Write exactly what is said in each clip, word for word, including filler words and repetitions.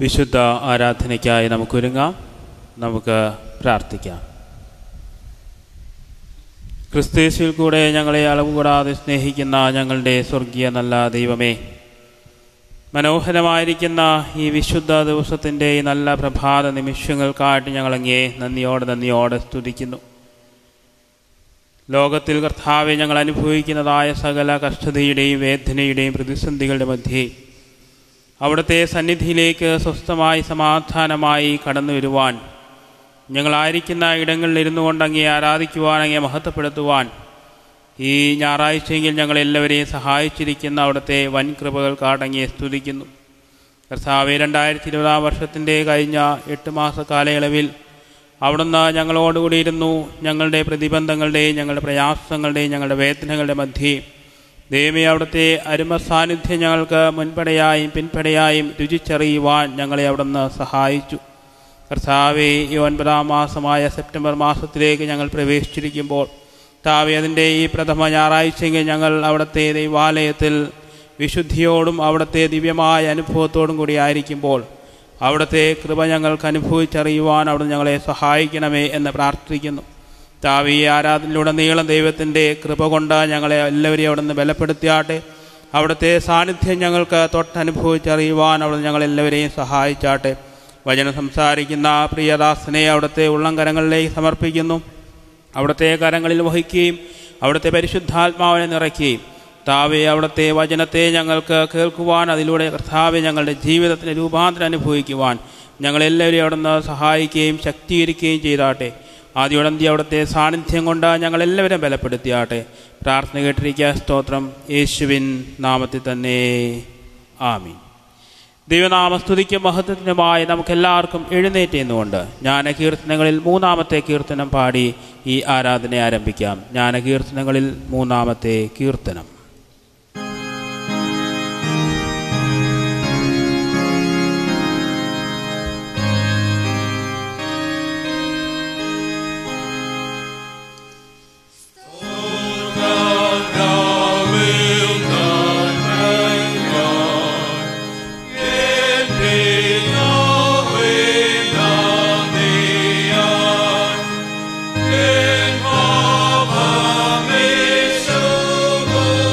വിശുദ്ധ ആരാധനയ്ക്കായി നമുക്കൊരുങ്ങാം. നമുക്ക് പ്രാർത്ഥിക്കാം. ക്രിസ്തുയേശുവിൽ കൂടെ ഞങ്ങളെ അളവ് കൂടാതെ സ്നേഹിക്കുന്ന ഞങ്ങളുടെ സ്വർഗീയ നല്ല ദൈവമേ, മനോഹരമായിരിക്കുന്ന ഈ വിശുദ്ധ ദിവസത്തിൻ്റെ ഈ നല്ല പ്രഭാത നിമിഷങ്ങൾക്കായിട്ട് ഞങ്ങളങ്ങേ നന്ദിയോടെ നന്ദിയോടെ സ്തുതിക്കുന്നു. ലോകത്തിൽ കർത്താവെ ഞങ്ങൾ അനുഭവിക്കുന്നതായ സകല കഷ്ടതയുടെയും വേദനയുടെയും പ്രതിസന്ധികളുടെ മധ്യേ അവിടുത്തെ സന്നിധിയിലേക്ക് സ്വസ്ഥമായി സമാധാനമായി കടന്നു വരുവാൻ, ഞങ്ങളായിരിക്കുന്ന ഇടങ്ങളിൽ ഇരുന്നു കൊണ്ട് അങ്ങേ ആരാധിക്കുവാൻ, അങ്ങേ മഹത്വപ്പെടുത്തുവാൻ ഈ ഞായറാഴ്ചയെങ്കിൽ ഞങ്ങളെല്ലാവരെയും സഹായിച്ചിരിക്കുന്ന അവിടുത്തെ വൻ കൃപകൾക്കാടങ്ങിയെ സ്തുതിക്കുന്നു. കർത്താവെ, രണ്ടായിരത്തി ഇരുപതാം വർഷത്തിൻ്റെ കഴിഞ്ഞ എട്ട് മാസ കാലയളവിൽ അവിടുന്ന് ഞങ്ങളോടുകൂടി ഇരുന്നു. ഞങ്ങളുടെ പ്രതിബന്ധങ്ങളുടെയും ഞങ്ങളുടെ പ്രയാസങ്ങളുടെയും ഞങ്ങളുടെ വേദനകളുടെ മധ്യേ ദൈവമേ, അവിടുത്തെ അരുമ സാന്നിധ്യം ഞങ്ങൾക്ക് മുൻപടയായും പിൻപടയായും രുചിച്ചറിയുവാൻ ഞങ്ങളെ അവിടുന്ന് സഹായിച്ചു. കർത്താവെ, ഈ ഒൻപതാം മാസമായ സെപ്റ്റംബർ മാസത്തിലേക്ക് ഞങ്ങൾ പ്രവേശിച്ചിരിക്കുമ്പോൾ കർത്താവെ, അതിൻ്റെ ഈ പ്രഥമ ഞായറാഴ്ചയെങ്കിൽ ഞങ്ങൾ അവിടുത്തെ ദൈവാലയത്തിൽ വിശുദ്ധിയോടും അവിടുത്തെ ദിവ്യമായ അനുഭവത്തോടും കൂടി ആയിരിക്കുമ്പോൾ അവിടുത്തെ കൃപ ഞങ്ങൾക്ക് അനുഭവിച്ചറിയുവാൻ അവിടുന്ന് ഞങ്ങളെ സഹായിക്കണമേ എന്ന് പ്രാർത്ഥിക്കുന്നു. കർത്താവെ, ഈ ആരാധനയിലൂടെ നീളം ദൈവത്തിൻ്റെ കൃപ കൊണ്ട് ഞങ്ങളെ എല്ലാവരെയും അവിടുന്ന് ബലപ്പെടുത്തിയാട്ടെ. അവിടുത്തെ സാന്നിധ്യം ഞങ്ങൾക്ക് തൊട്ടനുഭവിച്ചറിയുവാൻ അവിടുന്ന് ഞങ്ങളെല്ലാവരെയും സഹായിച്ചാട്ടെ. വചനം സംസാരിക്കുന്ന പ്രിയദാസനെ അവിടുത്തെ ഉള്ളം കരങ്ങളിലേക്ക് സമർപ്പിക്കുന്നു. അവിടുത്തെ കരങ്ങളിൽ വഹിക്കുകയും അവിടുത്തെ പരിശുദ്ധാത്മാവിനെ നിറയ്ക്കുകയും കർത്താവെ, അവിടുത്തെ വചനത്തെ ഞങ്ങൾക്ക് കേൾക്കുവാൻ, അതിലൂടെ കർത്താവെ ഞങ്ങളുടെ ജീവിതത്തിന് രൂപാന്തരം അനുഭവിക്കുവാൻ ഞങ്ങളെല്ലാവരെയും അവിടുന്ന് സഹായിക്കുകയും ശക്തീകരിക്കുകയും ചെയ്താട്ടെ. ആദ്യോടന്തി അവിടുത്തെ സാന്നിധ്യം കൊണ്ട് ഞങ്ങളെല്ലാവരും ബലപ്പെടുത്തിയാട്ടെ. പ്രാർത്ഥന കേട്ടിരിക്കുക. സ്തോത്രം. യേശുവിൻ നാമത്തിൽ തന്നെ. ആമീൻ. ദൈവനാമസ്തുതിക്കും മഹത്വത്തിനുമായി നമുക്കെല്ലാവർക്കും എഴുന്നേറ്റെന്നുകൊണ്ട് ജ്ഞാനകീർത്തനങ്ങളിൽ മൂന്നാമത്തെ കീർത്തനം പാടി ഈ ആരാധന ആരംഭിക്കാം. ജ്ഞാനകീർത്തനങ്ങളിൽ മൂന്നാമത്തെ കീർത്തനം. Oh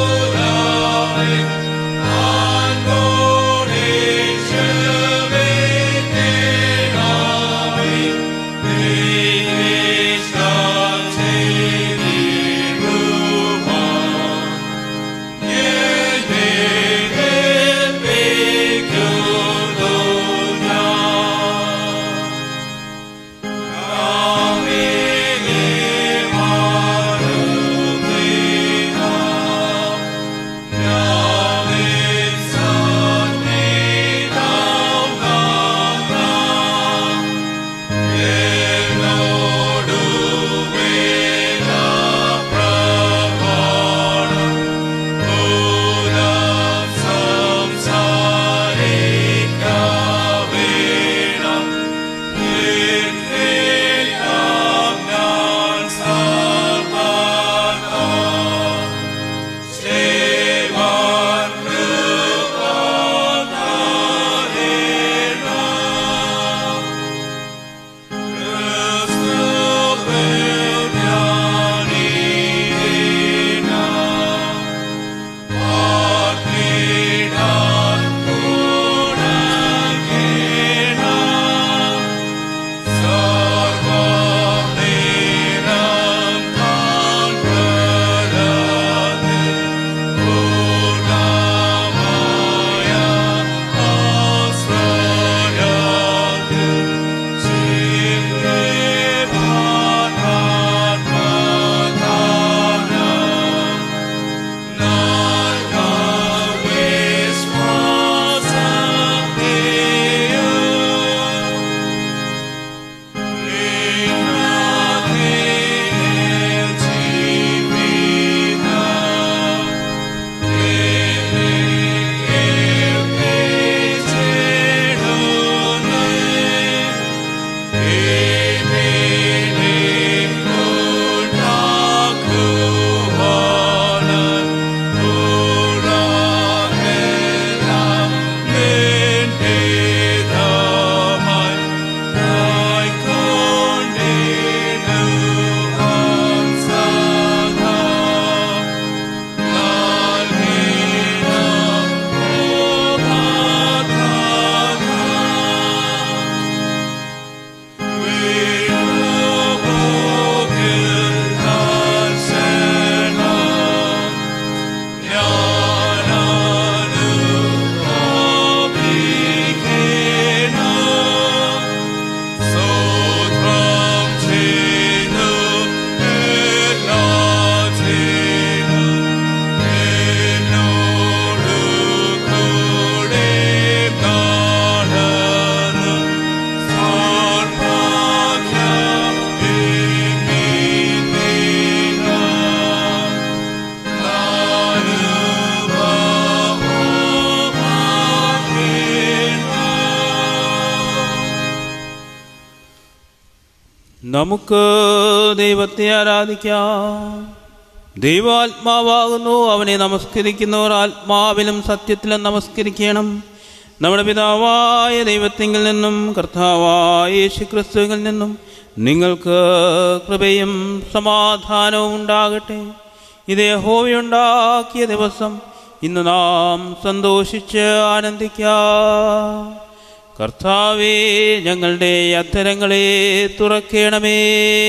നമുക്ക് ദൈവത്തെ ആരാധിക്കാം. ദൈവാത്മാവാകുന്നു, അവനെ നമസ്കരിക്കുന്നവർ ആത്മാവിലും സത്യത്തിലും നമസ്കരിക്കണം. നമ്മുടെ പിതാവായ ദൈവത്തിങ്കിൽ നിന്നും കർത്താവായ യേശുക്രിസ്തുവിൽ നിന്നും നിങ്ങൾക്ക് കൃപയും സമാധാനവും ഉണ്ടാകട്ടെ. ഇത് യഹോവയുണ്ടാക്കിയ ദിവസം, ഇന്ന് നാം സന്തോഷിച്ച് ആനന്ദിക്കാം. കർത്താവേ, ഞങ്ങളുടെ അധരങ്ങളെ തുറക്കണമേ.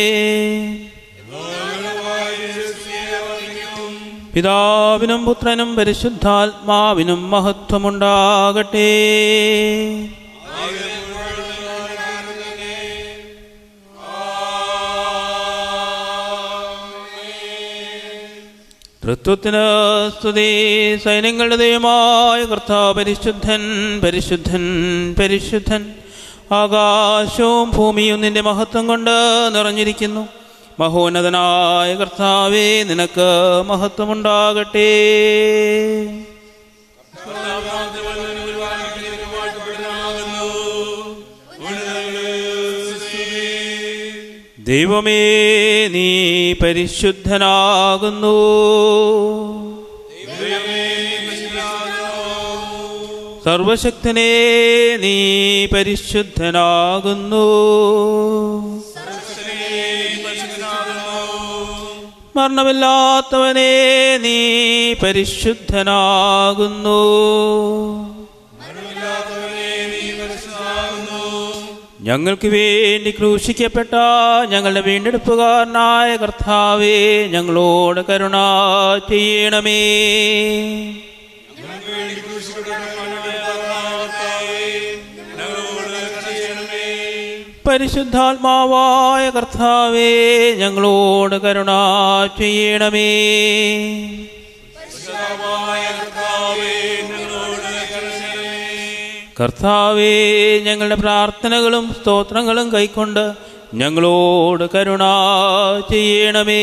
പിതാവിനും പുത്രനും പരിശുദ്ധാത്മാവിനും മഹത്വമുണ്ടാകട്ടെ. തൃത്വത്തിന് സ്തുതി. സൈന്യങ്ങളുടെ ദൈവമായ കർത്താവ് പരിശുദ്ധൻ, പരിശുദ്ധൻ, പരിശുദ്ധൻ. ആകാശവും ഭൂമിയും നിന്റെ മഹത്വം കൊണ്ട് നിറഞ്ഞിരിക്കുന്നു. മഹോന്നതനായ കർത്താവേ, നിനക്ക് മഹത്വമുണ്ടാകട്ടെ. ദൈവമേ, നീ പരിശുദ്ധനാകുന്നു. സർവശക്തനേ, നീ പരിശുദ്ധനാകുന്നു. മരണമില്ലാത്തവനേ, നീ പരിശുദ്ധനാകുന്നു. ഞങ്ങൾക്ക് വേണ്ടി ക്രൂശിക്കപ്പെട്ട ഞങ്ങളുടെ വീണ്ടെടുപ്പുകാരനായ കർത്താവേ, ഞങ്ങളോട് കരുണ ചെയ്യണമേ. പരിശുദ്ധാത്മാവായ കർത്താവേ, ഞങ്ങളോട് കരുണ ചെയ്യണമേ. കർത്താവേ, ഞങ്ങളുടെ പ്രാർത്ഥനകളും സ്തോത്രങ്ങളും കൈക്കൊണ്ട് ഞങ്ങളോട് കരുണ ചെയ്യണമേ.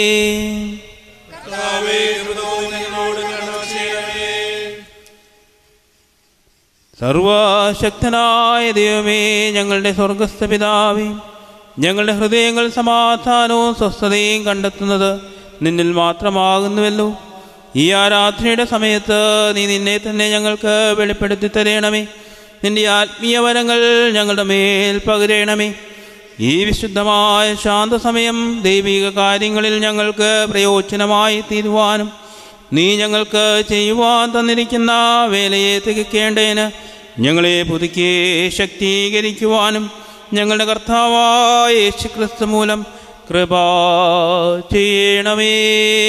സർവശക്തനായ ദൈവമേ, ഞങ്ങളുടെ സ്വർഗസ്ഥ പിതാവേ, ഞങ്ങളുടെ ഹൃദയങ്ങൾ സമാധാനവും സ്വസ്ഥതയും കണ്ടെത്തുന്നത് നിന്നിൽ മാത്രമാകുന്നുവല്ലോ. ഈ ആരാധനയുടെ സമയത്ത് നീ നിന്നെ തന്നെ ഞങ്ങൾക്ക് വെളിപ്പെടുത്തി തരണമേ. നിന്റെ ആത്മീയ വരങ്ങൾ ഞങ്ങളുടെ മേൽ പകരണമേ. ഈ വിശുദ്ധമായ ശാന്തസമയം ദൈവിക കാര്യങ്ങളിൽ ഞങ്ങൾക്ക് പ്രയോജനമായി തീരുവാനും നീ ഞങ്ങൾക്ക് ചെയ്യുവാൻ തന്നിരിക്കുന്ന വേലയെ തികക്കേണ്ടതിന് ഞങ്ങളെ പുതുക്കി ശക്തീകരിക്കുവാനും ഞങ്ങളുടെ കർത്താവായ യേശുക്രിസ്തു മൂലം കൃപ ചെയ്യണമേ.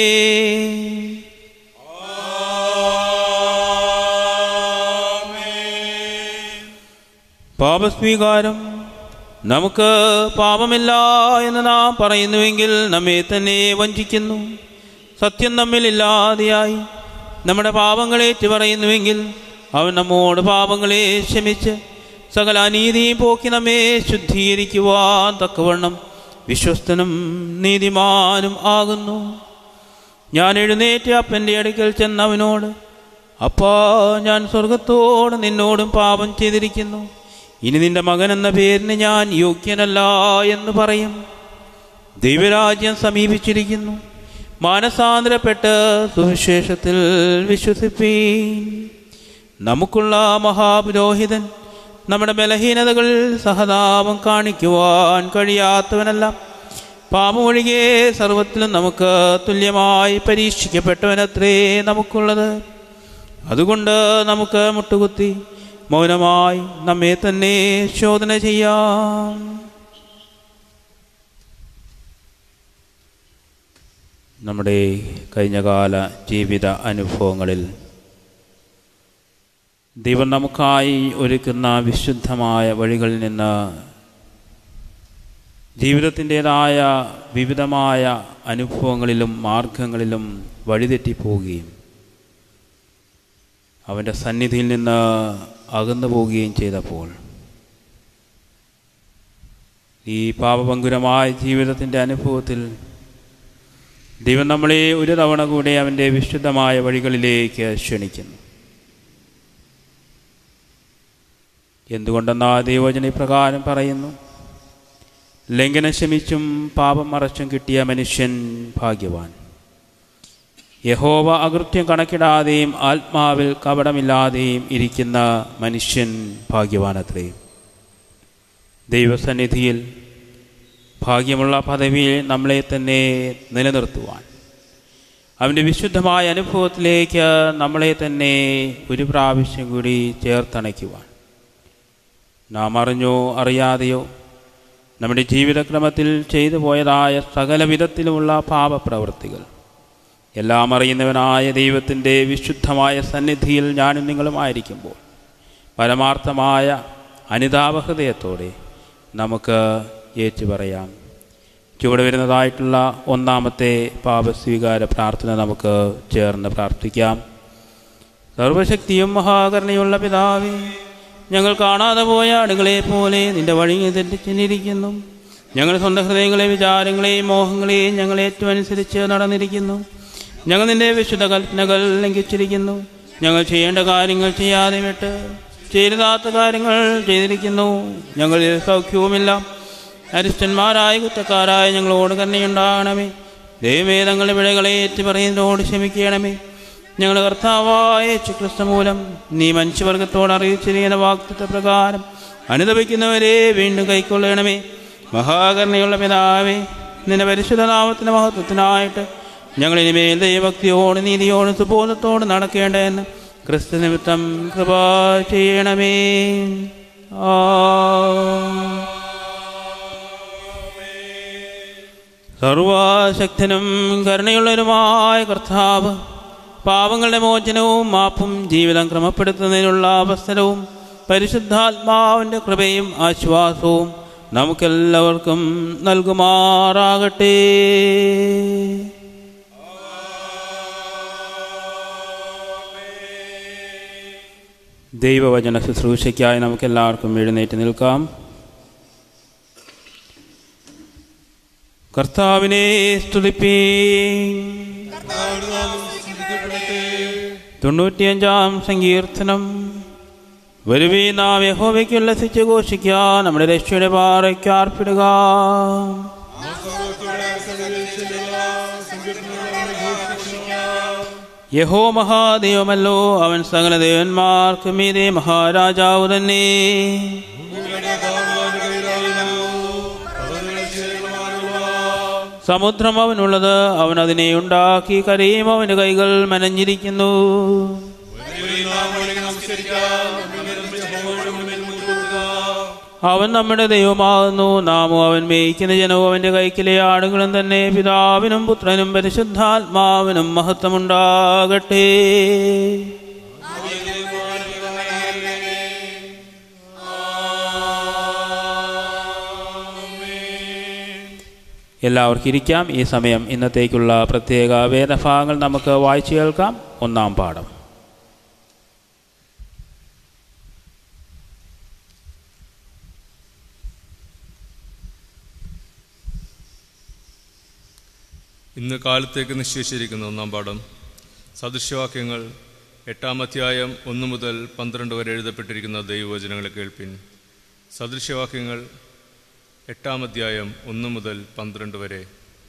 പാപസ്വീകാരം. നമുക്ക് പാപമില്ല എന്ന് നാം പറയുന്നുവെങ്കിൽ നമ്മെ തന്നെ വഞ്ചിക്കുന്നു. സത്യം നമ്മിൽ ഇല്ലാതെയായി നമ്മുടെ പാപങ്ങളേറ്റു പറയുന്നുവെങ്കിൽ അവൻ നമ്മോട് പാപങ്ങളെ ക്ഷമിച്ച് സകല അനീതിയും പോക്കി നമ്മെ ശുദ്ധീകരിക്കുവാൻ തക്കവണ്ണം വിശ്വസ്തനും നീതിമാനും ആകുന്നു. ഞാൻ എഴുന്നേറ്റ് അപ്പൻ്റെ അടുക്കൽ ചെന്ന് അവനോട്, അപ്പാ, ഞാൻ സ്വർഗത്തോട് നിന്നോടും പാപം ചെയ്തിരിക്കുന്നു. ഇനി നിന്റെ മകൻ എന്ന പേരിന് ഞാൻ യോഗ്യനല്ല എന്ന് പറയും. ദൈവരാജ്യം സമീപിച്ചിരിക്കുന്നു. മാനസാന്തരപ്പെട്ട് സുവിശേഷത്തിൽ വിശ്വസിപ്പീൻ. നമുക്കുള്ള മഹാപുരോഹിതൻ നമ്മുടെ ബലഹീനതകളിൽ സഹതാപം കാണിക്കുവാൻ കഴിയാത്തവനല്ല. പാപമൊഴികെ സർവത്തിലും നമുക്ക് തുല്യമായി പരീക്ഷിക്കപ്പെട്ടവനത്രേ നമുക്കുള്ളത്. അതുകൊണ്ട് നമുക്ക് മുട്ടുകുത്തി മൗനമായി നമ്മെ തന്നെ ശോധന ചെയ്യാം. നമ്മുടെ കഴിഞ്ഞകാല ജീവിത അനുഭവങ്ങളിൽ ദൈവം നമുക്കായി ഒരുക്കുന്ന വിശുദ്ധമായ വഴികളിൽ നിന്ന് ജീവിതത്തിൻ്റേതായ വിവിധമായ അനുഭവങ്ങളിലും മാർഗങ്ങളിലും വഴിതെറ്റിപ്പോവുകയും അവൻ്റെ സന്നിധിയിൽ നിന്ന് അകന്നു പോവുകയും ചെയ്തപ്പോൾ ഈ പാപഭങ്കുരമായ ജീവിതത്തിൻ്റെ അനുഭവത്തിൽ ദൈവം നമ്മളെ ഒരു തവണ കൂടെ അവൻ്റെ വിശുദ്ധമായ വഴികളിലേക്ക് ക്ഷണിക്കുന്നു. എന്തുകൊണ്ടെന്നാ ദൈവവചന പ്രകാരം പറയുന്നു, ലംഘനം ശമിച്ചും പാപം മറച്ചും കിട്ടിയ മനുഷ്യൻ ഭാഗ്യവാൻ. യഹോവ അകൃത്യം കണക്കിടാതെയും ആത്മാവിൽ കപടമില്ലാതെയും ഇരിക്കുന്ന മനുഷ്യൻ ഭാഗ്യവാനത്രേ. ദൈവസന്നിധിയിൽ ഭാഗ്യമുള്ള പദവിയിൽ നമ്മളെ തന്നെ നിലനിർത്തുവാൻ, അവൻ്റെ വിശുദ്ധമായ അനുഭവത്തിലേക്ക് നമ്മളെ തന്നെ ഒരു പ്രാവശ്യം കൂടി ചേർത്തണയ്ക്കുവാൻ, നാം അറിഞ്ഞോ അറിയാതെയോ നമ്മുടെ ജീവിതക്രമത്തിൽ ചെയ്തു പോയതായ സകല വിധത്തിലുമുള്ള പാപപ്രവൃത്തികൾ എല്ലാം അറിയുന്നവനായ ദൈവത്തിൻ്റെ വിശുദ്ധമായ സന്നിധിയിൽ ഞാനും നിങ്ങളുമായിരിക്കുമ്പോൾ പരമാർത്ഥമായ അനുതാപഹൃദയത്തോടെ നമുക്ക് ഏറ്റുപറയാം. ചുവടെ വരുന്നതായിട്ടുള്ള ഒന്നാമത്തെ പാപസ്വീകാര പ്രാർത്ഥന നമുക്ക് ചേർന്ന് പ്രാർത്ഥിക്കാം. സർവശക്തിയും മഹാകരുണയുള്ള പിതാവേ, ഞങ്ങൾ കാണാതെ പോയ ആടുകളെ പോലെ നിന്റെ വഴിയിൽ തെറ്റിച്ചിരിക്കുന്നു. ഞങ്ങൾ സ്വന്തം ഹൃദയങ്ങളെ, വിചാരങ്ങളെയും മോഹങ്ങളെയും ഞങ്ങൾ ഏറ്റവും അനുസരിച്ച് നടന്നിരിക്കുന്നു. ഞങ്ങൾ നിന്റെ വിശുദ്ധ കൽപ്പനകൾ ലംഘിച്ചിരിക്കുന്നു. ഞങ്ങൾ ചെയ്യേണ്ട കാര്യങ്ങൾ ചെയ്യാതെ വിട്ട് ചെയ്താത്ത കാര്യങ്ങൾ ചെയ്തിരിക്കുന്നു. ഞങ്ങളിൽ സൗഖ്യവുമില്ല. അരിഷ്ടന്മാരായ കുറ്റക്കാരായ ഞങ്ങളോട് കരുണയുണ്ടാകണമേ. ദൈവമേ, തങ്ങളുടെ പിഴകളെ ഏറ്റുപറയുന്നതോട് ക്ഷമിക്കണമേ. ഞങ്ങളുടെ കർത്താവായ യേശുക്രിസ്തു മൂലം നീ മനുഷ്യവർഗത്തോട് അറിയിച്ചിരിക്കുന്ന വാഗ്ദത്ത പ്രകാരം അനുദപിക്കുന്നവരെ വീണ്ടും കൈക്കൊള്ളണമേ. മഹാകരുണയുള്ള പിതാവേ, നിന്റെ പരിശുദ്ധ നാമത്തിൻ്റെ മഹത്വത്തിനായിട്ട് ഞങ്ങളിനിമേൽ ദൈവഭക്തിയോട് നീതിയോട് സുബോധത്തോട് നടക്കേണ്ടതെന്ന് ക്രിസ്തു നിമിത്തം കൃപ ചെയ്യണമേ. സർവശക്തനും കരുണയുള്ളവരുമായ കർത്താവ്, പാപങ്ങളുടെ മോചനവും മാപ്പും ജീവിതം ക്രമപ്പെടുത്തുന്നതിനുള്ള അവസരവും പരിശുദ്ധാത്മാവിൻ്റെ കൃപയും ആശ്വാസവും നമുക്കെല്ലാവർക്കും നൽകുമാറാകട്ടെ. ദൈവവചന ശുശ്രൂഷയ്ക്കായി നമുക്കെല്ലാവർക്കും എഴുന്നേറ്റ് നിൽക്കാം. കർത്താവിനെ സ്തുതിപ്പീൻ. തൊണ്ണൂറ്റിയഞ്ചാം സങ്കീർത്തനം. വരുവീ നാം യഹോവയ്ക്ക് ഉല്ലസിച്ച് ഘോഷിക്കാൻ, നമ്മുടെ രക്ഷയുടെ പാറയ്ക്ക് ആർപ്പിടുക. യഹോ മഹാദൈവമല്ലോ, അവൻ സകല ദേവന്മാർക്ക് മീതെ മഹാരാജാവ് തന്നെ. സമുദ്രം അവനുള്ളത്, അവൻ അതിനെ ഉണ്ടാക്കി. കരയും അവൻ്റെ കൈകൾ മനഞ്ഞിരിക്കുന്നു. അവൻ നമ്മുടെ ദൈവമാകുന്നു, നാമോ അവൻ മേയ്ക്കുന്ന ജനവും അവൻ്റെ കൈക്കിലെ ആടുകളും തന്നെ. പിതാവിനും പുത്രനും പരിശുദ്ധാത്മാവിനും മഹത്വമുണ്ടാകട്ടെ. എല്ലാവർക്കും ഇരിക്കാം. ഈ സമയം ഇന്നത്തേക്കുള്ള പ്രത്യേക വേദഭാഗങ്ങൾ നമുക്ക് വായിച്ചു കേൾക്കാം. ഒന്നാം പാഠം. ഇന്ന് കാലത്തേക്ക് നിശ്ചയിച്ചിരിക്കുന്ന ഒന്നാം പാഠം സദൃശ്യവാക്യങ്ങൾ എട്ടാം അധ്യായം ഒന്ന് മുതൽ പന്ത്രണ്ട് വരെ എഴുതപ്പെട്ടിരിക്കുന്ന ദൈവവചനങ്ങളെ കേൾപ്പിൻ. സദൃശ്യവാക്യങ്ങൾ എട്ടാം അധ്യായം ഒന്ന് മുതൽ പന്ത്രണ്ട് വരെ.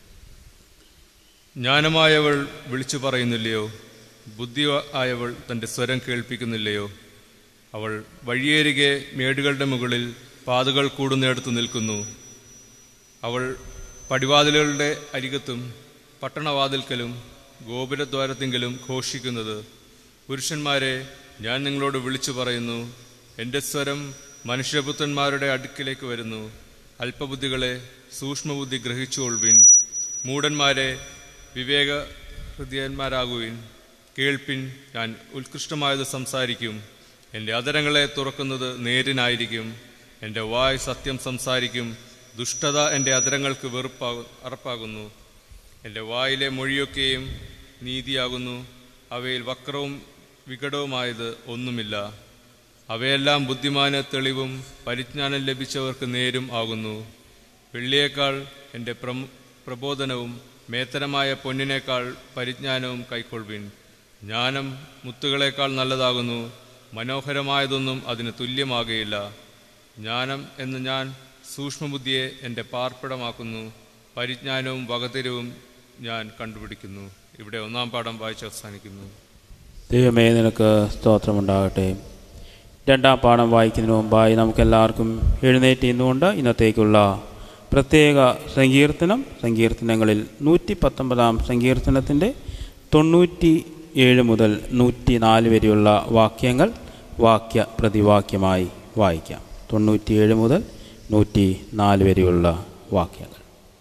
ജ്ഞാനമായവൾ വിളിച്ചു പറയുന്നില്ലയോ? ബുദ്ധി ആയവൾ തൻ്റെ സ്വരം കേൾപ്പിക്കുന്നില്ലയോ? അവൾ വഴിയേരികെ മേടുകളുടെ മുകളിൽ പാതകൾ കൂടുന്നിടത്ത് നിൽക്കുന്നു. അവൾ പടിവാതിലുകളുടെ അരികത്തും പട്ടണവാതിൽക്കലും ഗോപുരദ്വാരത്തിങ്കലും ഘോഷിക്കുന്നത്, പുരുഷന്മാരെ, ഞാൻ നിങ്ങളോട് വിളിച്ചു പറയുന്നു, എൻ്റെ സ്വരം മനുഷ്യപുത്രന്മാരുടെ അടുക്കിലേക്ക് വരുന്നു. അല്പബുദ്ധികളെ, സൂക്ഷ്മബുദ്ധി ഗ്രഹിച്ചുകൊള്ളുവിൻ. മൂഢന്മാരെ, വിവേക ഹൃദയന്മാരാകുവിൻ. കേൾപ്പിൻ, ഞാൻ ഉത്കൃഷ്ടമായത് സംസാരിക്കും. എൻ്റെ അധരങ്ങളെ തുറക്കുന്നത് നേരിനായിരിക്കും. എൻ്റെ വായ് സത്യം സംസാരിക്കും. ദുഷ്ടത എൻ്റെ അധരങ്ങൾക്ക് വെറുപ്പാകു അറപ്പാകുന്നു. എൻ്റെ വായിലെ മൊഴിയൊക്കെയും നീതിയാകുന്നു. അവയിൽ വക്രവും വികടവുമായത് ഒന്നുമില്ല. അവയെല്ലാം ബുദ്ധിമാന് തെളിവും പരിജ്ഞാനം ലഭിച്ചവർക്ക് നേരും ആകുന്നു. വെള്ളിയേക്കാൾ എൻ്റെ പ്രബോധനവും മേത്തരമായ പൊന്നിനേക്കാൾ പരിജ്ഞാനവും കൈക്കൊള്ളുവിൻ. ജ്ഞാനം മുത്തുകളേക്കാൾ നല്ലതാകുന്നു. മനോഹരമായതൊന്നും അതിന് തുല്യമാകുകയില്ല. ജ്ഞാനം എന്ന് ഞാൻ സൂക്ഷ്മബുദ്ധിയെ എൻ്റെ പാർപ്പിടമാക്കുന്നു. പരിജ്ഞാനവും വകതിരിവും ഞാൻ കണ്ടുപിടിക്കുന്നു. ഇവിടെ ഒന്നാം പാഠം വായിച്ച് അവസാനിക്കുന്നു. ദൈവമേ, നിനക്ക് സ്തോത്രമുണ്ടാകട്ടെ. രണ്ടാം പാഠം വായിക്കുന്നതിന് മുമ്പായി നമുക്കെല്ലാവർക്കും എഴുന്നേറ്റ് നിന്നുകൊണ്ട് ഇന്നത്തേക്കുള്ള പ്രത്യേക സങ്കീർത്തനം, സങ്കീർത്തനങ്ങളിൽ നൂറ്റി പത്തൊമ്പതാം സങ്കീർത്തനത്തിൻ്റെ തൊണ്ണൂറ്റി ഏഴ് മുതൽ നൂറ്റി നാല് വരെയുള്ള വാക്യങ്ങൾ വാക്യ പ്രതിവാക്യമായി വായിക്കാം. തൊണ്ണൂറ്റിയേഴ് മുതൽ നൂറ്റി നാല് വരെയുള്ള വാക്യങ്ങൾ.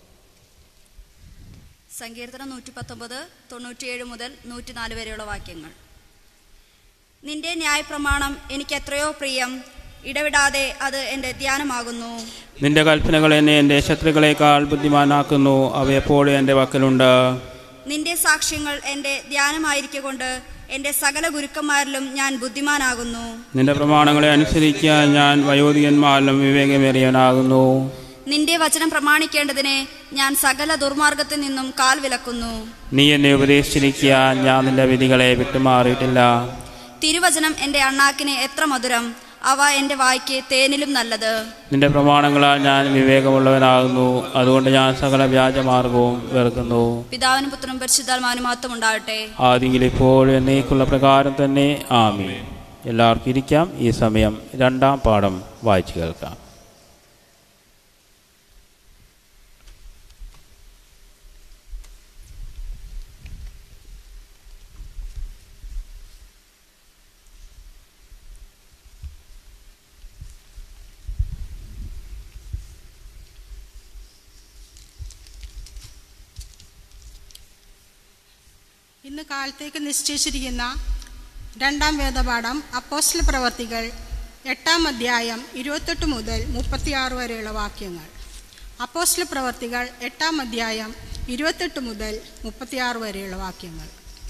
സങ്കീർത്തനം നൂറ്റി പത്തൊമ്പത് തൊണ്ണൂറ്റിയേഴ് മുതൽ നൂറ്റി നാല് വരെയുള്ള വാക്യങ്ങൾ. നിന്റെ ന്യായപ്രമാണം എനിക്ക് എത്രയോ പ്രിയം, ഇടവിടാതെ അത് എൻ്റെ ധ്യാനമാകുന്നു. നിന്റെ കൽപ്പനകൾ എന്നെ എൻ്റെ ശത്രുക്കളെക്കാൾ ബുദ്ധിമാനാക്കുന്നു, അവയെപ്പോഴും എൻ്റെ പക്കലുണ്ട്. നിന്റെ സാക്ഷ്യങ്ങൾ എൻ്റെ ധ്യാനമായിരിക്കൊണ്ട് എൻ്റെ സകല ഗുരുക്കന്മാരിലും ഞാൻ ബുദ്ധിമാനാകുന്നു. നിന്റെ പ്രമാണങ്ങളെ അനുസരിക്കാൻ ഞാൻ വയോധികന്മാരിലും വിവേകമേറിയവനാകുന്നു. നിന്റെ വചനം പ്രമാണിക്കേണ്ടതിനെ ഞാൻ സകല ദുർമാർഗത്തിൽ നിന്നും കാൽ വിലക്കുന്നു. നീ എന്നെ ഉപദേശിച്ചിരിക്കാൻ ഞാൻ നിന്റെ വിധികളെ വിട്ടുമാറിയിട്ടില്ല. തിരുവചനം എൻ്റെ അണ്ണാക്കിന് എത്ര മധുരം, അവ എൻ്റെ വായ്ക്ക് തേനിലും നല്ലത്. നിന്റെ പ്രമാണങ്ങളാൽ ഞാൻ വിവേകമുള്ളവനാകുന്നു, അതുകൊണ്ട് ഞാൻ സകല വ്യാജമാർഗവും വെറുക്കുന്നു. പിതാവിനും പുത്രനും പരിശുദ്ധാത്മാവിനും മഹത്വം ഉണ്ടാകട്ടെ. ആദിയിൽ ഇപ്പോഴും എന്നേക്കുള്ള പ്രകാരം തന്നെ ആമീൻ. എല്ലാവർക്കും ഇരിക്കാം. ഈ സമയം രണ്ടാം പാഠം വായിച്ചു കേൾക്കാം. ഇന്ന് കാലത്തേക്ക് നിശ്ചയിച്ചിരിക്കുന്ന രണ്ടാം വേദപാഠം അപ്പോസ്തല പ്രവർത്തികൾ എട്ടാം അധ്യായം ഇരുപത്തെട്ട് മുതൽ മുപ്പത്തിയാറ് വരെയുള്ള വാക്യങ്ങൾ. അപ്പോസ്തല പ്രവർത്തികൾ എട്ടാം അധ്യായം ഇരുപത്തെട്ട് മുതൽ മുപ്പത്തിയാറ് വരെയുള്ള വാക്യങ്ങൾ.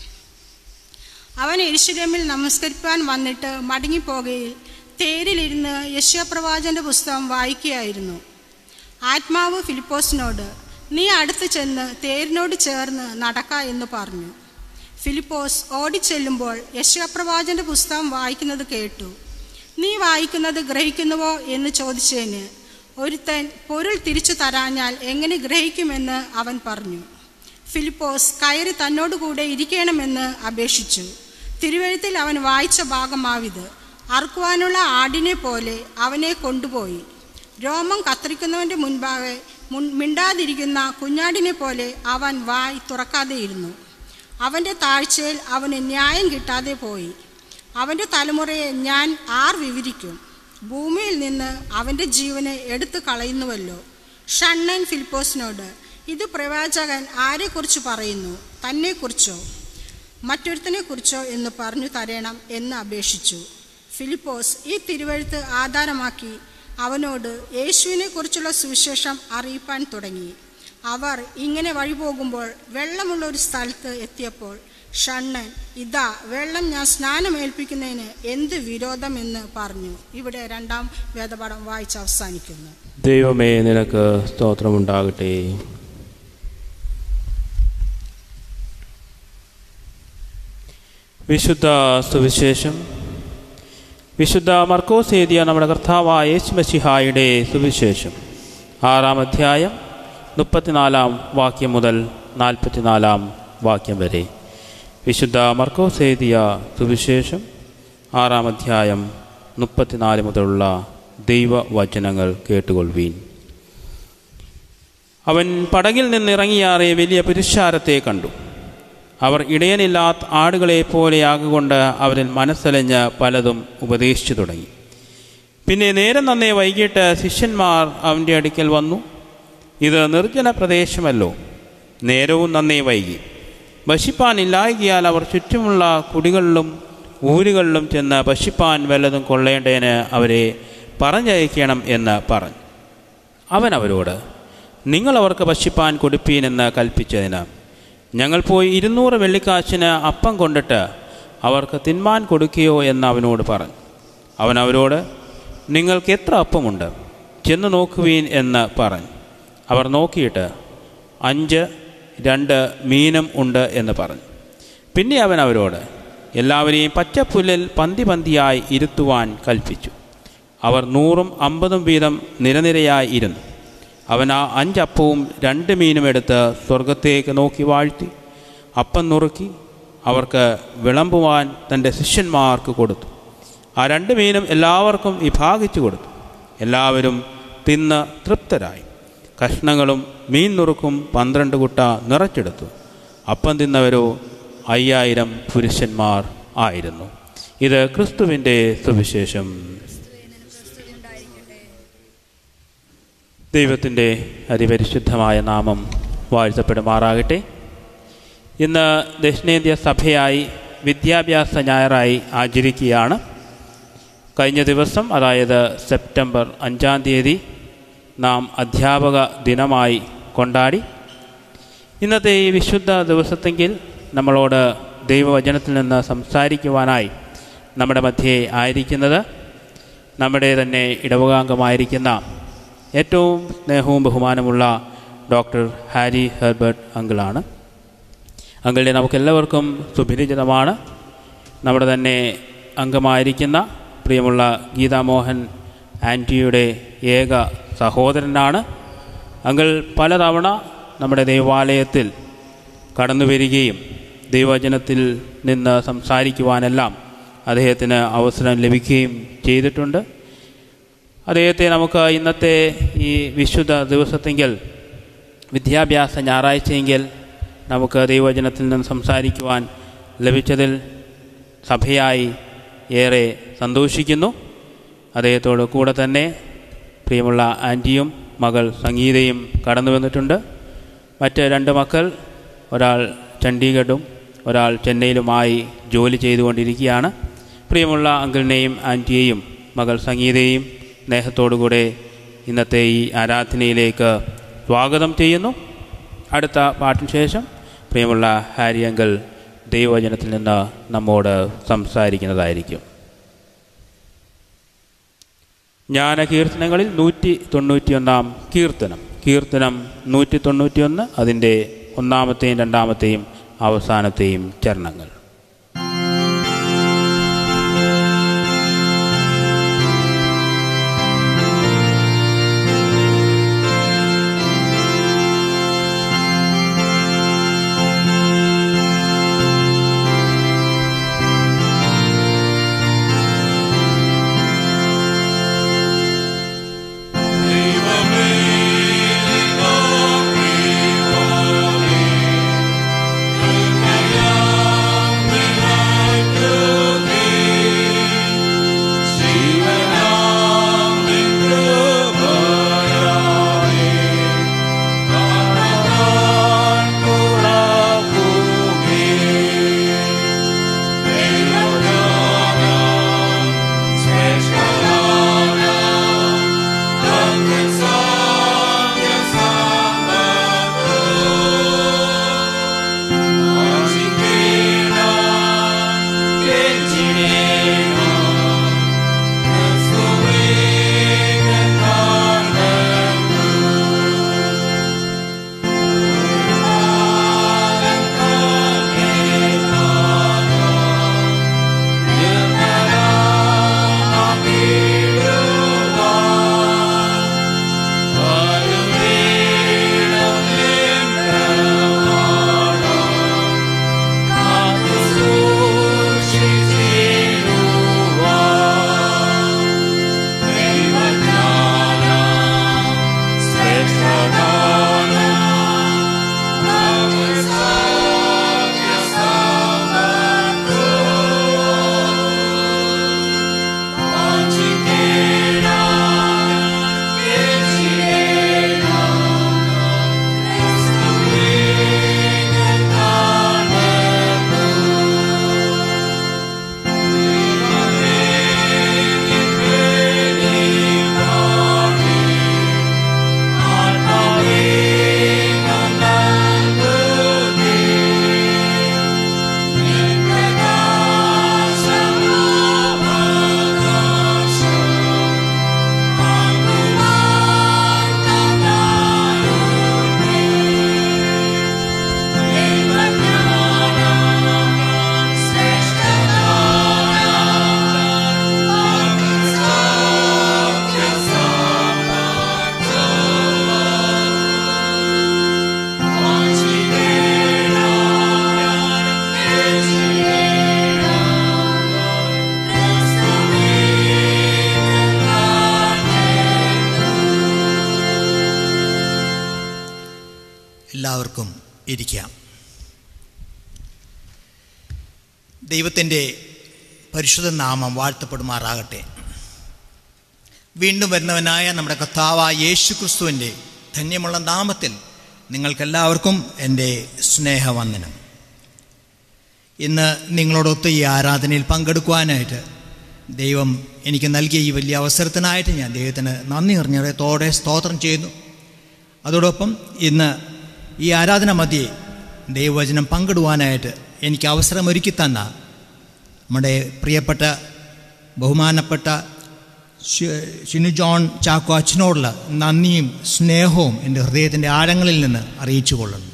അവൻ യെരൂശലേമിൽ നമസ്കരിപ്പാൻ വന്നിട്ട് മടങ്ങിപ്പോകയിൽ തേരിലിരുന്ന് യെശയ്യാപ്രവാചകന്റെ പുസ്തകം വായിക്കുകയായിരുന്നു. ആത്മാവ് ഫിലിപ്പോസിനോട്, നീ അടുത്ത് ചെന്ന് തേരിനോട് ചേർന്ന് നടക്ക എന്ന് പറഞ്ഞു. ഫിലിപ്പോസ് ഓടിച്ചെല്ലുമ്പോൾ യെശയ്യാപ്രവാചകന്റെ പുസ്തകം വായിക്കുന്നത് കേട്ടു. നീ വായിക്കുന്നത് ഗ്രഹിക്കുന്നുവോ എന്ന് ചോദിച്ചതിന്, ഒരുത്തൻ പൊരുൾ തിരിച്ചു തരാഞ്ഞാൽ എങ്ങനെ ഗ്രഹിക്കുമെന്ന് അവൻ പറഞ്ഞു. ഫിലിപ്പോസ് കയറി തന്നോടുകൂടെ ഇരിക്കണമെന്ന് അപേക്ഷിച്ചു. തിരുവെഴുത്തിൽ അവൻ വായിച്ച ഭാഗമാവിത്: അറുക്കുവാനുള്ള ആടിനെ പോലെ അവനെ കൊണ്ടുപോയി. രോമം കത്തിരിക്കുന്നവൻ്റെ മുൻപാകെ മുൻ മിണ്ടാതിരിക്കുന്ന കുഞ്ഞാടിനെ പോലെ അവൻ വായ് തുറക്കാതെയിരുന്നു. അവൻ്റെ താഴ്ചയിൽ അവന് ന്യായം കിട്ടാതെ പോയി. അവൻ്റെ തലമുറയെ ഞാൻ ആർ വിവരിക്കും? ഭൂമിയിൽ നിന്ന് അവൻ്റെ ജീവനെ എടുത്തു കളയുന്നുവല്ലോ. ഷണ്ണൻ ഫിലിപ്പോസിനോട്, ഇത് പ്രവാചകൻ ആരെക്കുറിച്ച് പറയുന്നു? തന്നെക്കുറിച്ചോ മറ്റൊരുത്തനെക്കുറിച്ചോ എന്ന് പറഞ്ഞു തരണം എന്ന് അപേക്ഷിച്ചു. ഫിലിപ്പോസ് ഈ തിരുവെഴുത്ത് ആധാരമാക്കി അവനോട് യേശുവിനെ കുറിച്ചുള്ള സുവിശേഷം അറിയിപ്പാൻ തുടങ്ങി. അവർ ഇങ്ങനെ വഴിപോകുമ്പോൾ വെള്ളമുള്ള ഒരു സ്ഥലത്ത് എത്തിയപ്പോൾ ഷണ്ണൻ, ഇതാ വെള്ളം, ഞാൻ സ്നാനമേൽപ്പിക്കുന്നതിന് എന്ത് വിരോധമെന്ന് പറഞ്ഞു. ഇവിടെ രണ്ടാം വേദപാഠം വായിച്ച് അവസാനിക്കുന്നു. ദൈവമേ, നിനക്ക് സ്തോത്രമുണ്ടാകട്ടെ. വിശുദ്ധ സുവിശേഷം വിശുദ്ധ മർക്കോസ് എഴുതിയ നമ്മുടെ കർത്താവായ യേശുമശിഹായുടെ സുവിശേഷം ആറാം അധ്യായം മുപ്പത്തിനാലാം വാക്യം മുതൽ നാൽപ്പത്തിനാലാം വാക്യം വരെ. വിശുദ്ധ മർക്കോസ് എഴുതിയ സുവിശേഷം ആറാം അധ്യായം മുപ്പത്തിനാല് മുതലുള്ള ദൈവവചനങ്ങൾ കേട്ടുകൊള്ളുവീൻ. അവൻ പടകിൽ നിന്നിറങ്ങിയാറെ വലിയ പുരുഷാരത്തെ കണ്ടു. അവർ ഇടയനില്ലാത്ത ആടുകളെ പോലെയാകൊണ്ട് അവരിൽ മനസ്സലിഞ്ഞ് പലതും ഉപദേശിച്ചു തുടങ്ങി. പിന്നെ നേരം നന്നേ വൈകിട്ട് ശിഷ്യന്മാർ അവൻ്റെ അടുക്കൽ വന്നു. ഇത് നിർജ്ജന പ്രദേശമല്ലോ, നേരവും നന്നേ വൈകി. ഭക്ഷിപ്പാനില്ലായകിയാൽ അവർ ചുറ്റുമുള്ള കുടികളിലും ഊരുകളിലും ചെന്ന് ഭക്ഷിപ്പാൻ വല്ലതും കൊള്ളേണ്ടതിന് അവരെ പറഞ്ഞയക്കണം എന്ന് പറഞ്ഞു. അവൻ അവരോട്, നിങ്ങൾ അവർക്ക് ഭക്ഷിപ്പാൻ കൊടുപ്പീനെന്ന് കൽപ്പിച്ചതിന് ഞങ്ങൾ പോയി ഇരുന്നൂറ് വെള്ളിക്കാശിന് അപ്പം കൊണ്ടിട്ട് അവർക്ക് തിന്മാൻ കൊടുക്കുകയോ എന്ന് അവനോട് പറഞ്ഞു. അവൻ അവരോട്, നിങ്ങൾക്ക് എത്ര അപ്പമുണ്ട്? ചെന്ന് നോക്കുവീൻ എന്ന് പറഞ്ഞു. അവർ നോക്കിയിട്ട് അഞ്ച് രണ്ട് മീനും ഉണ്ട് എന്ന് പറഞ്ഞു. പിന്നെ അവൻ അവരോട് എല്ലാവരെയും പച്ചപ്പുല്ലിൽ പന്തി പന്തിയായി ഇരുത്തുവാൻ കൽപ്പിച്ചു. അവർ നൂറും അമ്പതും വീതം നിരനിരയായി ഇരുന്നു. അവൻ ആ അഞ്ചപ്പവും രണ്ട് മീനും എടുത്ത് സ്വർഗത്തേക്ക് നോക്കി വാഴ്ത്തി അപ്പം നുറുക്കി അവർക്ക് വിളമ്പുവാൻ തൻ്റെ ശിഷ്യന്മാർക്ക് കൊടുത്തു. ആ രണ്ട് മീനും എല്ലാവർക്കും വിഭാഗിച്ചു കൊടുത്തു. എല്ലാവരും തിന്ന് തൃപ്തരായി. കഷ്ണങ്ങളും മീൻ നുറുക്കും പന്ത്രണ്ട് കുട്ട നിറച്ചെടുത്തു. അപ്പം തിന്നവരോ അയ്യായിരം പുരുഷന്മാർ ആയിരുന്നു. ഇത് ക്രിസ്തുവിൻ്റെ സുവിശേഷം. ദൈവത്തിൻ്റെ അതിപരിശുദ്ധമായ നാമം വാഴ്ത്തപ്പെടുമാറാകട്ടെ. ഇന്ന് ദക്ഷിണേന്ത്യ സഭയായി വിദ്യാഭ്യാസ ഞായറായി ആചരിക്കുകയാണ്. കഴിഞ്ഞ ദിവസം, അതായത് സെപ്റ്റംബർ അഞ്ചാം തീയതി നാം അധ്യാപക ദിനമായി കൊണ്ടാടി. ഇന്നത്തെ ഈ വിശുദ്ധ ദിവസത്തെങ്കിൽ നമ്മളോട് ദൈവവചനത്തിൽ നിന്ന് സംസാരിക്കുവാനായി നമ്മുടെ മധ്യേ ആയിരിക്കുന്നത് നമ്മുടെ തന്നെ ഇടവകാംഗമായിരിക്കുന്ന ഏറ്റവും സ്നേഹവും ബഹുമാനമുള്ള ഡോക്ടർ ഹാരി ഹെർബർട്ട് അങ്കിളാണ്. അങ്കിളിനെ നമുക്കെല്ലാവർക്കും സുപരിചിതമാണ്. നമ്മുടെ തന്നെ അംഗമായിരിക്കുന്ന പ്രിയമുള്ള ഗീതാമോഹൻ ആൻറ്റിയുടെ ഏക സഹോദരനാണ്. അങ്കിൾ പലതവണ നമ്മുടെ ദേവാലയത്തിൽ കടന്നു വരികയും ദൈവവചനത്തിൽ നിന്ന് സംസാരിക്കുവാനെല്ലാം അദ്ദേഹത്തിന് അവസരം ലഭിക്കുകയും ചെയ്തിട്ടുണ്ട്. അദ്ദേഹത്തെ നമുക്ക് ഇന്നത്തെ ഈ വിശുദ്ധ ദിവസത്തെങ്കിൽ വിദ്യാഭ്യാസ ഞായറാഴ്ചയെങ്കിൽ നമുക്ക് ദൈവവചനത്തിൽ നിന്ന് സംസാരിക്കുവാൻ ലഭിച്ചതിൽ സഭയായി ഏറെ സന്തോഷിക്കുന്നു. അദ്ദേഹത്തോട് കൂടെ തന്നെ പ്രിയമുള്ള ആൻറ്റിയും മകൾ സംഗീതയും കടന്നു വന്നിട്ടുണ്ട്. മറ്റ് രണ്ട് മക്കൾ, ഒരാൾ ചണ്ഡീഗഡും ഒരാൾ ചെന്നൈയിലുമായി ജോലി ചെയ്തുകൊണ്ടിരിക്കുകയാണ്. പ്രിയമുള്ള അങ്കിളിനെയും ആൻറ്റിയെയും മകൾ സംഗീതയെയും സ്നേഹത്തോടുകൂടെ ഇന്നത്തെ ഈ ആരാധനയിലേക്ക് സ്വാഗതം ചെയ്യുന്നു. അടുത്ത പാട്ടിന് ശേഷം പ്രിയമുള്ള ഹാരി അങ്കിൾ ദൈവവചനത്തിൽ നിന്ന് നമ്മോട് സംസാരിക്കുന്നതായിരിക്കും. ജ്ഞാനകീർത്തനങ്ങളിൽ നൂറ്റി തൊണ്ണൂറ്റിയൊന്നാം കീർത്തനം കീർത്തനം നൂറ്റി തൊണ്ണൂറ്റിയൊന്ന് അതിൻ്റെ ഒന്നാമത്തെയും രണ്ടാമത്തെയും അവസാനത്തെയും ചരണങ്ങൾ. Oh ഇരിക്കാം. ദൈവത്തിൻ്റെ പരിശുദ്ധ നാമം വാഴ്ത്തപ്പെടുമാറാകട്ടെ. വീണ്ടും വരുന്നവനായ നമ്മുടെ കർത്താവായ യേശു ക്രിസ്തുവിൻ്റെ ധന്യമുള്ള നാമത്തിൽ നിങ്ങൾക്കെല്ലാവർക്കും എൻ്റെ സ്നേഹവന്ദനം. ഇന്ന് നിങ്ങളോടൊത്ത് ഈ ആരാധനയിൽ പങ്കെടുക്കുവാനായിട്ട് ദൈവം എനിക്ക് നൽകിയ ഈ വലിയ അവസരത്തിനായിട്ട് ഞാൻ ദൈവത്തിന് നന്ദി നിറഞ്ഞതോടെ സ്തോത്രം ചെയ്യുന്നു. അതോടൊപ്പം ഇന്ന് ഈ ആരാധന മധ്യേ ദൈവവചനം പങ്കിടുവാനായിട്ട് എനിക്ക് അവസരമൊരുക്കി തന്ന നമ്മുടെ പ്രിയപ്പെട്ട ബഹുമാനപ്പെട്ട ഷിനു ജോൺ ചാക്കോ അച്ഛനോടുള്ള നന്ദിയും സ്നേഹവും എൻ്റെ ഹൃദയത്തിൻ്റെ ആഴങ്ങളിൽ നിന്ന് അറിയിച്ചു കൊള്ളുന്നു.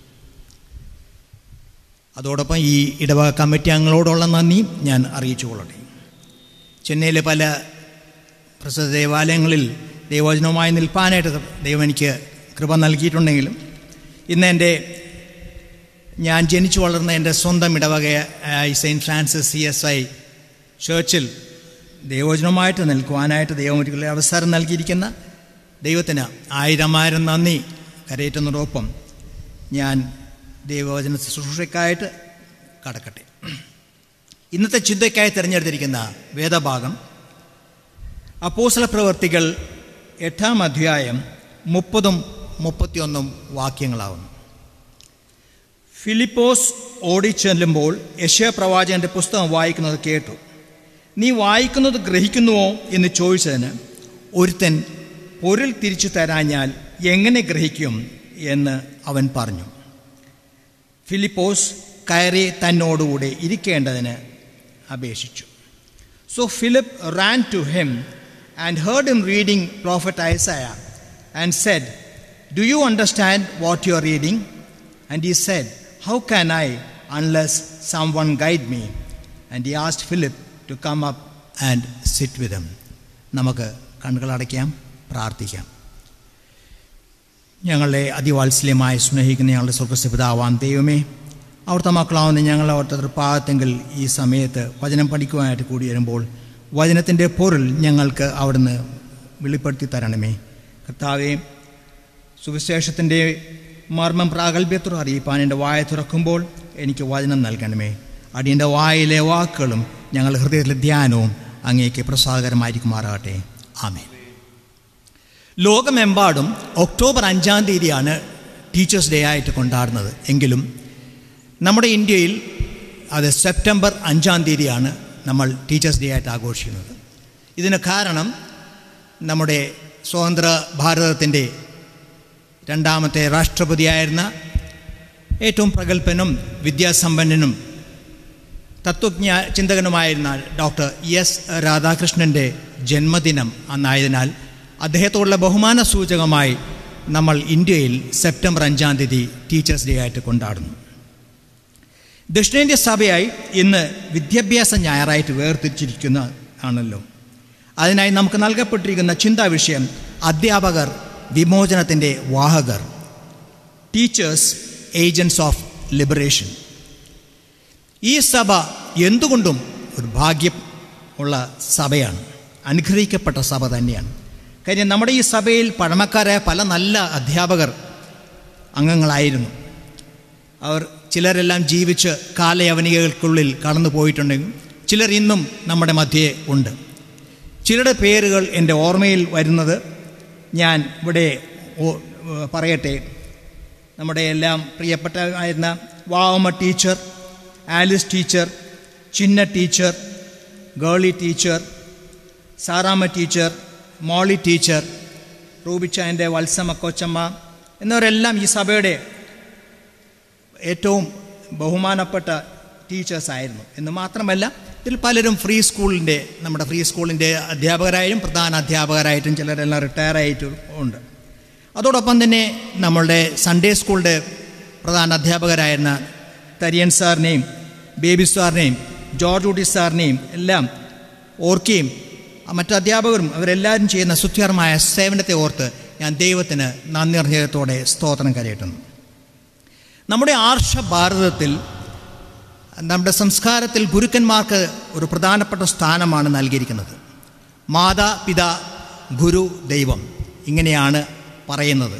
അതോടൊപ്പം ഈ ഇടവക കമ്മിറ്റി അംഗങ്ങളോടുള്ള നന്ദിയും ഞാൻ അറിയിച്ചു കൊള്ളട്ടെ. ചെന്നൈയിലെ പല പ്രസിദ്ധ ദേവാലയങ്ങളിൽ ദൈവവചനവുമായി നിൽപ്പാനായിട്ട് ദൈവം എനിക്ക് കൃപ നൽകിയിട്ടുണ്ടെങ്കിലും ഇന്ന് എൻ്റെ ഞാൻ ജനിച്ചു വളർന്ന എൻ്റെ സ്വന്തം ഇടവകയായി saint Francis C S I ചർച്ചിൽ ദൈവവചനവുമായിട്ട് നിൽക്കുവാനായിട്ട് ദൈവം ഒരിക്കലും അവസരം നൽകിയിരിക്കുന്ന ദൈവത്തിന് ആയിരം ആയിരം നന്ദി കരയേറ്റുന്നതോടൊപ്പം ഞാൻ ദൈവവചന ശുശ്രൂഷയ്ക്കായിട്ട് കടക്കട്ടെ. ഇന്നത്തെ ചിന്തയ്ക്കായി തിരഞ്ഞെടുത്തിരിക്കുന്ന വേദഭാഗം അപ്പോസ്തല പ്രവൃത്തികൾ എട്ടാം അധ്യായം മുപ്പതും മുപ്പത്തിയൊന്നും വാക്യങ്ങളാവുന്നു. ഫിലിപ്പോസ് ഓടിച്ചെല്ലുമ്പോൾ യെശയ്യാ പ്രവാചകന്റെ പുസ്തകം വായിക്കുന്നത് കേട്ടു. നീ വായിക്കുന്നത് ഗ്രഹിക്കുന്നുവോ എന്ന് ചോദിച്ചതിന് ഒരുത്തൻ പൊരുൾ തിരിച്ചു തരാഞ്ഞാൽ എങ്ങനെ ഗ്രഹിക്കും എന്ന് അവൻ പറഞ്ഞു. ഫിലിപ്പോസ് കയറി തന്നോടുകൂടെ ഇരിക്കേണ്ടതിന് അപേക്ഷിച്ചു. So Philip ran to him and heard him reading prophet Isaiah and said, Do you understand what you are reading? And he said, How can I unless someone guide me? And he asked Philip to come up and sit with him. നമുക്ക് കണ്ണുകളടയ്ക്കാം, പ്രാർത്ഥിക്കാം. ഞങ്ങളെ അതിവാത്സല്യമായി സ്നേഹിക്കുന്ന ഞങ്ങളുടെ സ്വർഗ്ഗസ്ഥ പിതാവാം ദൈവമേ, അവിടുത്തെ മക്കളാവുന്ന ഞങ്ങൾ അവിടുത്തെ തൃപ്പാദത്തെങ്കിൽ ഈ സമയത്ത് വചനം പഠിക്കുവാനായിട്ട് കൂടി വരുമ്പോൾ വചനത്തിൻ്റെ പൊരുൾ ഞങ്ങൾക്ക് അവിടുന്ന് വെളിപ്പെടുത്തി തരണമേ. കർത്താവേ, സുവിശേഷത്തിൻ്റെ മർമ്മം പ്രാഗൽഭ്യത്തോടെ അറിയിപ്പാൻ എൻ്റെ വായ തുറക്കുമ്പോൾ എനിക്ക് വചനം നൽകണമേ. അടിയൻ്റെ വായിലെ വാക്കുകളും ഞങ്ങളുടെ ഹൃദയത്തിലെ ധ്യാനവും അങ്ങേക്ക് പ്രസാദകരമായിരിക്കുമാറാകട്ടെ. ആമേൻ. ലോകമെമ്പാടും ഒക്ടോബർ അഞ്ചാം തീയതിയാണ് ടീച്ചേഴ്സ് ഡേ ആയിട്ട് കൊണ്ടാടുന്നത്. എങ്കിലും നമ്മുടെ ഇന്ത്യയിൽ അത് സെപ്റ്റംബർ അഞ്ചാം തീയതിയാണ് നമ്മൾ ടീച്ചേഴ്സ് ഡേ ആയിട്ട് ആഘോഷിക്കുന്നത്. ഇതിന് കാരണം നമ്മുടെ സ്വതന്ത്ര ഭാരതത്തിൻ്റെ രണ്ടാമത്തെ രാഷ്ട്രപതിയായിരുന്ന ഏറ്റവും പ്രഗത്ഭനും വിദ്യാസമ്പന്നനും തത്വജ്ഞ ചിന്തകനുമായിരുന്ന ഡോക്ടർ എസ് രാധാകൃഷ്ണൻ്റെ ജന്മദിനം അന്നായതിനാൽ അദ്ദേഹത്തോടുള്ള ബഹുമാന സൂചകമായി നമ്മൾ ഇന്ത്യയിൽ സെപ്റ്റംബർ അഞ്ചാം തീയതി ടീച്ചേഴ്സ് ഡേ ആയിട്ട് കൊണ്ടാടുന്നു. ദക്ഷിണേന്ത്യ സഭയായി ഇന്ന് വിദ്യാഭ്യാസ ഞായറായിട്ട് വേർതിരിച്ചിരിക്കുന്ന ആണല്ലോ. അതിനായി നമുക്ക് നൽകപ്പെട്ടിരിക്കുന്ന ചിന്താ വിഷയം അധ്യാപകർ വിമോചനത്തിൻ്റെ വാഹകർ, ടീച്ചേഴ്സ് ഏജൻറ്റ്സ് ഓഫ് ലിബറേഷൻ. ഈ സഭ എന്തുകൊണ്ടും ഒരു ഭാഗ്യം ഉള്ള സഭയാണ്, അനുഗ്രഹിക്കപ്പെട്ട സഭ തന്നെയാണ്. കാര്യം നമ്മുടെ ഈ സഭയിൽ പഴമക്കാരായ പല നല്ല അധ്യാപകർ അംഗങ്ങളായിരുന്നു. അവർ ചിലരെല്ലാം ജീവിച്ച് കാലയവനികകൾക്കുള്ളിൽ കടന്നു പോയിട്ടുണ്ടെങ്കിൽ ചിലർ ഇന്നും നമ്മുടെ മധ്യേ ഉണ്ട്. ചിലരുടെ പേരുകൾ എൻ്റെ ഓർമ്മയിൽ വരുന്നത് ഞാൻ ഇവിടെ പറയട്ടെ. നമ്മുടെ എല്ലാം പ്രിയപ്പെട്ടതായിരുന്ന Vavamma teacher, Alice teacher, Chinna teacher, Gely teacher, Saramma teacher, Molly teacher, റൂബിച്ചായൻ്റെ വത്സമ്മ കൊച്ചമ്മ എന്നിവരെല്ലാം ഈ സഭയുടെ ഏറ്റവും ബഹുമാനപ്പെട്ട ടീച്ചേഴ്സായിരുന്നു. എന്ന് മാത്രമല്ല ഇതിൽ പലരും ഫ്രീ സ്കൂളിൻ്റെ നമ്മുടെ ഫ്രീ സ്കൂളിൻ്റെ അധ്യാപകരായും പ്രധാന അധ്യാപകരായിട്ടും ചിലരെല്ലാം റിട്ടയർ ആയിട്ടും ഉണ്ട്. അതോടൊപ്പം തന്നെ നമ്മളുടെ സൺഡേ സ്കൂളിൻ്റെ പ്രധാന അധ്യാപകരായിരുന്ന തരിയൻ സാറിനെയും ബേബി സാറിനെയും ജോർജ് ഊട്ടി സാറിനെയും എല്ലാം ഓർക്കുകയും മറ്റു അധ്യാപകരും അവരെല്ലാവരും ചെയ്യുന്ന സ്തുത്യർഹമായ സേവനത്തെ ഓർത്ത് ഞാൻ ദൈവത്തിന് നന്ദി ഹൃദയത്തോടെ സ്തോത്രം കരയറ്റുന്നു. നമ്മുടെ ആർഷ ഭാരതത്തിൽ നമ്മുടെ സംസ്കാരത്തിൽ ഗുരുക്കന്മാർക്ക് ഒരു പ്രധാനപ്പെട്ട സ്ഥാനമാണ് നൽകിയിരിക്കുന്നത്. മാതാ പിതാ ഗുരു ദൈവം ഇങ്ങനെയാണ് പറയുന്നത്.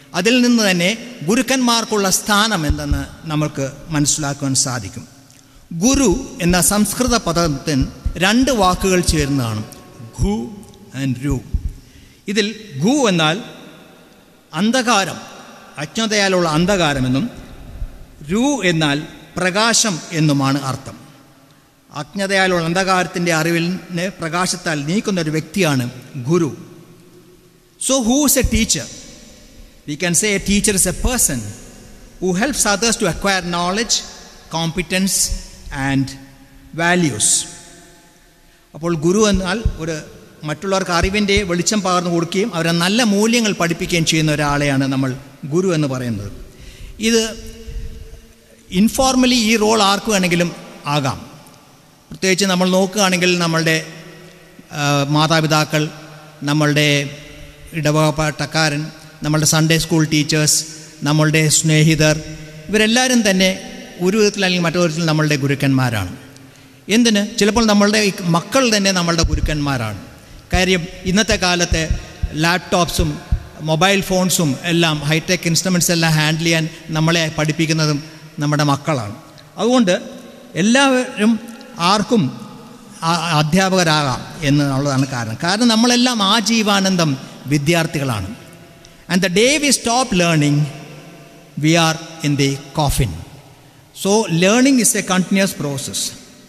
അതിൽ നിന്ന് തന്നെ ഗുരുക്കന്മാർക്കുള്ള സ്ഥാനം എന്തെന്ന് നമുക്ക് മനസ്സിലാക്കുവാൻ സാധിക്കും. ഗുരു എന്ന സംസ്കൃത പദത്തിന് രണ്ട് വാക്കുകൾ ചേർന്നതാണ്, ഘു ആൻഡ് രു. ഇതിൽ ഘു എന്നാൽ അന്ധകാരം, അജ്ഞതയാലുള്ള അന്ധകാരമെന്നും രു എന്നാൽ പ്രകാശം എന്നുമാണ് അർത്ഥം. അജ്ഞതയാലുള്ള അന്ധകാരത്തിൻ്റെ അറിവിനെ പ്രകാശത്താൽ നീക്കുന്ന ഒരു വ്യക്തിയാണ് ഗുരു. So who is a teacher? We can say a teacher is a person who helps others to acquire knowledge, competence and values. അപ്പോൾ ഗുരു എന്നാൽ ഒരു മറ്റുള്ളവർക്ക് അറിവിൻ്റെ വെളിച്ചം പകർന്നു കൊടുക്കുകയും അവരെ നല്ല മൂല്യങ്ങൾ പഠിപ്പിക്കുകയും ചെയ്യുന്ന ഒരാളെയാണ് നമ്മൾ ഗുരു എന്ന് പറയുന്നത്. ഇത് ഇൻഫോർമലി ഈ റോൾ ആർക്ക് വേണമെങ്കിലും ആകാം. പ്രത്യേകിച്ച് നമ്മൾ നോക്കുകയാണെങ്കിൽ നമ്മളുടെ മാതാപിതാക്കൾ, നമ്മളുടെ ഇടവകപ്പാട്ടക്കാരൻ, നമ്മളുടെ സൺഡേ സ്കൂൾ ടീച്ചേഴ്സ്, നമ്മളുടെ സ്നേഹിതർ, ഇവരെല്ലാവരും തന്നെ ഒരു വിധത്തിൽ അല്ലെങ്കിൽ മറ്റൊരു വിധത്തിൽ നമ്മളുടെ ഗുരുക്കന്മാരാണ്. എന്തിന്? ചിലപ്പോൾ നമ്മളുടെ മക്കൾ തന്നെ നമ്മളുടെ ഗുരുക്കന്മാരാണ്. കാര്യം ഇന്നത്തെ കാലത്തെ ലാപ്ടോപ്സും മൊബൈൽ ഫോൺസും എല്ലാം, ഹൈടെക് ഇൻസ്ട്രുമെൻറ്റ്സ് എല്ലാം ഹാൻഡിൽ ചെയ്യാൻ നമ്മളെ പഠിപ്പിക്കുന്നതും നമ്മുടെ മക്കളാണ്. അതുകൊണ്ട് എല്ലാവരും ആർക്കും അധ്യാപകരാകാം എന്നുള്ളതാണ് കാരണം. കാരണം നമ്മളെല്ലാം ആജീവാനന്ദം വിദ്യാർത്ഥികളാണ്. And the day we stop learning we are in the coffin. So learning is a continuous process.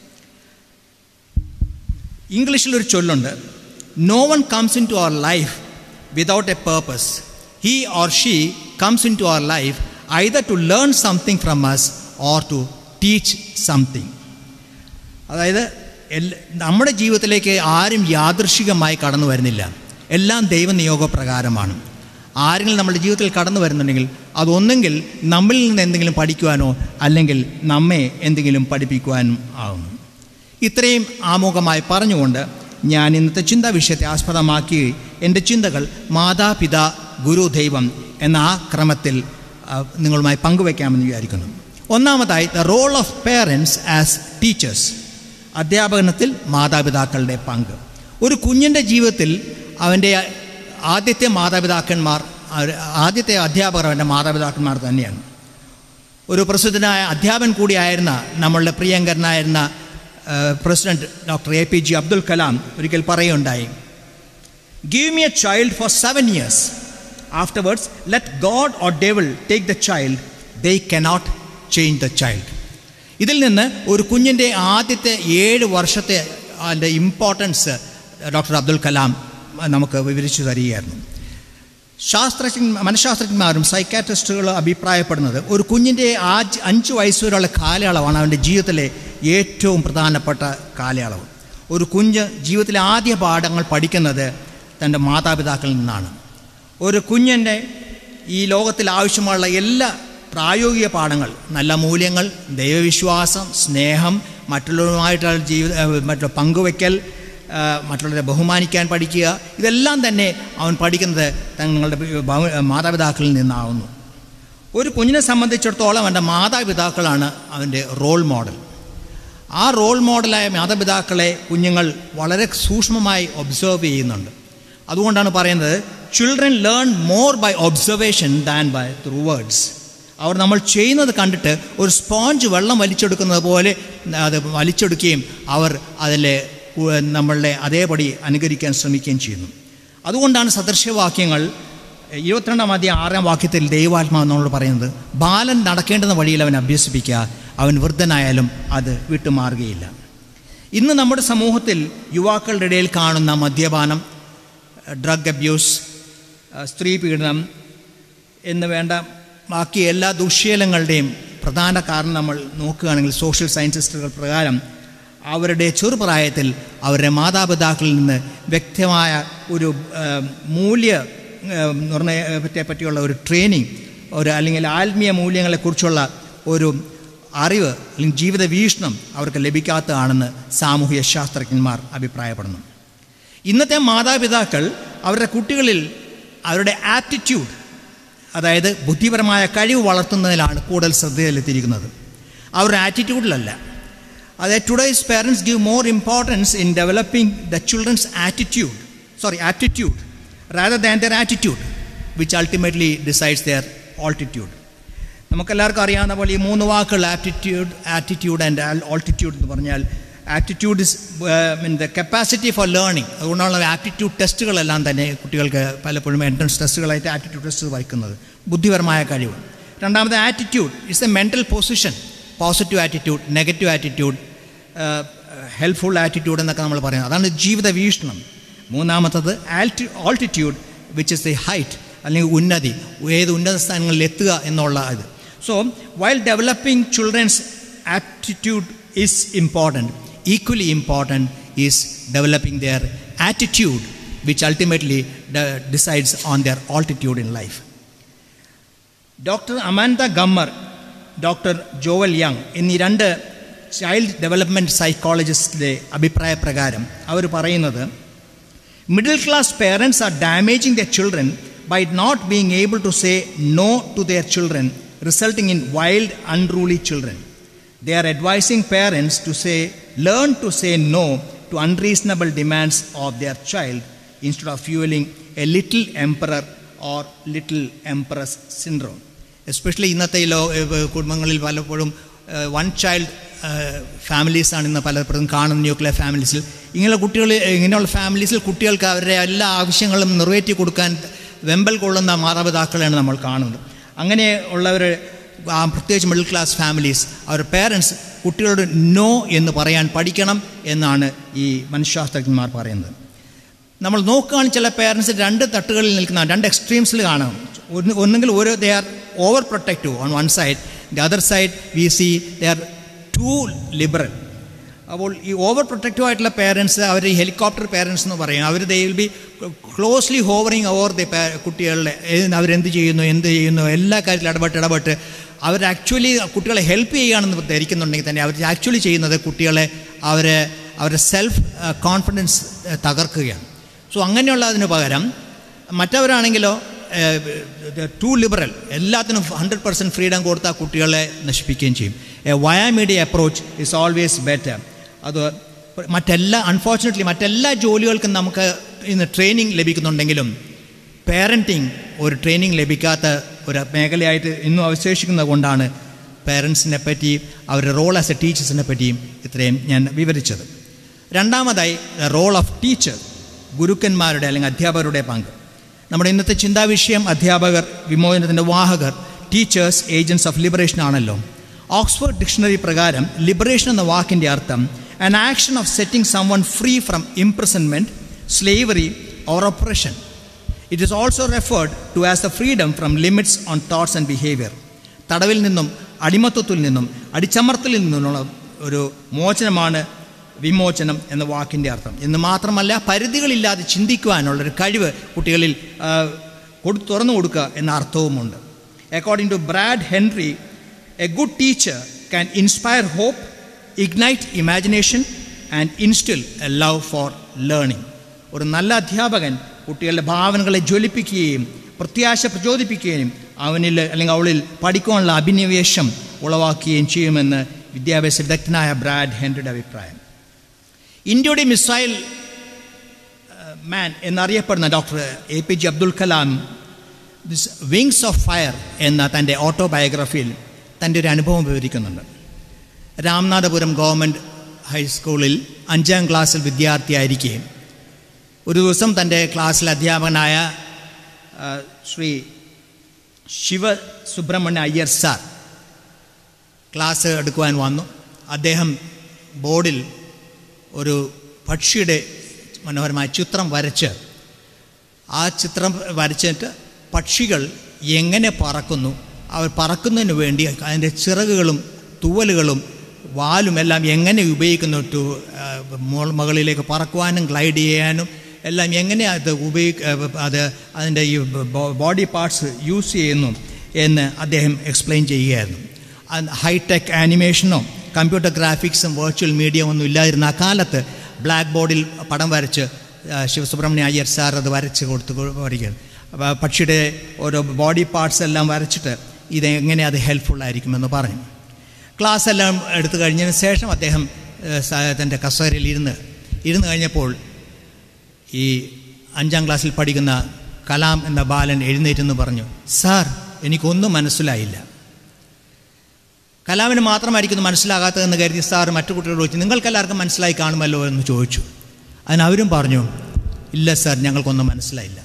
ഇംഗ്ലീഷിലൊരു ചൊല്ലുണ്ട്, no one comes into our life without a purpose. He or she comes into our life either to learn something from us or to teach something. അതായത് നമ്മുടെ ജീവിതത്തിലേക്ക് ആരും യാദൃശ്ചികമായി കടന്നു വരുന്നില്ല, എല്ലാം ദൈവനിയോഗപ്രകാരമാണ്. ആരെങ്കിലും നമ്മുടെ ജീവിതത്തിൽ കടന്നു വരുന്നുണ്ടെങ്കിൽ അതൊന്നെങ്കിൽ നമ്മിൽ നിന്ന് എന്തെങ്കിലും പഠിക്കുവാനോ അല്ലെങ്കിൽ നമ്മെ എന്തെങ്കിലും പഠിപ്പിക്കുവാനും ആകുന്നു. ഇത്രയും ആമുഖമായി പറഞ്ഞുകൊണ്ട് ഞാൻ ഇന്നത്തെ ചിന്താ വിഷയത്തെ ആസ്പദമാക്കി എൻ്റെ ചിന്തകൾ മാതാപിതാ ഗുരു ദൈവം എന്ന ആ ക്രമത്തിൽ നിങ്ങളുമായി പങ്കുവയ്ക്കാമെന്ന് വിചാരിക്കുന്നു. ഒന്നാമതായി, the role of parents as teachers. അധ്യാപനത്തിൽ മാതാപിതാക്കളുടെ പങ്ക്. ഒരു കുഞ്ഞിൻ്റെ ജീവിതത്തിൽ അവൻ്റെ ആദ്യത്തെ മാതാപിതാക്കന്മാർ, ആദ്യത്തെ അധ്യാപകർ അവൻ്റെ മാതാപിതാക്കന്മാർ തന്നെയാണ്. ഒരു പ്രസിദ്ധനായ അധ്യാപകൻ കൂടിയായിരുന്ന നമ്മളുടെ പ്രിയങ്കരനായിരുന്ന president doctor A P J Abdul Kalam ഒരിക്കൽ പറയുകയുണ്ടായി, give me a child for seven years, afterwards let God or devil take the child, they cannot change the child. ഇതിൽ നിന്ന് ഒരു കുഞ്ഞിൻ്റെ ആദ്യത്തെ ഏഴ് വർഷത്തെ അതിൻ്റെ ഇമ്പോർട്ടൻസ് ഡോക്ടർ അബ്ദുൽ കലാം നമുക്ക് വിവരിച്ചു തരികയായിരുന്നു. ശാസ്ത്രജ്ഞ മനഃശാസ്ത്രജ്ഞന്മാരും സൈക്കാട്രിസ്റ്റുകളും അഭിപ്രായപ്പെടുന്നത് ഒരു കുഞ്ഞിൻ്റെ ആ അഞ്ച് വയസ്സുവരെയുള്ള കാലയളവാണ് അവൻ്റെ ജീവിതത്തിലെ ഏറ്റവും പ്രധാനപ്പെട്ട കാലയളവ്. ഒരു കുഞ്ഞ് ജീവിതത്തിലെ ആദ്യ പാഠങ്ങൾ പഠിക്കുന്നത് തൻ്റെ മാതാപിതാക്കളിൽ നിന്നാണ്. ഒരു കുഞ്ഞിൻ്റെ ഈ ലോകത്തിൽ ആവശ്യമുള്ള എല്ലാ പ്രായോഗിക പാഠങ്ങൾ, നല്ല മൂല്യങ്ങൾ, ദൈവവിശ്വാസം, സ്നേഹം, മറ്റുള്ളവരുമായിട്ടുള്ള ജീവിത മറ്റുള്ള പങ്കുവയ്ക്കൽ, മറ്റുള്ളവരെ ബഹുമാനിക്കാൻ പഠിക്കുക, ഇതെല്ലാം തന്നെ അവൻ പഠിക്കുന്നത് തങ്ങളുടെ മാതാപിതാക്കളിൽ നിന്നാവുന്നു. ഒരു കുഞ്ഞിനെ സംബന്ധിച്ചിടത്തോളം അവൻ്റെ മാതാപിതാക്കളാണ് അവൻ്റെ റോൾ മോഡൽ. ആ റോൾ മോഡലായ മാതാപിതാക്കളെ കുഞ്ഞുങ്ങൾ വളരെ സൂക്ഷ്മമായി ഒബ്സർവ് ചെയ്യുന്നുണ്ട്. അതുകൊണ്ടാണ് പറയുന്നത്, children learn more by observation than by through words. അവർ നമ്മൾ ചെയ്യുന്നത് കണ്ടിട്ട് ഒരു സ്പോഞ്ച് വെള്ളം വലിച്ചെടുക്കുന്നത് പോലെ അത് വലിച്ചെടുക്കുകയും അവർ അതിൽ നമ്മളുടെ അതേപടി അനുകരിക്കാൻ ശ്രമിക്കുകയും ചെയ്യുന്നു. അതുകൊണ്ടാണ് സദൃശ്യവാക്യങ്ങൾ ഇരുപത്തിരണ്ടാം അധ്യായം ആറാം വാക്യത്തിൽ ദൈവാത്മാവ് നമ്മളോട് പറയുന്നത്, ബാലൻ നടക്കേണ്ടുന്ന വഴിയിൽ അവൻ അഭ്യസിപ്പിക്കുക, അവൻ വൃദ്ധനായാലും അത് വിട്ടുമാറുകയില്ല. ഇന്ന് നമ്മുടെ സമൂഹത്തിൽ യുവാക്കളുടെ ഇടയിൽ കാണുന്ന മദ്യപാനം, ഡ്രഗ് അബ്യൂസ്, സ്ത്രീ പീഡനം എന്ന് വേണ്ട ബാക്കി എല്ലാ ദുശ്ശീലങ്ങളുടെയും പ്രധാന കാരണം നമ്മൾ നോക്കുകയാണെങ്കിൽ സോഷ്യൽ സയൻസിസ്റ്റുകൾ പ്രകാരം അവരുടെ ചെറുപ്രായത്തിൽ അവരുടെ മാതാപിതാക്കളിൽ നിന്ന് വ്യക്തമായ ഒരു മൂല്യ നിർണയത്തെ പറ്റിയുള്ള ഒരു ട്രെയിനിങ്, ഒരു അല്ലെങ്കിൽ ആത്മീയ മൂല്യങ്ങളെക്കുറിച്ചുള്ള ഒരു അറിവ് അല്ലെങ്കിൽ ജീവിത വീക്ഷണം അവർക്ക് ലഭിക്കാത്തതാണെന്ന് സാമൂഹ്യ ശാസ്ത്രജ്ഞന്മാർ അഭിപ്രായപ്പെടുന്നു. ഇന്നത്തെ മാതാപിതാക്കൾ അവരുടെ കുട്ടികളിൽ അവരുടെ ആപ്റ്റിറ്റ്യൂഡ്, അതായത് ബുദ്ധിപരമായ കഴിവ് വളർത്തുന്നതിലാണ് കൂടുതൽ ശ്രദ്ധ ചെലുത്തിയിരിക്കുന്നത്, അവരുടെ ആറ്റിറ്റ്യൂഡിലല്ല. അതായത് today's parents give more importance in developing the children's attitude sorry aptitude rather than their attitude, which ultimately decides their altitude. നമുക്കെല്ലാവർക്കും അറിയാവുന്ന പോലെ ഈ മൂന്ന് വാക്കുകൾ ആപ്റ്റിറ്റ്യൂഡ്, ആറ്റിറ്റ്യൂഡ് ആൻഡ് ആൾട്ടിറ്റ്യൂഡ് എന്ന് പറഞ്ഞാൽ, aptitude is mean the capacity for learning. അതുകൊണ്ടാണ് aptitude ടെസ്റ്റുകളെല്ലാം തന്നെ കുട്ടികൾക്ക് പലപ്പോഴും എൻട്രൻസ് ടെസ്റ്റുകളായിട്ട് ആപ്റ്റിറ്റ്യൂഡ് ടെസ്റ്റ് വയ്ക്കുന്നത്, ബുദ്ധിപരമായ കഴിവ്. രണ്ടാമത് attitude is a mental position, positive attitude, negative attitude, helpful attitude എന്നൊക്കെ നമ്മൾ പറയുന്നത്, അതാണ് ജീവിത വീക്ഷണം. മൂന്നാമത്തത് alti altitude which is the height, അല്ലെങ്കിൽ ഉന്നതി, ഏത് ഉന്നത സ്ഥാനങ്ങളിൽ എത്തുക എന്നുള്ള ഇത്. So while developing children's aptitude is important, equally important is developing their attitude which ultimately decides on their altitude in life. Doctor Amanda Gummer, doctor Joel Young എന്നീ രണ്ട് ചൈൽഡ് ഡെവലപ്മെൻറ്റ് സൈക്കോളജിസ്റ്റിൻ്റെ അഭിപ്രായ പ്രകാരം അവർ പറയുന്നത്, middle class parents are damaging their children by not being able to say no to their children, resulting in wild, unruly children. They are advising parents to say, learn to say no to unreasonable demands of their child instead of fueling a little emperor or little empress syndrome. Especially ഇന്നത്തെ ലോ കുടുംബങ്ങളിൽ പലപ്പോഴും one child ഫാമിലീസാണ് ഇന്ന് പലപ്പോഴും കാണുന്ന nuclear ഫാമിലീസിൽ. ഇങ്ങനെയുള്ള കുട്ടികൾ ഇങ്ങനെയുള്ള ഫാമിലീസിൽ കുട്ടികൾക്ക് അവരുടെ എല്ലാ ആവശ്യങ്ങളും നിറവേറ്റി കൊടുക്കാൻ വെമ്പൽ കൊള്ളുന്ന മാതാപിതാക്കളെയാണ് നമ്മൾ കാണുന്നത്. അങ്ങനെ ഉള്ളവർ, പ്രത്യേകിച്ച് മിഡിൽ ക്ലാസ് ഫാമിലീസ്, അവർ പേരൻസ് കുട്ടികളോട് നോ എന്ന് പറയാൻ പഠിക്കണം എന്നാണ് ഈ മനഃശാസ്ത്രജ്ഞന്മാർ പറയുന്നത്. നമ്മൾ നോക്കുകയാണെങ്കിൽ ചില പേരൻസ് രണ്ട് തട്ടുകളിൽ നിൽക്കുന്ന, രണ്ട് എക്സ്ട്രീംസിൽ കാണാം. ഒന്ന് ഒന്നെങ്കിൽ ഓരോ they are over protective on one side, the other side we see they are too liberal. അപ്പോൾ ഈ ഓവർ പ്രൊട്ടക്റ്റീവ് ആയിട്ടുള്ള പേരൻസ്, അവർ ഈ ഹെലികോപ്റ്റർ പേരൻസ് എന്ന് പറയും, അവർ they will be closely hovering over the കുട്ടികളുടെ അവരെന്ത് ചെയ്യുന്നു എന്ത് ചെയ്യുന്നു എല്ലാ കാര്യത്തിലും ഇടപെട്ട് ഇടപെട്ട് അവർ ആക്ച്വലി കുട്ടികളെ ഹെൽപ്പ് ചെയ്യുകയാണെന്ന് ധരിക്കുന്നുണ്ടെങ്കിൽ തന്നെ അവർ ആക്ച്വലി ചെയ്യുന്നത് കുട്ടികളെ അവർ അവരുടെ സെൽഫ് കോൺഫിഡൻസ് തകർക്കുകയാണ്. സോ അങ്ങനെയുള്ള അതിന് പകരം മറ്റവരാണെങ്കിലോ ടു ലിബറൽ, എല്ലാത്തിനും ഹൺഡ്രഡ് പെർസെൻറ്റ് ഫ്രീഡം കൊടുത്താൽ കുട്ടികളെ നശിപ്പിക്കുകയും ചെയ്യും. A via media approach is always better. അത് മറ്റെല്ലാ അൺഫോർച്ചുനേറ്റ്ലി മറ്റെല്ലാ ജോലികൾക്കും നമുക്ക് ഇന്ന് ട്രെയിനിങ് ലഭിക്കുന്നുണ്ടെങ്കിലും പേരൻറ്റിങ് ഒരു ട്രെയിനിങ് ലഭിക്കാത്ത ഒരു മേഖലയായിട്ട് ഇന്നും അവശേഷിക്കുന്നത് കൊണ്ടാണ് പേരൻസിനെ പറ്റി അവരുടെ റോൾ ആസ് എ ടീച്ചേഴ്സിനെ പറ്റിയും ഇത്രയും ഞാൻ വിവരിച്ചത്. രണ്ടാമതായി റോൾ ഓഫ് ടീച്ചർ, ഗുരുക്കന്മാരുടെ അല്ലെങ്കിൽ അധ്യാപകരുടെ പങ്ക്. നമ്മുടെ ഇന്നത്തെ ചിന്താവിഷയം അധ്യാപകർ, വിമോചനത്തിൻ്റെ വാഹകർ, ടീച്ചേഴ്സ് ഏജൻറ്റ്സ് ഓഫ് ലിബറേഷൻ ആണല്ലോ. ഓക്സ്ഫോർഡ് ഡിക്ഷണറി പ്രകാരം ലിബറേഷൻ എന്ന വാക്കിൻ്റെ അർത്ഥം an action of setting someone free from imprisonment, slavery or oppression. It is also referred to as the freedom from limits on thoughts and behavior. തടവിൽ നിന്നും അടിമത്വത്തിൽ നിന്നും അടിച്ചമർത്തലിൽ നിന്നുള്ള ഒരു മോചനമാണ് വിമോചനം എന്ന വാക്കിൻ്റെ അർത്ഥം. എന്ന് മാത്രമല്ല, പരിധികളില്ലാതെ ചിന്തിക്കുവാനുള്ളൊരു കഴിവ് കുട്ടികളിൽ കൊടു തുറന്നു കൊടുക്കുക എന്ന അർത്ഥവുമുണ്ട്. According to Brad Henry, a good teacher can inspire hope, ignite imagination and instill a love for learning. ഒരു നല്ല അധ്യാപകൻ കുട്ടികളുടെ ഭാവനകളെ ജ്വലിപ്പിക്കുകയും പ്രത്യാശ പ്രചോദിപ്പിക്കുകയും അവനിൽ അല്ലെങ്കിൽ അവളിൽ പഠിക്കുവാനുള്ള അഭിനിവേശം ഉളവാക്കുകയും ചെയ്യുമെന്ന് വിദ്യാഭ്യാസ വിദഗ്ധനായ ബ്രാഡ് ഹെൻറിയുടെ അഭിപ്രായം. ഇന്ത്യയുടെ മിസൈൽ മാൻ എന്നറിയപ്പെടുന്ന doctor A P J Abdul Kalam this wings of fire എന്ന തൻ്റെ ഓട്ടോബയോഗ്രഫിയിൽ തൻ്റെ ഒരു അനുഭവം വിവരിക്കുന്നുണ്ട്. രാമനാഥപുരം ഗവൺമെൻറ് ഹൈസ്കൂളിൽ അഞ്ചാം ക്ലാസ്സിൽ വിദ്യാർത്ഥിയായിരിക്കെ ഒരു ദിവസം തൻ്റെ ക്ലാസ്സിൽ അധ്യാപകനായ ശ്രീ ശിവ സുബ്രഹ്മണ്യ അയ്യർ സാർ ക്ലാസ് എടുക്കുവാൻ വന്നു. അദ്ദേഹം ബോർഡിൽ ഒരു പക്ഷിയുടെ മനോഹരമായ ചിത്രം വരച്ച്, ആ ചിത്രം വരച്ചിട്ട് പക്ഷികൾ എങ്ങനെ പറക്കുന്നു, അവർ പറക്കുന്നതിന് വേണ്ടി അതിൻ്റെ ചിറകുകളും തൂവലുകളും വാലും എല്ലാം എങ്ങനെ ഉപയോഗിക്കുന്നു, ടു മുകളിലേക്ക് പറക്കുവാനും ഗ്ലൈഡ് ചെയ്യാനും എല്ലാം എങ്ങനെ അത് ഉപയോഗ അത് അതിൻ്റെ ഈ ബോഡി പാർട്സ് യൂസ് ചെയ്യുന്നു എന്ന് അദ്ദേഹം എക്സ്പ്ലെയിൻ ചെയ്യുകയായിരുന്നു. ഹൈടെക് ആനിമേഷനോ കമ്പ്യൂട്ടർ ഗ്രാഫിക്സും വെർച്വൽ മീഡിയ ഒന്നും ഇല്ലാതിരുന്ന ആ കാലത്ത് ബ്ലാക്ക് ബോർഡിൽ പടം വരച്ച് ശിവസുബ്രഹ്മണ്യ അയ്യർ സാർ അത് വരച്ച് കൊടുത്ത് പഠിക്കുകയാണ്. പക്ഷിയുടെ ഓരോ ബോഡി പാർട്സ് എല്ലാം വരച്ചിട്ട് ഇതെങ്ങനെ അത് ഹെൽപ്ഫുള്ളായിരിക്കുമെന്ന് പറഞ്ഞു. ക്ലാസ് എല്ലാം എടുത്തു കഴിഞ്ഞതിന് ശേഷം അദ്ദേഹം തൻ്റെ കസേരയിൽ ഇരുന്ന് ഇരുന്ന് കഴിഞ്ഞപ്പോൾ ഈ അഞ്ചാം ക്ലാസ്സിൽ പഠിക്കുന്ന കലാം എന്ന ബാലൻ എഴുന്നേറ്റെന്ന് പറഞ്ഞു, സാർ എനിക്കൊന്നും മനസ്സിലായില്ല. കലാമിന് മാത്രമായിരിക്കും മനസ്സിലാകാത്തതെന്ന് കരുതി സാർ മറ്റു കുട്ടികളോട് ചോദിച്ചു, നിങ്ങൾക്കെല്ലാവർക്കും മനസ്സിലായി കാണുമല്ലോ എന്ന് ചോദിച്ചു. അതിനവരും പറഞ്ഞു, ഇല്ല സാർ ഞങ്ങൾക്കൊന്നും മനസ്സിലായില്ല.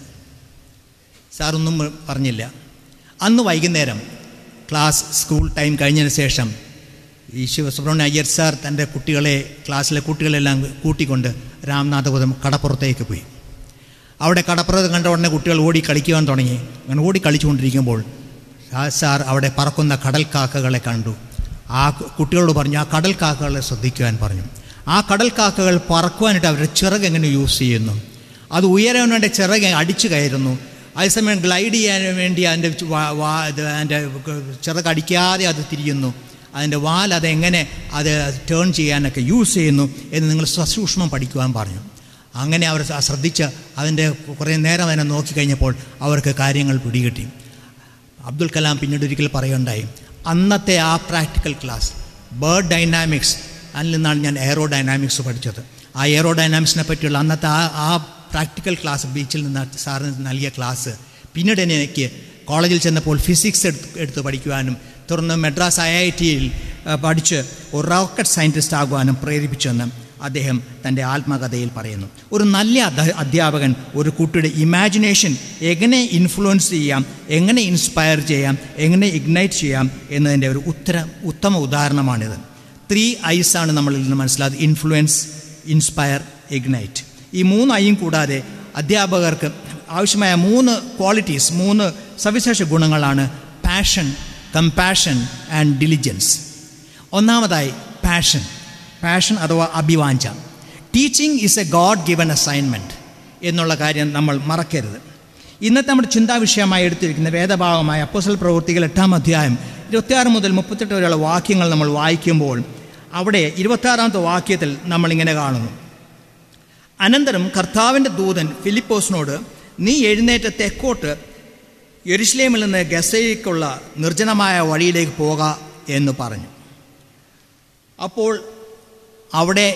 സാറൊന്നും പറഞ്ഞില്ല. അന്ന് വൈകുന്നേരം ക്ലാസ് സ്കൂൾ ടൈം കഴിഞ്ഞതിന് ശേഷം ഈ ശിവസുബ്രഹ്മണ്യ അയ്യർ സാർ തൻ്റെ കുട്ടികളെ ക്ലാസ്സിലെ കുട്ടികളെല്ലാം കൂട്ടിക്കൊണ്ട് രാമനാഥപുരം കടപ്പുറത്തേക്ക് പോയി. അവിടെ കടപ്പുറത്ത് കണ്ട ഉടനെ കുട്ടികൾ ഓടി കളിക്കുവാൻ തുടങ്ങി. അങ്ങനെ ഓടി കളിച്ചുകൊണ്ടിരിക്കുമ്പോൾ സാർ അവിടെ പറക്കുന്ന കടൽക്കാക്കകളെ കണ്ടു. ആ കുട്ടികളോട് പറഞ്ഞു, ആ കടൽക്കാക്കകളെ ശ്രദ്ധിക്കുവാൻ പറഞ്ഞു. ആ കടൽക്കാക്കകൾ പറക്കുവാനായിട്ട് അവരുടെ ചിറക് എങ്ങനെ യൂസ് ചെയ്യുന്നു, അത് ഉയരാൻ വേണ്ടി ചിറക് അടിച്ചു കയറുന്നു. അതേസമയം ഗ്ലൈഡ് ചെയ്യാൻ വേണ്ടി അതിൻ്റെ അതിൻ്റെ ചിറക് അടിക്കാതെ അത് തിരിയുന്നു. അതിൻ്റെ വാൽ അതെങ്ങനെ അത് ടേൺ ചെയ്യാനൊക്കെ യൂസ് ചെയ്യുന്നു എന്ന് നിങ്ങൾ സസൂക്ഷ്മം പഠിക്കുവാൻ പറഞ്ഞു. അങ്ങനെ അവർ ശ്രദ്ധിച്ച് അതിൻ്റെ കുറേ നേരം അതിനെ നോക്കിക്കഴിഞ്ഞപ്പോൾ അവർക്ക് കാര്യങ്ങൾ പിടികിട്ടി. അബ്ദുൽ കലാം പിന്നീട് ഒരിക്കൽ പറയുകയുണ്ടായി, അന്നത്തെ ആ പ്രാക്ടിക്കൽ ക്ലാസ് ബേർഡ് ഡൈനാമിക്സ്, അതിൽ നിന്നാണ് ഞാൻ എയറോ ഡൈനാമിക്സ് പഠിച്ചത്. ആ എയറോ ഡൈനാമിക്സിനെ പറ്റിയുള്ള അന്നത്തെ ആ ആ പ്രാക്ടിക്കൽ ക്ലാസ് ബീച്ചിൽ നിന്ന് സാറിന് നൽകിയ ക്ലാസ് പിന്നീട് എനിക്ക് കോളേജിൽ ചെന്നപ്പോൾ ഫിസിക്സ് എടുത്ത് എടുത്ത് പഠിക്കുവാനും തുടർന്ന് മദ്രാസ് ഐ ഐ ടിയിൽ പഠിച്ച് ഒരു റോക്കറ്റ് സയൻറ്റിസ്റ്റ് ആകുവാനും പ്രേരിപ്പിച്ചെന്ന് അദ്ദേഹം തൻ്റെ ആത്മകഥയിൽ പറയുന്നു. ഒരു നല്ല അധ്യാപകൻ ഒരു കുട്ടിയുടെ ഇമാജിനേഷൻ എങ്ങനെ ഇൻഫ്ലുവൻസ് ചെയ്യാം, എങ്ങനെ ഇൻസ്പയർ ചെയ്യാം, എങ്ങനെ ഇഗ്നൈറ്റ് ചെയ്യാം എന്നതിൻ്റെ ഒരു ഉത്തര ഉത്തമ ഉദാഹരണമാണിത്. ത്രീ ഐസ് ആണ് നമ്മളിൽ നിന്ന് മനസ്സിലായത്: ഇൻഫ്ലുവൻസ്, ഇൻസ്പയർ, ഇഗ്നൈറ്റ്. ഈ മൂന്ന് ഐയും കൂടാതെ അധ്യാപകർക്ക് ആവശ്യമായ മൂന്ന് ക്വാളിറ്റീസ്, മൂന്ന് സവിശേഷ ഗുണങ്ങളാണ് പാഷൻ, കമ്പാഷൻ ആൻഡ് ഡിലിജൻസ്. ഒന്നാമതായി പാഷൻ. പാഷൻ അഥവാ അഭിവാഞ്ച. Teaching is a God given assignment എന്നുള്ള കാര്യം നമ്മൾ മറക്കരുത്. ഇന്നത്തെ നമ്മുടെ ചിന്താവിഷയമായി എടുത്തിരിക്കുന്ന വേദഭാഗമായ അപ്പോസ്തല പ്രവൃത്തികൾ എട്ടാം അധ്യായം ഇരുപത്തിയാറ് മുതൽ മുപ്പത്തെട്ട് വരെയുള്ള വാക്യങ്ങൾ നമ്മൾ വായിക്കുമ്പോൾ അവിടെ ഇരുപത്തിയാറാമത്തെ വാക്യത്തിൽ നമ്മളിങ്ങനെ കാണുന്നു: അനന്തരം കർത്താവിൻ്റെ ദൂതൻ ഫിലിപ്പോസിനോട്, നീ എഴുന്നേറ്റ് തെക്കോട്ട് യെരുശലേമിൽ നിന്ന് ഗസയ്ക്കുള്ള നിർജ്ജനമായ വഴിയിലേക്ക് പോക എന്ന് പറഞ്ഞു. അപ്പോൾ അവിടെ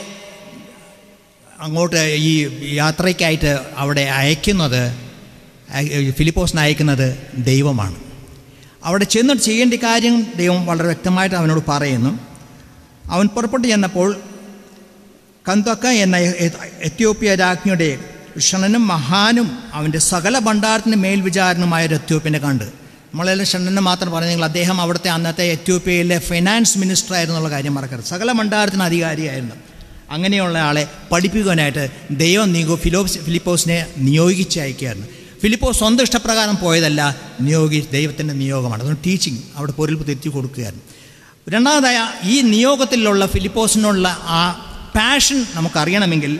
അങ്ങോട്ട് ഈ യാത്രയ്ക്കായിട്ട് അവിടെ അയക്കുന്നത്, ഫിലിപ്പോസിനെ അയക്കുന്നത് ദൈവമാണ്. അവിടെ ചെന്നിട്ട് ചെയ്യേണ്ട കാര്യം ദൈവം വളരെ വ്യക്തമായിട്ട് അവനോട് പറയുന്നു. അവൻ പുറപ്പെട്ടു ചെന്നപ്പോൾ കന്തക്ക എന്ന എത്യോപ്യ രാജ്ഞിയുടെ ഷണനും മഹാനും അവൻ്റെ സകല ഭണ്ഡാരത്തിന് മേൽവിചാരനുമായ ഒരു എത്യോപ്യനെ കണ്ട്. നമ്മളെല്ലാം ഷണനെ മാത്രം പറഞ്ഞെങ്കിൽ അദ്ദേഹം അവിടുത്തെ അന്നത്തെ എത്യോപ്യയിലെ ഫൈനാൻസ് മിനിസ്റ്റർ ആയിരുന്നുള്ള കാര്യം മറക്കരുത്. സകല ഭണ്ഡാരത്തിന് അധികാരിയായിരുന്നു. അങ്ങനെയുള്ള ആളെ പഠിപ്പിക്കാനായിട്ട് ദൈവം നീങ്ങോ ഫിലോസ് ഫിലിപ്പോസിനെ നിയോഗിച്ച് അയക്കുകയായിരുന്നു. ഫിലിപ്പോസ് സ്വന്തം ഇഷ്ടപ്രകാരം പോയതല്ല, നിയോഗി ദൈവത്തിൻ്റെ നിയോഗമാണ്. അതുകൊണ്ട് ടീച്ചിങ് അവിടെ പൊരുൾ തിരിച്ചു കൊടുക്കുകയായിരുന്നു. രണ്ടാമതായ ഈ നിയോഗത്തിലുള്ള ഫിലിപ്പോസിനുള്ള ആ പാഷൻ നമുക്കറിയണമെങ്കിൽ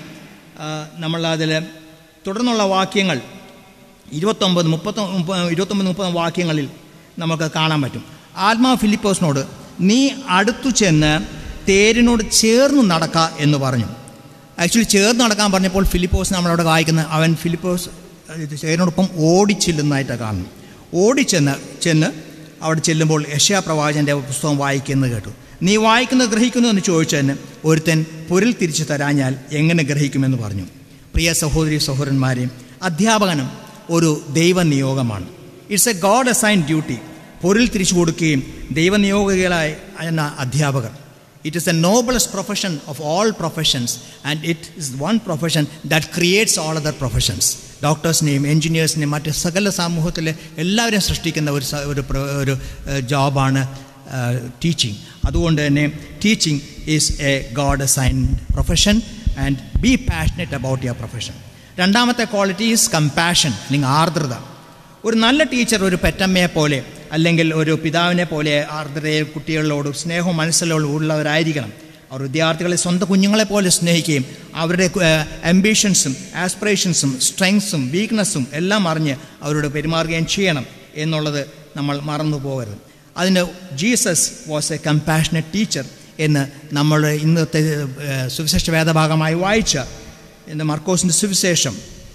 നമ്മളതിൽ തുടർന്നുള്ള വാക്യങ്ങൾ ഇരുപത്തൊമ്പത് മുപ്പത്തൊ ഇരുപത്തൊമ്പത് മുപ്പത് വാക്യങ്ങളിൽ നമുക്ക് കാണാൻ പറ്റും. ആത്മാ ഫിലിപ്പോസിനോട്, നീ അടുത്തു ചെന്ന് തേരിനോട് ചേർന്ന് നടക്ക എന്ന് പറഞ്ഞു. ആക്ച്വലി ചേർന്ന് നടക്കാൻ പറഞ്ഞപ്പോൾ ഫിലിപ്പോസ് നമ്മളവിടെ വായിക്കുന്നത് അവൻ ഫിലിപ്പോസ് തേരിനോടൊപ്പം ഓടിച്ചെല്ലുന്നതായിട്ടാണ് കാണുന്നു. ഓടിച്ചെന്ന് ചെന്ന് അവിടെ ചെല്ലുമ്പോൾ യെശയ്യാ പ്രവാചകൻ്റെ പുസ്തകം വായിക്കുന്നത് കേട്ടു. നീ വായിക്കുന്നത് ഗ്രഹിക്കുന്നു എന്ന് ചോദിച്ചതിന് ഒരുത്തൻ പൊരുൾ തിരിച്ചു തരാഞ്ഞാൽ എങ്ങനെ ഗ്രഹിക്കുമെന്ന് പറഞ്ഞു. പ്രിയ സഹോദരി സഹോദരന്മാരെ, അധ്യാപകനും ഒരു ദൈവനിയോഗമാണ്. It's a God assign duty. പൊരുൾ തിരിച്ചു കൊടുക്കുകയും ദൈവനിയോഗികളായി എന്ന അധ്യാപകർ. It is the noblest profession of all professions, and it is one profession that creates all other professions. ഡോക്ടേഴ്സിനെയും എൻജിനീയേഴ്സിനെയും മറ്റ് സകല സമൂഹത്തിലെ എല്ലാവരെയും സൃഷ്ടിക്കുന്ന ഒരു ഒരു ഒരു ജോബാണ് ടീച്ചിങ്. അതുകൊണ്ട് തന്നെ teaching is a God assigned profession and be passionate about your profession. രണ്ടാമത്തെ ക്വാളിറ്റി ഈസ് കമ്പാഷൻ, അല്ലെങ്കിൽ ആർദ്രത. ഒരു നല്ല ടീച്ചർ ഒരു പെറ്റമ്മയെ പോലെ അല്ലെങ്കിൽ ഒരു പിതാവിനെ പോലെ ആർദ്രതയെ കുട്ടികളോട് സ്നേഹവും മനസ്സിലോടും ഉള്ളവരായിരിക്കണം. അവർ വിദ്യാർത്ഥികളെ സ്വന്തം കുഞ്ഞുങ്ങളെ പോലെ സ്നേഹിക്കുകയും അവരുടെ ആംബിഷൻസും ആസ്പിറേഷൻസും സ്ട്രെങ്സും വീക്ക്നെസ്സും എല്ലാം അറിഞ്ഞ് അവരോട് പെരുമാറുകയും ചെയ്യണം എന്നുള്ളത് നമ്മൾ മറന്നു പോകരുത്. അതിന് Jesus was a compassionate teacher എന്ന് നമ്മൾ ഇന്നത്തെ സുവിശേഷ വേദഭാഗമായി വായിച്ച ഇന്ന് മർക്കോസിൻ്റെ സുവിശേഷം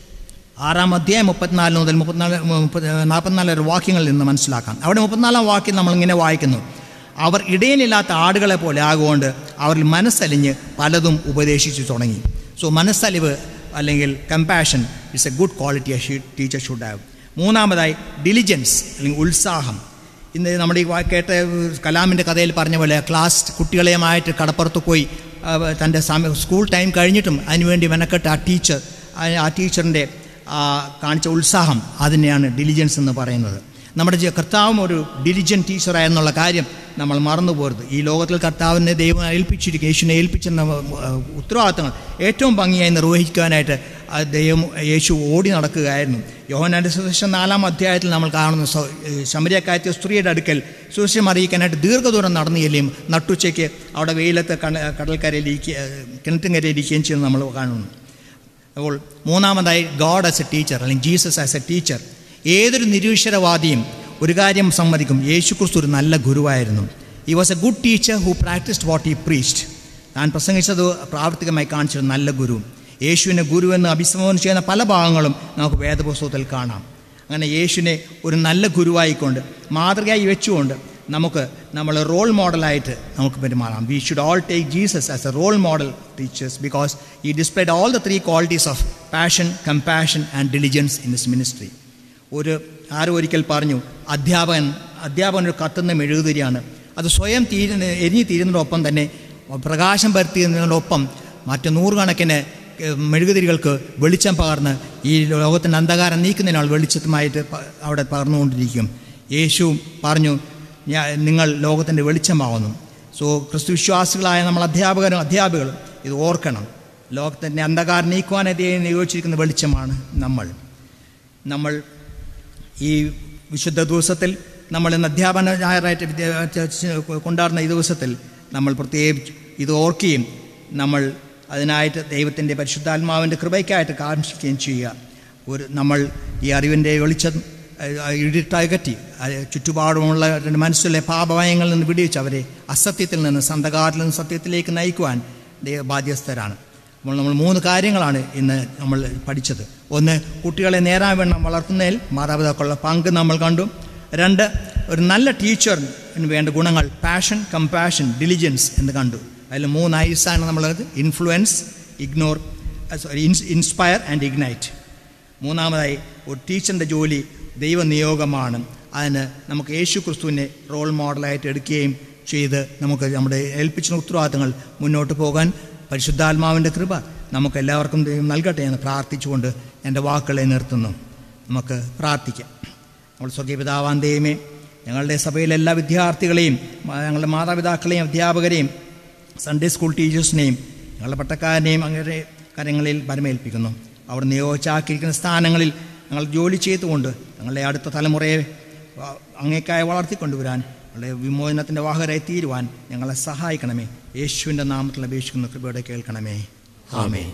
ആറാം അധ്യായം മുപ്പത്തിനാല് മുതൽ മുപ്പത്തിനാല് മുപ്പത് നാൽപ്പത്തിനാല് വാക്യങ്ങളിൽ നിന്ന് മനസ്സിലാക്കാം. അവിടെ മുപ്പത്തിനാലാം വാക്യം നമ്മളിങ്ങനെ വായിക്കുന്നു: അവർ ഇടയനില്ലാത്ത ആടുകളെ പോലെ ആകുകൊണ്ട് അവരിൽ മനസ്സലിഞ്ഞ് പലതും ഉപദേശിച്ചു തുടങ്ങി. സോ മനസ്സലിവ് അല്ലെങ്കിൽ compassion is a good quality a teacher should have. മൂന്നാമതായി ഡിലിജൻസ് അല്ലെങ്കിൽ ഉത്സാഹം. ഇന്ന് നമ്മുടെ ഈ കേട്ട കലാമിൻ്റെ കഥയിൽ പറഞ്ഞ പോലെ ക്ലാസ് കുട്ടികളെയുമായിട്ട് കടപ്പുറത്ത് പോയി തൻ്റെ സമയം സ്കൂൾ ടൈം കഴിഞ്ഞിട്ടും അതിനുവേണ്ടി മെനക്കെട്ട ആ ടീച്ചർ ആ ടീച്ചറിൻ്റെ കാണിച്ച ഉത്സാഹം അതിനെയാണ് ഡിലിജൻസ് എന്ന് പറയുന്നത്. നമ്മുടെ കർത്താവും ഒരു ഡിലിജൻറ്റ് ടീച്ചറായെന്നുള്ള കാര്യം നമ്മൾ മറന്നു പോരുത്. ഈ ലോകത്തിൽ കർത്താവിനെ ദൈവം ഏൽപ്പിച്ചിരിക്കും, യേശുവിനെ ഏൽപ്പിച്ചെന്ന ഉത്തരവാദിത്തങ്ങൾ ഏറ്റവും ഭംഗിയായി നിർവഹിക്കാനായിട്ട് ദൈവം യേശു ഓടി നടക്കുകയായിരുന്നു. യോഹന്നാന്റെ സുവിശേഷം നാലാം അധ്യായത്തിൽ നമ്മൾ കാണുന്ന ശമരിയക്കാരത്തിയ സ്ത്രീയുടെ അടുക്കൽ സുവിശേഷം അറിയിക്കാനായിട്ട് ദീർഘദൂരം നടന്നു ചെല്ലുകയും നട്ടുച്ചയ്ക്ക് അവിടെ വെയിലത്ത് കടൽക്കരയിലിരിക്കുക കിണറ്റുകരയിലിരിക്കുകയും ചെയ്യുന്നത് നമ്മൾ കാണുന്നു. അപ്പോൾ മൂന്നാമതായി ഗോഡ് ആസ് എ ടീച്ചർ അല്ലെങ്കിൽ ജീസസ് ആസ് എ ടീച്ചർ. ഏതൊരു നിരീശ്വരവാദിയും ഒരു കാര്യം സമ്മതിക്കും, യേശു ക്രിസ്തു ഒരു നല്ല ഗുരുവായിരുന്നു. He was a good teacher who practised what he preached. താൻ പ്രസംഗിച്ചത് പ്രാവർത്തികമായി കാണിച്ചൊരു നല്ല ഗുരു. യേശുവിനെ ഗുരു എന്ന് അഭിസംബോധന ചെയ്യുന്ന പല ഭാഗങ്ങളും നമുക്ക് വേദപുസ്തകത്തിൽ കാണാം. അങ്ങനെ യേശുവിനെ ഒരു നല്ല ഗുരുവായിക്കൊണ്ട് മാതൃകയായി വെച്ചുകൊണ്ട് നമുക്ക് നമ്മൾ റോൾ മോഡലായിട്ട് നമുക്ക് പെരുമാറാം. We should all take Jesus as a role model teachers because he displayed all the three qualities of passion, compassion and diligence in his ministry. ഒരു ആരോ ഒരിക്കൽ പറഞ്ഞു, അധ്യാപകൻ അധ്യാപകൻ ഒരു കത്തുന്ന മെഴുകുതിരിയാണ്. അത് സ്വയം തീരുന്ന എരിഞ്ഞു തീരുന്നതിനൊപ്പം തന്നെ പ്രകാശം പരത്തുന്നതിനോടൊപ്പം മറ്റ് നൂറുകണക്കിന് മെഴുകുതിരികൾക്ക് വെളിച്ചം പകർന്ന് ഈ ലോകത്തിൻ്റെ അന്ധകാരം നീക്കുന്നതിനാൽ വെളിച്ചത്തുമായിട്ട് അവിടെ പകർന്നുകൊണ്ടിരിക്കും. യേശു പറഞ്ഞു, ഞാൻ നിങ്ങൾ ലോകത്തിൻ്റെ വെളിച്ചമാവുന്നു. സോ ക്രിസ്തു വിശ്വാസികളായ നമ്മൾ അധ്യാപകരും അധ്യാപികളും ഇത് ഓർക്കണം. ലോകത്തിൻ്റെ അന്ധകാരം നീക്കുവാനായിട്ട് നിയോഗിച്ചിരിക്കുന്ന വെളിച്ചമാണ് നമ്മൾ. നമ്മൾ ഈ വിശുദ്ധ ദിവസത്തിൽ നമ്മൾ ഇന്ന് അധ്യാപന ഞായറായിട്ട് കൊണ്ടാടുന്ന ഈ ദിവസത്തിൽ നമ്മൾ പ്രത്യേകിച്ച് ഇത് ഓർക്കുകയും നമ്മൾ അതിനായിട്ട് ദൈവത്തിൻ്റെ പരിശുദ്ധാത്മാവിൻ്റെ കൃപയ്ക്കായിട്ട് കാംക്ഷിക്കുകയും ചെയ്യുക. ഒരു നമ്മൾ ഈ അറിവിൻ്റെ വെളിച്ചം ഇടിട്ടകറ്റി ചുറ്റുപാടുമുള്ള മനസ്സിലെ പാപഭയങ്ങളിൽ നിന്ന് വിടിവിച്ച് അവരെ അസത്യത്തിൽ നിന്ന് സന്തകാരിൽ നിന്ന് സത്യത്തിലേക്ക് നയിക്കുവാൻ ദൈവ ബാധ്യസ്ഥരാണ്. അപ്പോൾ നമ്മൾ മൂന്ന് കാര്യങ്ങളാണ് ഇന്ന് നമ്മൾ പഠിച്ചത്. ഒന്ന്, കുട്ടികളെ നേരാവണ്ണം വളർത്തുന്നതിൽ മാതാപിതാക്കളുടെ പങ്ക് നമ്മൾ കണ്ടു. രണ്ട്, ഒരു നല്ല ടീച്ചറിന് വേണ്ട ഗുണങ്ങൾ പാഷൻ, കമ്പാഷൻ, ഡിലിജൻസ് എന്ന് കണ്ടു. അതിൽ മൂന്ന് ഐസാണ് നമ്മളത്: influence, ignore sorry inspire and ignite. മൂന്നാമതായി, ഒരു ടീച്ചറിൻ്റെ ജോലി ദൈവനിയോഗമാണ്. അതിന് നമുക്ക് യേശു ക്രിസ്തുവിനെ റോൾ മോഡലായിട്ട് എടുക്കുകയും ചെയ്ത് നമുക്ക് നമ്മുടെ ഏൽപ്പിച്ച ഉത്തരവാദിത്തങ്ങൾ മുന്നോട്ട് പോകാൻ പരിശുദ്ധാത്മാവിൻ്റെ കൃപ നമുക്ക് എല്ലാവർക്കും ദൈവം നൽകട്ടെ എന്ന് പ്രാർത്ഥിച്ചുകൊണ്ട് എൻ്റെ വാക്കുകളെ നിർത്തുന്നു. നമുക്ക് പ്രാർത്ഥിക്കാം. നമ്മൾ സ്വർഗീയ പിതാവാം ദൈവമേ, ഞങ്ങളുടെ സഭയിലെ എല്ലാ വിദ്യാർത്ഥികളെയും ഞങ്ങളുടെ മാതാപിതാക്കളെയും അധ്യാപകരെയും സൺഡേ സ്കൂൾ ടീച്ചേഴ്സിനെയും ഞങ്ങളുടെ പട്ടക്കാരനെയും അങ്ങനെ കാര്യങ്ങളിൽ പരമേൽപ്പിക്കുന്നു. അവിടെ നിയോഗിച്ചാക്കിയിരിക്കുന്ന സ്ഥാനങ്ങളിൽ ഞങ്ങൾ ജോലി ചെയ്തുകൊണ്ട് ഞങ്ങളുടെ അടുത്ത തലമുറയെ അങ്ങേക്കായി വളർത്തിക്കൊണ്ടുവരാൻ, ഞങ്ങളുടെ വിമോചനത്തിൻ്റെ വാഹകരായി തീരുവാൻ ഞങ്ങളെ സഹായിക്കണമേ. യേശുവിൻ്റെ നാമത്തിൽ അപേക്ഷിക്കുന്ന കൃപയോടെ കേൾക്കണമേ. ആമേൻ.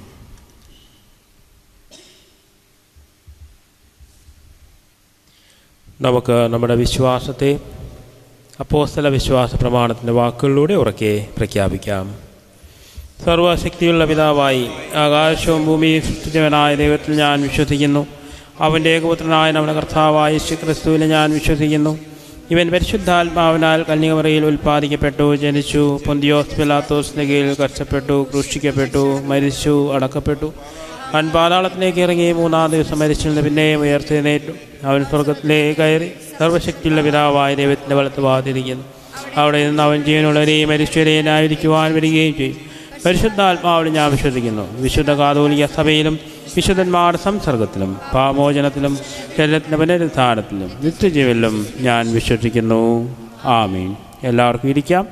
നമുക്ക് നമ്മുടെ വിശ്വാസത്തെ അപ്പോസ്തല വിശ്വാസ പ്രമാണത്തിൻ്റെ വാക്കുകളിലൂടെ ഉറക്കെ പ്രഖ്യാപിക്കാം. സർവശക്തിയുള്ള പിതാവായി ആകാശവും ഭൂമിയും സൃഷ്ടിച്ചവനായ ദൈവത്തിൽ ഞാൻ വിശ്വസിക്കുന്നു. അവൻ്റെ ഏകപുത്രനായ നമ്മുടെ കർത്താവായ യേശു ക്രിസ്തുവിനെ ഞാൻ വിശ്വസിക്കുന്നു. ഇവൻ പരിശുദ്ധാത്മാവിനാൽ കന്യകമറിയിൽ ഉൽപ്പാദിക്കപ്പെട്ടു, ജനിച്ചു, പൊന്തിയോസ് പിലാത്തോസിൻ്റെ കീഴിൽ കഷ്ടപ്പെട്ടു, ക്രൂശിക്കപ്പെട്ടു, മരിച്ചു, അടക്കപ്പെട്ടു, അവൻ പാതാളത്തിലേക്ക് ഇറങ്ങി, മൂന്നാം ദിവസം മരിച്ചിരുന്ന് പിന്നെയും ഉയർത്തെഴുന്നേറ്റു. അവൻ സ്വർഗത്തിലേക്ക് കയറി സർവശക്തിയുള്ള പിതാവായ ദൈവത്തിൻ്റെ വലത്ത് ഭാഗത്തിരിക്കുന്നു. അവിടെ നിന്ന് അവൻ ജീവനുള്ളവരെയും മരിച്ചവരെയും ന്യായവിധിക്കുവാൻ വരികയും ചെയ്യും. പരിശുദ്ധാത്മാവിൽ ഞാൻ വിശ്വസിക്കുന്നു. വിശുദ്ധ കാതോലിക സഭയിലും വിശുദ്ധന്മാരുടെ സംസർഗത്തിലും പാമോചനത്തിലും ശരീരത്തിൻ്റെ പുനരുദ്ധാനത്തിലും നിത്യജീവനിലും ഞാൻ വിശ്വസിക്കുന്നു. ആമീൻ. എല്ലാവർക്കും ഇരിക്കാം.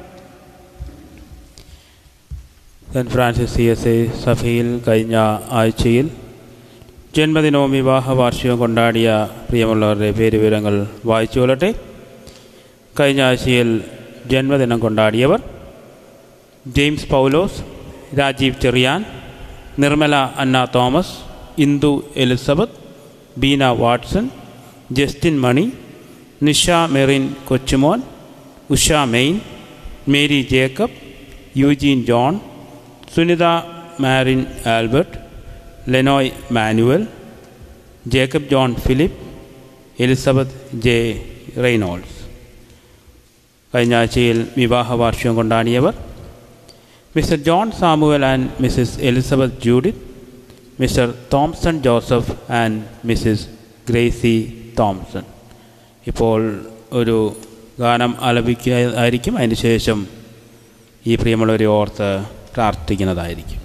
Saint Francis C S I സഭയിൽ കഴിഞ്ഞ ആഴ്ചയിൽ ജന്മദിനവും വിവാഹ വാർഷികവും കൊണ്ടാടിയ പ്രിയമുള്ളവരുടെ പേരുവിവരങ്ങൾ വായിച്ചു കൊള്ളട്ടെ. കഴിഞ്ഞ ആഴ്ചയിൽ ജന്മദിനം കൊണ്ടാടിയവർ: James Paulose, Rajeev Cherian, Nirmala Anna Thomas, Indu Elizabeth, Beena Watson, Justin Mani, Nisha Merin Kochumon, Usha Main, Mary Jacob, Eugene John, Sunitha Marin Albert, Lenoy Manuel, Jacob John Philip, Elizabeth J Reynolds. കഴിഞ്ഞ ആഴ്ചയിൽ വിവാഹ വാർഷികം കൊണ്ടാടിയവർ: Mr John Samuel and Mrs Elizabeth Judith, Mr Thomson Joseph and Mrs Gracy Thomson. ഇപ്പോൾ ഒരു ഗാനം ആലപിക്കുന്നതായിരിക്കും. അതിന് ശേഷം ഈ പ്രിയമുള്ളവരെ ഓർത്ത് പ്രാർത്ഥിക്കുന്നതായിരിക്കും.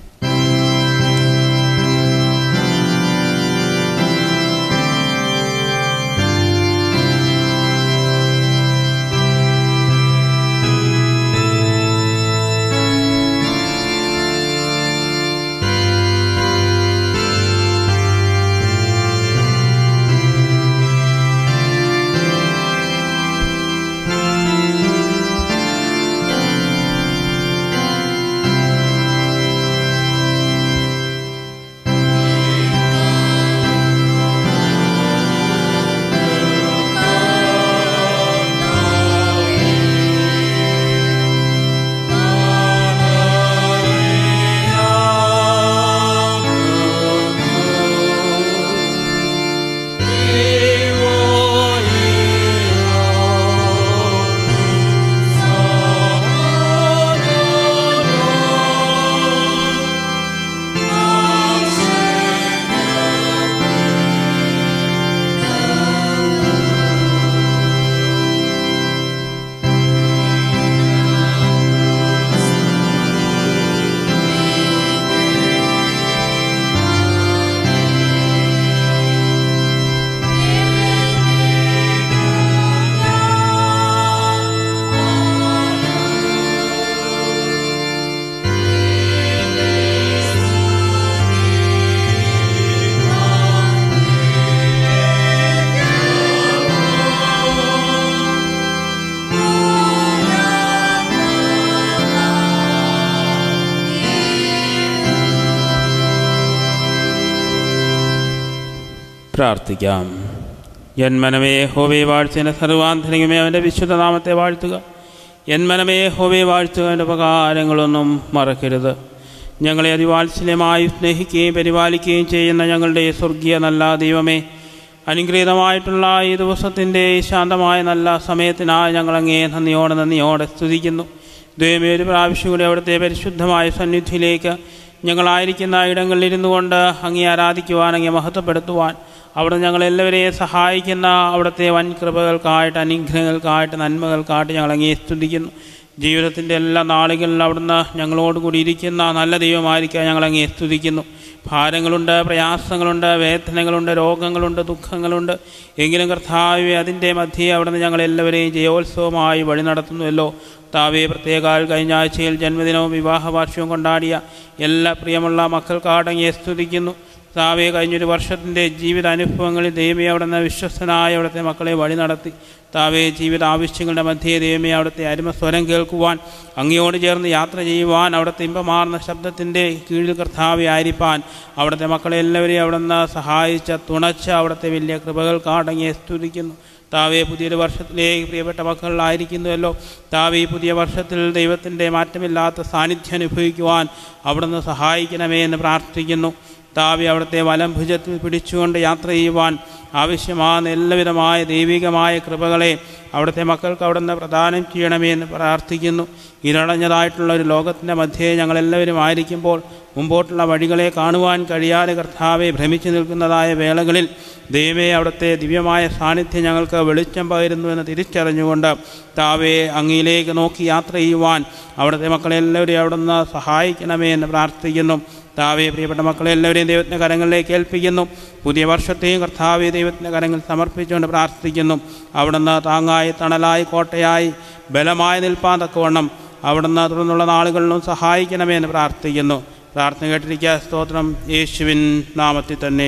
പ്രാർത്ഥിക്കാം. ജന്മനമേ യഹോവയെ വാഴ്ചയുടെ സർവാന്തരികമേ അവൻ്റെ വിശുദ്ധ നാമത്തെ വാഴ്ത്തുക. ജന്മനമേ യഹോവയെ വാഴ്ത്തുക, അവൻ്റെ ഉപകാരങ്ങളൊന്നും മറക്കരുത്. ഞങ്ങളെ അതിവാത്സല്യമായി സ്നേഹിക്കുകയും പരിപാലിക്കുകയും ചെയ്യുന്ന ഞങ്ങളുടെ സ്വർഗീയ നല്ല ദൈവമേ, അനുഗ്രഹീതമായിട്ടുള്ള ഈ ദിവസത്തിൻ്റെ ശാന്തമായ നല്ല സമയത്തിനായി ഞങ്ങളങ്ങേ നന്ദിയോടെ നന്ദിയോടെ സ്തുതിക്കുന്നു. ദൈവമേ, ഒരു പ്രാവശ്യം കൂടി അവിടുത്തെ പരിശുദ്ധമായ സന്നിധിയിലേക്ക് ഞങ്ങളായിരിക്കുന്ന ഇടങ്ങളിലിരുന്നു കൊണ്ട് അങ്ങേ ആരാധിക്കുവാൻ, അങ്ങേ മഹത്വപ്പെടുത്തുവാൻ അവിടെ ഞങ്ങളെല്ലാവരെയും സഹായിക്കുന്ന അവിടുത്തെ വൻ കൃപകൾക്കായിട്ട്, അനുഗ്രഹങ്ങൾക്കായിട്ട്, നന്മകൾക്കായിട്ട് ഞങ്ങളങ്ങേ സ്തുതിക്കുന്നു. ജീവിതത്തിൻ്റെ എല്ലാ നാളുകളിലും അവിടുന്ന് ഞങ്ങളോടുകൂടി ഇരിക്കുന്ന നല്ല ദൈവമായിരിക്കാൻ ഞങ്ങളങ്ങേ സ്തുതിക്കുന്നു. ഭാരങ്ങളുണ്ട്, പ്രയാസങ്ങളുണ്ട്, വേദനകളുണ്ട്, രോഗങ്ങളുണ്ട്, ദുഃഖങ്ങളുണ്ട്. എങ്കിലും കർത്താവേ, അതിൻ്റെ മധ്യേ അവിടുന്ന് ഞങ്ങളെല്ലാവരെയും ജയോത്സവമായി വഴി നടത്തുന്നുവല്ലോ. താവേ, പ്രത്യേകാൽ കഴിഞ്ഞ ആഴ്ചയിൽ ജന്മദിനവും വിവാഹ വാർഷികവും കൊണ്ടാടിയ എല്ലാ പ്രിയമുള്ള മക്കൾക്കാടങ്ങേ സ്തുതിക്കുന്നു. താവേ, കഴിഞ്ഞൊരു വർഷത്തിൻ്റെ ജീവിത അനുഭവങ്ങളിൽ ദൈവമേ അവിടുന്ന് വിശ്വസ്തനായ അവിടുത്തെ മക്കളെ വഴി നടത്തി. താവേ, ജീവിത ആവശ്യങ്ങളുടെ മധ്യേ ദൈവമേ അവിടുത്തെ അരുമസ്വരം കേൾക്കുവാൻ, അങ്ങയോട് ചേർന്ന് യാത്ര ചെയ്യുവാൻ, അവിടുത്തെ ഇമ്പമാർന്ന ശബ്ദത്തിൻ്റെ കീഴിൽ കർത്താവെ ആയിരിക്കാൻ അവിടുത്തെ മക്കളെ എല്ലാവരെയും അവിടുന്ന് സഹായിച്ച തുണച്ച അവിടുത്തെ വലിയ കൃപകൾക്കാടങ്ങേ സ്തുതിക്കുന്നു. താവേ, പുതിയൊരു വർഷത്തിലേക്ക് പ്രിയപ്പെട്ട മക്കളിലായിരിക്കുന്നുവല്ലോ. താവേ, ഈ പുതിയ വർഷത്തിൽ ദൈവത്തിൻ്റെ മാറ്റമില്ലാത്ത സാന്നിധ്യം അനുഭവിക്കുവാൻ അവിടുന്ന് സഹായിക്കണമേ എന്ന് പ്രാർത്ഥിക്കുന്നു. താവേ, അവിടുത്തെ വലം ഭുജത്തിൽ പിടിച്ചുകൊണ്ട് യാത്ര ചെയ്യുവാൻ ആവശ്യമാകുന്ന എല്ലാവിധമായ ദൈവികമായ കൃപകളെ അവിടുത്തെ മക്കൾക്ക് അവിടുന്ന് പ്രദാനം ചെയ്യണമേ എന്ന് പ്രാർത്ഥിക്കുന്നു. ഇരുളഞ്ഞതായിട്ടുള്ള ഒരു ലോകത്തിൻ്റെ മധ്യേ ഞങ്ങളെല്ലാവരും ആയിരിക്കുമ്പോൾ മുമ്പോട്ടുള്ള വഴികളെ കാണുവാൻ കഴിയാതെ കർത്താവെ ഭ്രമിച്ചു നിൽക്കുന്നതായ വേളകളിൽ ദൈവമേ അവിടുത്തെ ദിവ്യമായ സാന്നിധ്യം ഞങ്ങൾക്ക് വെളിച്ചം പകരുന്നുവെന്ന് തിരിച്ചറിഞ്ഞുകൊണ്ട് താവേ, അങ്ങയിലേക്ക് നോക്കി യാത്ര ചെയ്യുവാൻ അവിടുത്തെ മക്കളെല്ലാവരെയും അവിടുന്ന് സഹായിക്കണമേ എന്ന് പ്രാർത്ഥിക്കുന്നു. താവേ, പ്രിയപ്പെട്ട മക്കളെല്ലാവരെയും ദൈവത്തിൻ്റെ കരങ്ങളിലേക്ക് ഏൽപ്പിക്കുന്നു. പുതിയ വർഷത്തെയും കർത്താവെ ദൈവത്തിൻ്റെ കരങ്ങളിൽ സമർപ്പിച്ചുകൊണ്ട് പ്രാർത്ഥിക്കുന്നു. അവിടുന്ന് താങ്ങായി, തണലായി, കോട്ടയായി, ബലമായി നിൽപ്പാൻ തക്കവണ്ണം അവിടുന്ന് തുടർന്നുള്ള നാളുകളിലും സഹായിക്കണമേ എന്ന് പ്രാർത്ഥിക്കുന്നു. പ്രാർത്ഥന കേട്ടിരിക്കുക. സ്തോത്രം യേശുവിൻ നാമത്തിൽ തന്നെ,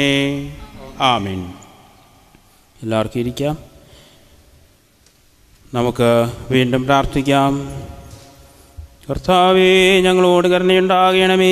ആമീൻ. എല്ലാവർക്കും ഇരിക്കാം. നമുക്ക് വീണ്ടും പ്രാർത്ഥിക്കാം. കർത്താവേ, ഞങ്ങളോട് കരുണയുണ്ടാകണമേ.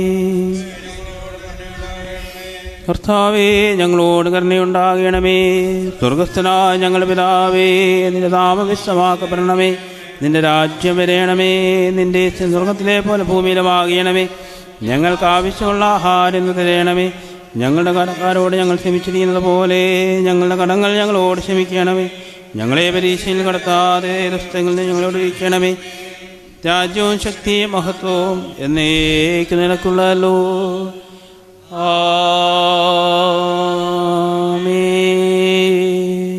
കർത്താവേ, ഞങ്ങളോട് കരുണയുണ്ടാകണമേ. സ്വർഗസ്ഥനായ ഞങ്ങളുടെ പിതാവേ, നിന്റെ നാമം വിശുദ്ധമാക്കപ്പെടണമേ. നിന്റെ രാജ്യം വരയണമേ. നിന്റെ സ്വർഗത്തിലെ പോലെ ഭൂമിയിലുമാകണമേ. ഞങ്ങൾക്ക് ആവശ്യമുള്ള ആഹാരം ഇന്ന് തരയണമേ. ഞങ്ങളുടെ കടക്കാരോട് ഞങ്ങൾ ക്ഷമിച്ചിരിക്കുന്നത് പോലെ ഞങ്ങളുടെ കടങ്ങൾ ഞങ്ങളോട് ക്ഷമിക്കണമേ. ഞങ്ങളെ പരീക്ഷയിൽ കടത്താതെ ദുഷ്ടങ്ങളിൽ നിന്ന് ഞങ്ങളോട് ഇരിക്കണമേ. രാജ്യവും ശക്തിയും മഹത്വവും എന്നേക്ക് നിനക്കുള്ളല്ലോ. ആമേൻ.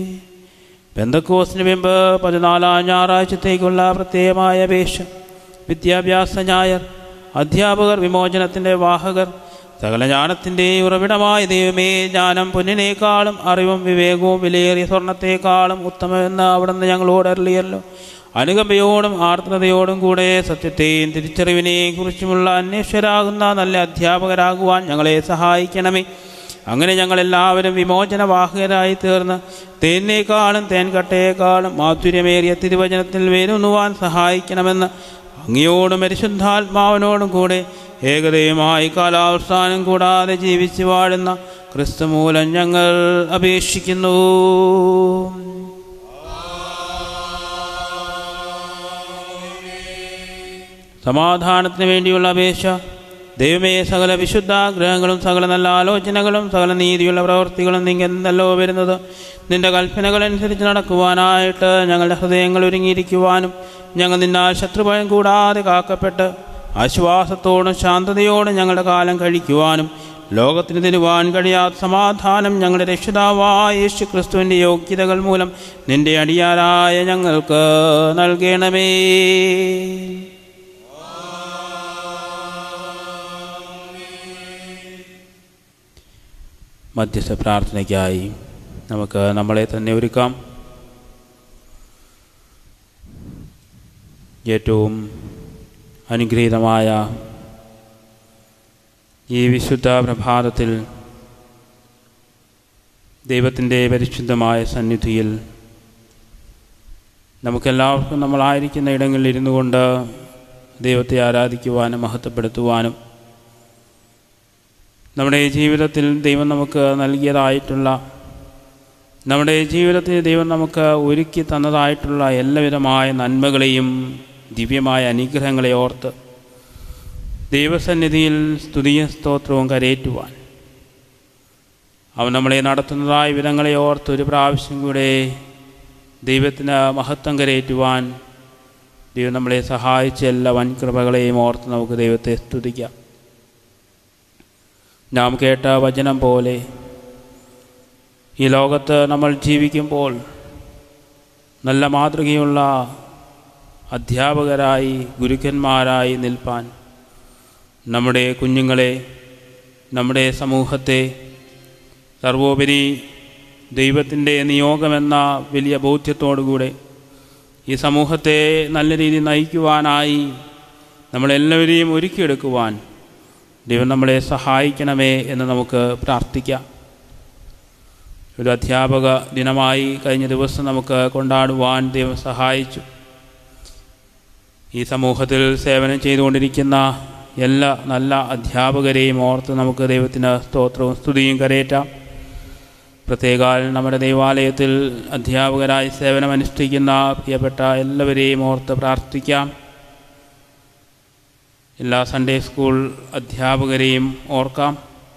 പെന്തക്കോസ്തിന് മുമ്പ് പതിനാലാം ഞായറാഴ്ചത്തേക്കുള്ള പ്രത്യേകമായ അപേക്ഷ. വിദ്യാഭ്യാസ ഞായർ, അധ്യാപകർ, വിമോചനത്തിൻ്റെ വാഹകർ, സകല ജ്ഞാനത്തിൻ്റെ ഉറവിടമായ ദൈവമേ, ജ്ഞാനം പൊന്നിനേക്കാളും അറിവും വിവേകവും വിലയേറിയ സ്വർണത്തേക്കാളും ഉത്തമമെന്ന് അവിടുന്ന് ഞങ്ങളോട് അരുളിയല്ലോ. അനുകമ്പയോടും ആർദ്രതയോടും കൂടെ സത്യത്തെയും തിരിച്ചറിവിനെയും കുറിച്ചുമുള്ള അന്വേഷകരാകുന്ന നല്ല അധ്യാപകരാകുവാൻ ഞങ്ങളെ സഹായിക്കണമേ. അങ്ങനെ ഞങ്ങളെല്ലാവരും വിമോചനവാഹകരായി തീർന്ന് തേനേക്കാളും തേൻകട്ടയേക്കാളും മാധുര്യമേറിയ തിരുവചനത്തിൽ വേരുന്നുവാൻ സഹായിക്കണമെന്ന് അങ്ങയോടും പരിശുദ്ധാത്മാവിനോടും കൂടെ ഏകദൈവമായി കാലാവസാനം കൂടാതെ ജീവിച്ചു വാഴുന്ന ക്രിസ്തു മൂലം ഞങ്ങൾ അപേക്ഷിക്കുന്നു. സമാധാനത്തിന് വേണ്ടിയുള്ള അപേക്ഷ. ദൈവമേ, സകല വിശുദ്ധാഗ്രഹങ്ങളും സകല നല്ല ആലോചനകളും സകല നീതിയുള്ള പ്രവൃത്തികളും നിങ്ങെന്തല്ലോ വരുന്നത്. നിന്റെ കൽപ്പനകളനുസരിച്ച് നടക്കുവാനായിട്ട് ഞങ്ങളുടെ ഹൃദയങ്ങൾ ഒരുങ്ങിയിരിക്കുവാനും ഞങ്ങൾ നിന്നാൽ ശത്രുഭയം കൂടാതെ കാക്കപ്പെട്ട് ആശ്വാസത്തോടും ശാന്തതയോടും ഞങ്ങളുടെ കാലം കഴിക്കുവാനും ലോകത്തിന് തരുവാൻ കഴിയാത്ത സമാധാനം ഞങ്ങളുടെ രക്ഷിതാവായ യേശു ക്രിസ്തുവിൻ്റെ യോഗ്യതകൾ മൂലം നിന്റെ അടിയാരായ ഞങ്ങൾക്ക് നൽകണമേ. മധ്യസ്ഥ പ്രാർത്ഥനയ്ക്കായി നമുക്ക് നമ്മളെ തന്നെ ഒരുക്കാം. ഏറ്റവും അനുഗ്രഹീതമായ ഈ വിശുദ്ധ പ്രഭാതത്തിൽ ദൈവത്തിൻ്റെ പരിശുദ്ധമായ സന്നിധിയിൽ നമുക്കെല്ലാവർക്കും നമ്മളായിരിക്കുന്ന ഇടങ്ങളിൽ ഇരുന്നു കൊണ്ട് ദൈവത്തെ ആരാധിക്കുവാനും മഹത്വപ്പെടുത്തുവാനും നമ്മുടെ ജീവിതത്തിൽ ദൈവം നമുക്ക് നൽകിയതായിട്ടുള്ള, നമ്മുടെ ജീവിതത്തിൽ ദൈവം നമുക്ക് ഒരുക്കി തന്നതായിട്ടുള്ള എല്ലാവിധമായ നന്മകളെയും ദിവ്യമായ അനുഗ്രഹങ്ങളെ ഓർത്ത് ദൈവസന്നിധിയിൽ സ്തുതിയും സ്തോത്രവും കരയേറ്റുവാൻ, അവൻ നമ്മളെ നടത്തുന്നതായ വിധങ്ങളെ ഓർത്ത് ഒരു പ്രാവശ്യം കൂടെ ദൈവത്തിന് മഹത്വം കരയേറ്റുവാൻ ദൈവം നമ്മളെ സഹായിച്ച എല്ലാ വൻകൃപകളെയും ഓർത്ത് നമുക്ക് ദൈവത്തെ സ്തുതിക്കാം. നാം കേട്ട വചനം പോലെ ഈ ലോകത്ത് നമ്മൾ ജീവിക്കുമ്പോൾ നല്ല മാതൃകയുള്ള അധ്യാപകരായി ഗുരുക്കന്മാരായി നിൽപ്പാൻ നമ്മുടെ കുഞ്ഞുങ്ങളെ, നമ്മുടെ സമൂഹത്തെ, സർവോപരി ദൈവത്തിൻ്റെ നിയോഗമെന്ന വലിയ ബോധ്യത്തോടുകൂടെ ഈ സമൂഹത്തെ നല്ല രീതിയിൽ നയിക്കുവാനായി നമ്മളെല്ലാവരെയും ഒരുക്കിയെടുക്കുവാൻ ദൈവം നമ്മളെ സഹായിക്കണമേ എന്ന് നമുക്ക് പ്രാർത്ഥിക്കാം. ഒരു അധ്യാപക ദിനമായി കഴിഞ്ഞ ദിവസം നമുക്ക് കൊണ്ടാടുവാൻ ദൈവം സഹായിച്ചു. ഈ സമൂഹത്തിൽ സേവനം ചെയ്തുകൊണ്ടിരിക്കുന്ന എല്ലാ നല്ല അധ്യാപകരെയും ഓർത്ത് നമുക്ക് ദൈവത്തിന് സ്തോത്രവും സ്തുതിയും കരയേറ്റാം. പ്രത്യേകാൽ നമ്മുടെ ദൈവാലയത്തിൽ അധ്യാപകരായി സേവനമനുഷ്ഠിക്കുന്ന പ്രിയപ്പെട്ട എല്ലാവരെയും ഓർത്ത് പ്രാർത്ഥിക്കാം. എല്ലാ സൺഡേ സ്കൂൾ അധ്യാപകരെയും ഓർക്കാം.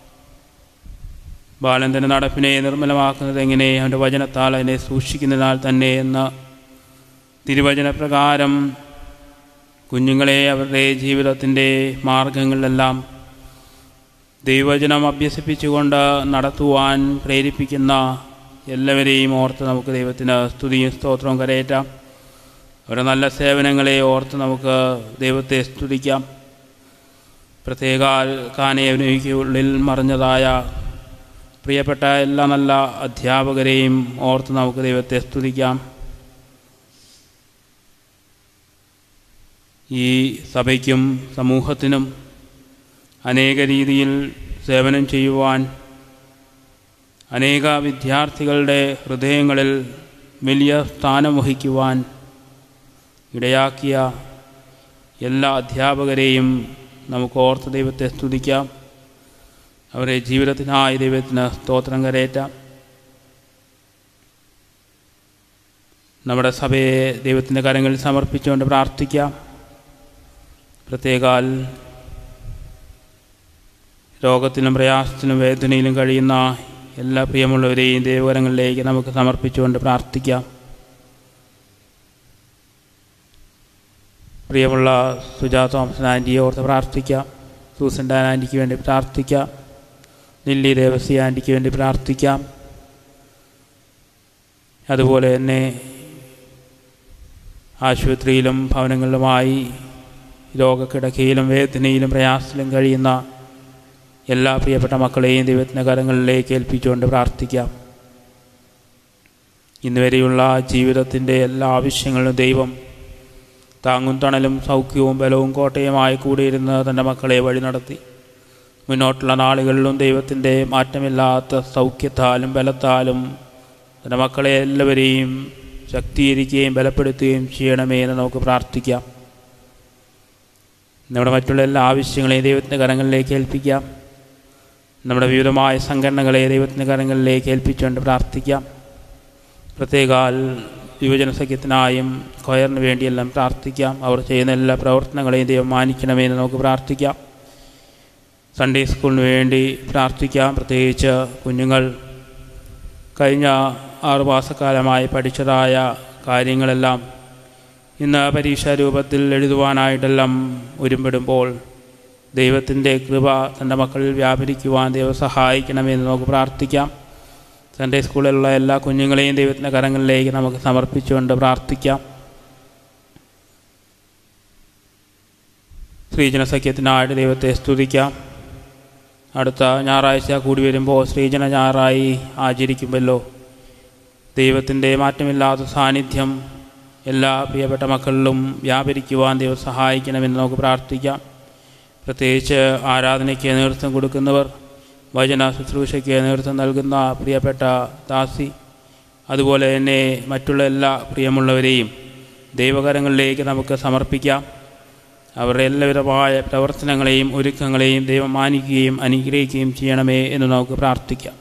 ബാലൻ്റെ നടപ്പിനെ നിർമ്മലമാക്കുന്നത് എങ്ങനെ? അവൻ്റെ വചനത്താൽ അതിനെ സൂക്ഷിക്കുന്നതിനാൽ തന്നെ എന്ന തിരുവചനപ്രകാരം കുഞ്ഞുങ്ങളെ അവരുടെ ജീവിതത്തിൻ്റെ മാർഗങ്ങളിലെല്ലാം ദൈവവചനം അഭ്യസിപ്പിച്ചുകൊണ്ട് നടത്തുവാൻ പ്രേരിപ്പിക്കുന്ന എല്ലാവരെയും ഓർത്ത് നമുക്ക് ദൈവത്തിന് സ്തുതിയും സ്തോത്രവും കരയേറ്റാം. അവരുടെ നല്ല സേവനങ്ങളെ ഓർത്ത് നമുക്ക് ദൈവത്തെ സ്തുതിക്കാം. പ്രത്യേക കാനയുള്ളിൽ മറിഞ്ഞതായ പ്രിയപ്പെട്ട എല്ലാ നല്ല അധ്യാപകരെയും ഓർത്ത് നമുക്ക് ദൈവത്തെ സ്തുതിക്കാം. ഈ സഭയ്ക്കും സമൂഹത്തിനും അനേക രീതിയിൽ സേവനം ചെയ്യുവാൻ, അനേക വിദ്യാർത്ഥികളുടെ ഹൃദയങ്ങളിൽ വലിയ സ്ഥാനം വഹിക്കുവാൻ ഇടയാക്കിയ എല്ലാ അധ്യാപകരെയും നമുക്ക് ഓർത്ത് ദൈവത്തെ സ്തുതിക്കാം. അവരെ ജീവിതത്തിനായി ദൈവത്തിന് സ്തോത്രം കരയേറ്റാം. നമ്മുടെ സഭയെ ദൈവത്തിൻ്റെ കരങ്ങളിൽ സമർപ്പിച്ചുകൊണ്ട് പ്രാർത്ഥിക്കാം. പ്രത്യേകാൽ രോഗത്തിലും പ്രയാസത്തിലും വേദനയിലും കഴിയുന്ന എല്ലാ പ്രിയമുള്ളവരെയും ദൈവകരങ്ങളിലേക്ക് നമുക്ക് സമർപ്പിച്ചുകൊണ്ട് പ്രാർത്ഥിക്കാം. പ്രിയമുള്ള സുജാ തോമസൻ ആൻറ്റിയെ ഓർത്ത് പ്രാർത്ഥിക്കാം. സൂസൻ ഡാൻ ആൻറ്റിക്ക് വേണ്ടി പ്രാർത്ഥിക്കാം. ലില്ലി ദേവസി ആൻറ്റിക്ക് വേണ്ടി പ്രാർത്ഥിക്കാം. അതുപോലെ തന്നെ ആശുപത്രിയിലും ഭവനങ്ങളിലുമായി രോഗക്കിടക്കയിലും വേദനയിലും പ്രയാസത്തിലും കഴിയുന്ന എല്ലാ പ്രിയപ്പെട്ട മക്കളെയും ദൈവത്തിൻ്റെ കരങ്ങളിലേക്ക് ഏൽപ്പിച്ചുകൊണ്ട് പ്രാർത്ഥിക്കാം. ഇന്നുവരെയുള്ള ജീവിതത്തിൻ്റെ എല്ലാ ആവശ്യങ്ങളിലും ദൈവം താങ്ങും തണലും സൗഖ്യവും ബലവും കോട്ടയുമായി കൂടിയിരുന്ന് തൻ്റെ മക്കളെ വഴി നടത്തി. മുന്നോട്ടുള്ള നാളുകളിലും ദൈവത്തിൻ്റെ മാറ്റമില്ലാത്ത സൗഖ്യത്താലും ബലത്താലും തൻ്റെ മക്കളെ എല്ലാവരെയും ശക്തീകരിക്കുകയും ബലപ്പെടുത്തുകയും ചെയ്യണമേ എന്ന് നമുക്ക് പ്രാർത്ഥിക്കാം. നമ്മുടെ മറ്റുള്ള എല്ലാ ആവശ്യങ്ങളെയും ദൈവത്തിൻ്റെ കരങ്ങളിലേക്ക് ഏൽപ്പിക്കാം. നമ്മുടെ വിവിധമായ സംഘടനകളെ ദൈവത്തിൻ്റെ കരങ്ങളിലേക്ക് ഏൽപ്പിച്ചുകൊണ്ട് പ്രാർത്ഥിക്കാം. പ്രത്യേകാൽ യുവജന സഖ്യത്തിനായും കൊയറിന് വേണ്ടിയെല്ലാം പ്രാർത്ഥിക്കാം. അവർ ചെയ്യുന്ന എല്ലാ പ്രവർത്തനങ്ങളെയും ദൈവം മാനിക്കണമേ എന്ന് നമുക്ക് പ്രാർത്ഥിക്കാം. സൺഡേ സ്കൂളിന് വേണ്ടി പ്രാർത്ഥിക്കാം. പ്രത്യേകിച്ച് കുഞ്ഞുങ്ങൾ കഴിഞ്ഞ ആറുമാസക്കാലമായി പഠിച്ചതായ കാര്യങ്ങളെല്ലാം ഇന്ന് പരീക്ഷാ രൂപത്തിൽ എഴുതുവാനായിട്ടെല്ലാം ഒരുമ്പെടുമ്പോൾ ദൈവത്തിൻ്റെ കൃപ തൻ്റെ മക്കളിൽ വ്യാപരിക്കുവാൻ ദൈവം സഹായിക്കണമെന്ന് നമുക്ക് പ്രാർത്ഥിക്കാം. സൺഡേ സ്കൂളിലുള്ള എല്ലാ കുഞ്ഞുങ്ങളെയും ദൈവത്തിൻ്റെ കരങ്ങളിലേക്ക് നമുക്ക് സമർപ്പിച്ചുകൊണ്ട് പ്രാർത്ഥിക്കാം. ശ്രീജന സഖ്യത്തിനായിട്ട് ദൈവത്തെ സ്തുതിക്കാം. അടുത്ത ഞായറാഴ്ച കൂടി വരുമ്പോൾ ശ്രീജന ഞായറായി ആചരിക്കുമല്ലോ. ദൈവത്തിൻ്റെ മാറ്റമില്ലാത്ത സാന്നിധ്യം എല്ലാ പ്രിയപ്പെട്ട മക്കളിലും വ്യാപരിക്കുവാൻ ദൈവം സഹായിക്കണമെന്ന് നമുക്ക് പ്രാർത്ഥിക്കാം. പ്രത്യേകിച്ച് ആരാധനയ്ക്ക് നേതൃത്വം കൊടുക്കുന്നവർ, വചന ശുശ്രൂഷയ്ക്ക് നേതൃത്വം നൽകുന്ന പ്രിയപ്പെട്ട ദാസി, അതുപോലെ തന്നെ മറ്റുള്ള എല്ലാ പ്രിയമുള്ളവരെയും ദൈവകരങ്ങളിലേക്ക് നമുക്ക് സമർപ്പിക്കാം. അവരുടെ എല്ലാവിധമായ പ്രവർത്തനങ്ങളെയും ഒരുക്കങ്ങളെയും ദൈവം മാനിക്കുകയും അനുഗ്രഹിക്കുകയും ചെയ്യണമേ എന്ന് നമുക്ക് പ്രാർത്ഥിക്കാം.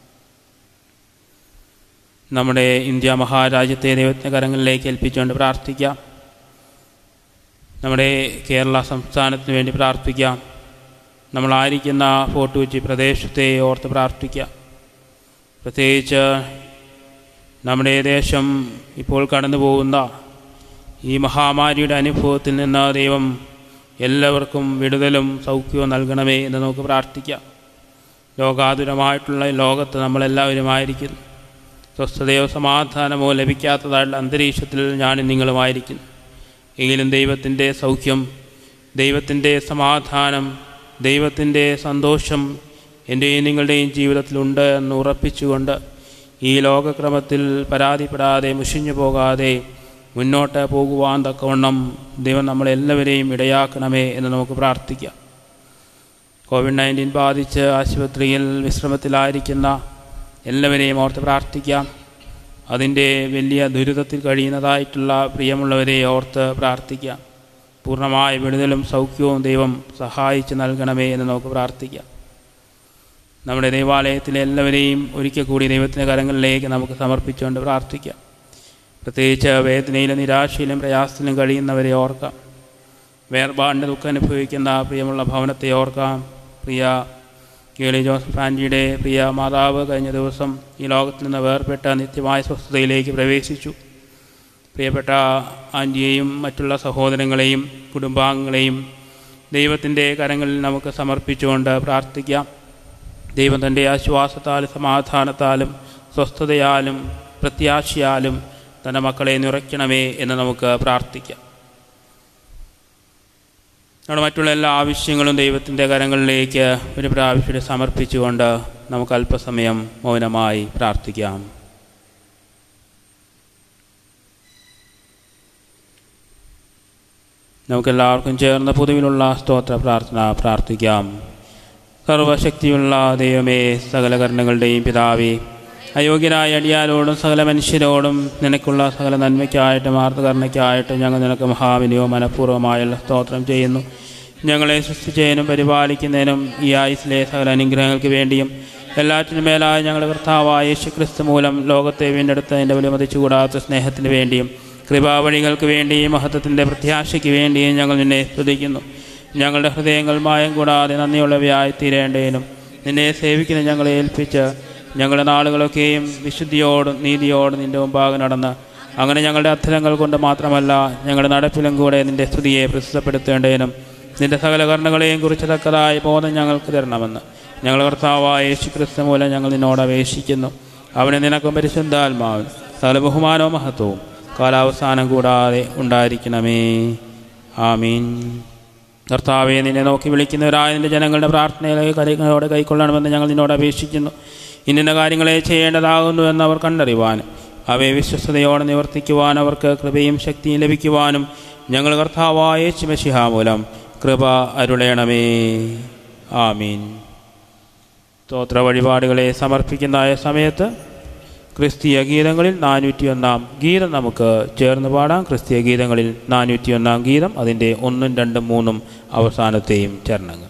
നമ്മുടെ ഇന്ത്യ മഹാരാജ്യത്തെ ദൈവത്തിൻ്റെ കരങ്ങളിലേക്ക് ഏൽപ്പിച്ചുകൊണ്ട് പ്രാർത്ഥിക്കാം. നമ്മുടെ കേരള സംസ്ഥാനത്തിന് വേണ്ടി പ്രാർത്ഥിക്കാം. നമ്മളായിരിക്കുന്ന ഫോർട്ട് കൊച്ചി പ്രദേശത്തെ ഓർത്ത് പ്രാർത്ഥിക്കാം. പ്രത്യേകിച്ച് നമ്മുടെ ദേശം ഇപ്പോൾ കടന്നു പോകുന്ന ഈ മഹാമാരിയുടെ അനുഭവത്തിൽ നിന്ന് ദൈവം എല്ലാവർക്കും വിടുതലും സൗഖ്യവും നൽകണമേ എന്ന് നമുക്ക് പ്രാർത്ഥിക്കാം. ലോകാതുരമായിട്ടുള്ള ലോകത്ത് നമ്മളെല്ലാവരുമായിരിക്കുന്നു. സ്വസ്ഥതയോ സമാധാനമോ ലഭിക്കാത്തതായിട്ടുള്ള അന്തരീക്ഷത്തിൽ ഞാനും നിങ്ങളുമായിരിക്കുന്നു. എങ്കിലും ദൈവത്തിൻ്റെ സൗഖ്യം, ദൈവത്തിൻ്റെ സമാധാനം, ദൈവത്തിൻ്റെ സന്തോഷം എൻ്റെയും നിങ്ങളുടെയും ജീവിതത്തിലുണ്ട് എന്ന് ഉറപ്പിച്ചുകൊണ്ട് ഈ ലോകക്രമത്തിൽ പരാതിപ്പെടാതെ മുഷിഞ്ഞു പോകാതെ മുന്നോട്ട് പോകുവാൻ തക്കവണ്ണം ദൈവം നമ്മളെല്ലാവരെയും ഇടയാക്കണമേ എന്ന് നമുക്ക് പ്രാർത്ഥിക്കാം. കോവിഡ് നയൻറ്റീൻ ബാധിച്ച് ആശുപത്രിയിൽ വിശ്രമത്തിലായിരിക്കുന്ന എല്ലാവരെയും ഓർത്ത് പ്രാർത്ഥിക്കാം. അതിൻ്റെ വലിയ ദുരിതത്തിൽ കഴിയുന്നതായിട്ടുള്ള പ്രിയമുള്ളവരെ ഓർത്ത് പ്രാർത്ഥിക്കാം. പൂർണ്ണമായ വിടുതലും സൗഖ്യവും ദൈവം സഹായിച്ച് നൽകണമേ എന്ന് നമുക്ക് പ്രാർത്ഥിക്കാം. നമ്മുടെ ദൈവാലയത്തിലെ എല്ലാവരെയും ഒരിക്കൽ കൂടി ദൈവത്തിൻ്റെ കരങ്ങളിലേക്ക് നമുക്ക് സമർപ്പിച്ചുകൊണ്ട് പ്രാർത്ഥിക്കാം. പ്രത്യേകിച്ച് വേദനയിലും നിരാശയിലും പ്രയാസത്തിലും കഴിയുന്നവരെ ഓർക്കാം. വേർപാടിൻ്റെ ദുഃഖം അനുഭവിക്കുന്ന പ്രിയമുള്ള ഭവനത്തെ ഓർക്കാം. പ്രിയ കേളി ജോസഫ് ആൻറ്റിയുടെ പ്രിയ മാതാവ് കഴിഞ്ഞ ദിവസം ഈ ലോകത്തിൽ നിന്ന് വേർപെട്ട നിത്യമായ സ്വസ്ഥതയിലേക്ക് പ്രവേശിച്ചു. പ്രിയപ്പെട്ട ആൻറ്റിയെയും മറ്റുള്ള സഹോദരങ്ങളെയും കുടുംബാംഗങ്ങളെയും ദൈവത്തിൻ്റെ കരങ്ങളിൽ നമുക്ക് സമർപ്പിച്ചുകൊണ്ട് പ്രാർത്ഥിക്കാം. ദൈവം തൻ്റെ ആശ്വാസത്താലും സമാധാനത്താലും സ്വസ്ഥതയാലും പ്രത്യാശയാലും തൻ്റെ മക്കളെ നിറയ്ക്കണമേ എന്ന് നമുക്ക് പ്രാർത്ഥിക്കാം. നമ്മുടെ മറ്റുള്ള എല്ലാ ആവശ്യങ്ങളും ദൈവത്തിൻ്റെ കരങ്ങളിലേക്ക് ഒരു പ്രാവശ്യം സമർപ്പിച്ചുകൊണ്ട് നമുക്ക് അല്പസമയം മൗനമായി പ്രാർത്ഥിക്കാം. നമുക്കെല്ലാവർക്കും ചേർന്ന് പൊതുവിലുള്ള സ്തോത്ര പ്രാർത്ഥന പ്രാർത്ഥിക്കാം. സർവശക്തിയുള്ള ദൈവമേ, സകല കരുണകളുടെയും പിതാവേ, അയോഗ്യരായ അടിയാരോടും സകല മനുഷ്യരോടും നിനക്കുള്ള സകല നന്മയ്ക്കായിട്ടും ആർത്തകരുണയ്ക്കായിട്ടും ഞങ്ങൾ നിനക്ക് മഹാവിനിയോ മനഃപൂർവ്വമായുള്ള സ്തോത്രം ചെയ്യുന്നു. ഞങ്ങളെ സൃഷ്ടിച്ചതിനും പരിപാലിക്കുന്നതിനും ഈ ആയുസ്സിലെ സകല അനുഗ്രഹങ്ങൾക്ക് വേണ്ടിയും എല്ലാറ്റിനും മേലായ ഞങ്ങളുടെ കർത്താവായ യേശുക്രിസ്തു മൂലം ലോകത്തെ വീണ്ടെടുത്തതിൻ്റെ വിലമതിച്ചുകൂടാത്ത സ്നേഹത്തിന് വേണ്ടിയും കൃപാവഴികൾക്ക് വേണ്ടിയും മഹത്വത്തിൻ്റെ പ്രത്യാശയ്ക്ക് വേണ്ടിയും ഞങ്ങൾ നിന്നെ സ്തുതിക്കുന്നു. ഞങ്ങളുടെ ഹൃദയങ്ങൾ മായം കൂടാതെ നന്ദിയുള്ളവയായി തീരേണ്ടതിനും നിന്നെ സേവിക്കുന്ന ഞങ്ങളെ ഏൽപ്പിച്ച് ഞങ്ങളുടെ നാളുകളൊക്കെയും വിശുദ്ധിയോടും നീതിയോടും നിൻ്റെ മുമ്പാകെ നടന്ന് അങ്ങനെ ഞങ്ങളുടെ അധരങ്ങൾ കൊണ്ട് മാത്രമല്ല ഞങ്ങളുടെ നടപ്പിലും കൂടെ നിൻ്റെ സ്തുതിയെ പ്രസിദ്ധപ്പെടുത്തേണ്ടതിനും നിൻ്റെ സകല കരുണകളെയും കുറിച്ച് തക്കതായ ബോധം ഞങ്ങൾക്ക് തരണമെന്ന് ഞങ്ങളുടെ കർത്താവായ യേശുക്രിസ്തു മൂലം ഞങ്ങൾ നിന്നോട് അപേക്ഷിക്കുന്നു. അവനെ നിനക്കും പരിശുദ്ധാത്മാവിനും സകല ബഹുമാനവും മഹത്വവും കാലാവസാനം കൂടാതെ ഉണ്ടായിരിക്കണമേ. ആമീൻ. കർത്താവെ, നിന്നെ നോക്കി വിളിക്കുന്നവരായ നിന്റെ ജനങ്ങളുടെ പ്രാർത്ഥനകളെ കരങ്ങളോടെ കൈക്കൊള്ളണമെന്ന് ഞങ്ങൾ നിന്നോട് അപേക്ഷിക്കുന്നു. ഇന്ന കാര്യങ്ങളെ ചെയ്യേണ്ടതാകുന്നു എന്നവർ കണ്ടറിയുവാനും അവയെ വിശ്വസ്തയോടെ നിവർത്തിക്കുവാൻ അവർക്ക് കൃപയും ശക്തിയും ലഭിക്കുവാനും ഞങ്ങൾ കർത്താവായ യേശു മിശിഹാ മൂലം കൃപ അരുളേണമേ. ആമീൻ. സ്തോത്ര വഴിപാടുകളെ സമർപ്പിക്കുന്ന സമയത്ത് ക്രിസ്തീയ ഗീതങ്ങളിൽ നാനൂറ്റിയൊന്നാം ഗീതം നമുക്ക് ചേർന്ന് പാടാം. ക്രിസ്തീയ ഗീതങ്ങളിൽ നാനൂറ്റിയൊന്നാം ഗീതം, അതിൻ്റെ ഒന്നും രണ്ടും മൂന്നും അവസാനത്തെയും ചരണങ്ങൾ.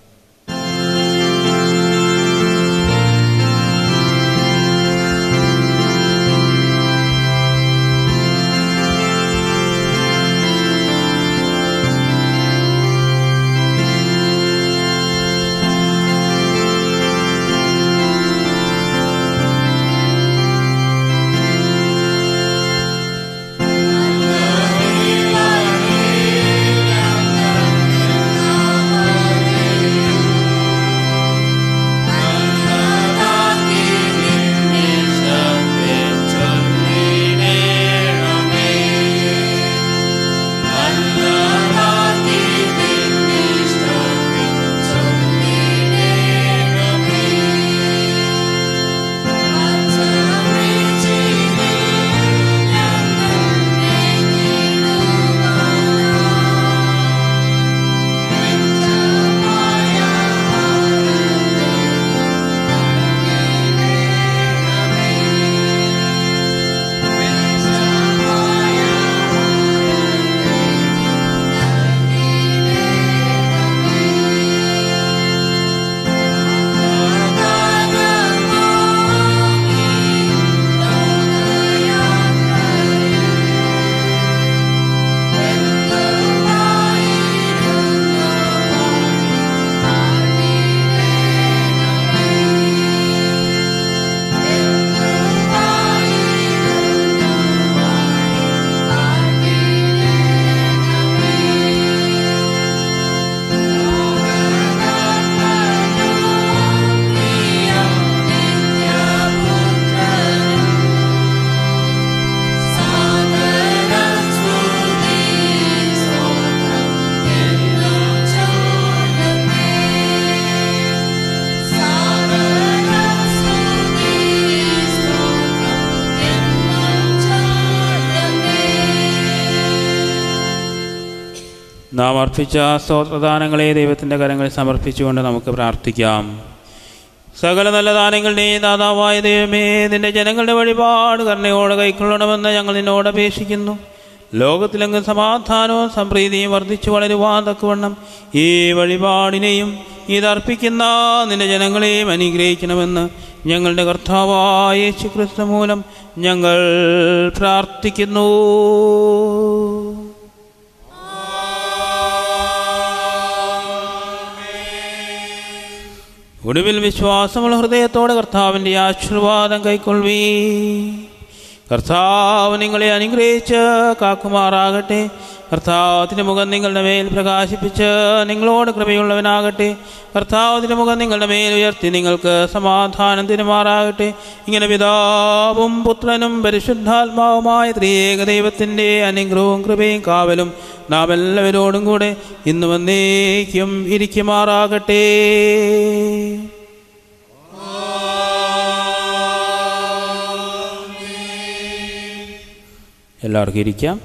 നാം അർപ്പിച്ച സ്തോത്രദാനങ്ങളെ ദൈവത്തിൻ്റെ കരങ്ങളിൽ സമർപ്പിച്ചുകൊണ്ട് നമുക്ക് പ്രാർത്ഥിക്കാം. സകല നല്ല ദാനങ്ങളുടെയും ദാതാവായ ദൈവമേ, നിന്റെ ജനങ്ങളുടെ വഴിപാട് കരുണയോടെ കൈക്കൊള്ളണമെന്ന് ഞങ്ങൾ നിന്നോട് അപേക്ഷിക്കുന്നു. ലോകത്തിലെങ്ങും സമാധാനവും സംപ്രീതിയും വർദ്ധിച്ചു വളരുവാൻ തക്കവണ്ണം ഈ വഴിപാടിനെയും ഇതർപ്പിക്കുന്ന നിന്റെ ജനങ്ങളെയും അനുഗ്രഹിക്കണമെന്ന് ഞങ്ങളുടെ കർത്താവായ യേശു ക്രിസ്തു മൂലം ഞങ്ങൾ പ്രാർത്ഥിക്കുന്നു. ഒടുവിൽ വിശ്വാസമുള്ള ഹൃദയത്തോടെ കർത്താവിൻ്റെ ആശീർവാദം കൈക്കൊള്ളുവീ. കർത്താവ് നിങ്ങളെ അനുഗ്രഹിച്ച് കാക്കുമാറാകട്ടെ. കർത്താവിൻ്റെ മുഖം നിങ്ങളുടെ മേൽ പ്രകാശിപ്പിച്ച് നിങ്ങളോട് കൃപയുള്ളവനാകട്ടെ. കർത്താവിൻ്റെ മുഖം നിങ്ങളുടെ മേൽ ഉയർത്തി നിങ്ങൾക്ക് സമാധാനം തരുമാറാകട്ടെ. ഇങ്ങനെ പിതാവും പുത്രനും പരിശുദ്ധാത്മാവുമായ ത്രിയേക ദൈവത്തിൻ്റെ അനുഗ്രഹവും കൃപയും കാവലും നാം എല്ലാവരോടും കൂടെ ഇന്ന് വന്നേക്കും ഇരിക്കുമാറാകട്ടെ. എല്ലാവർക്കും ഇരിക്കാം.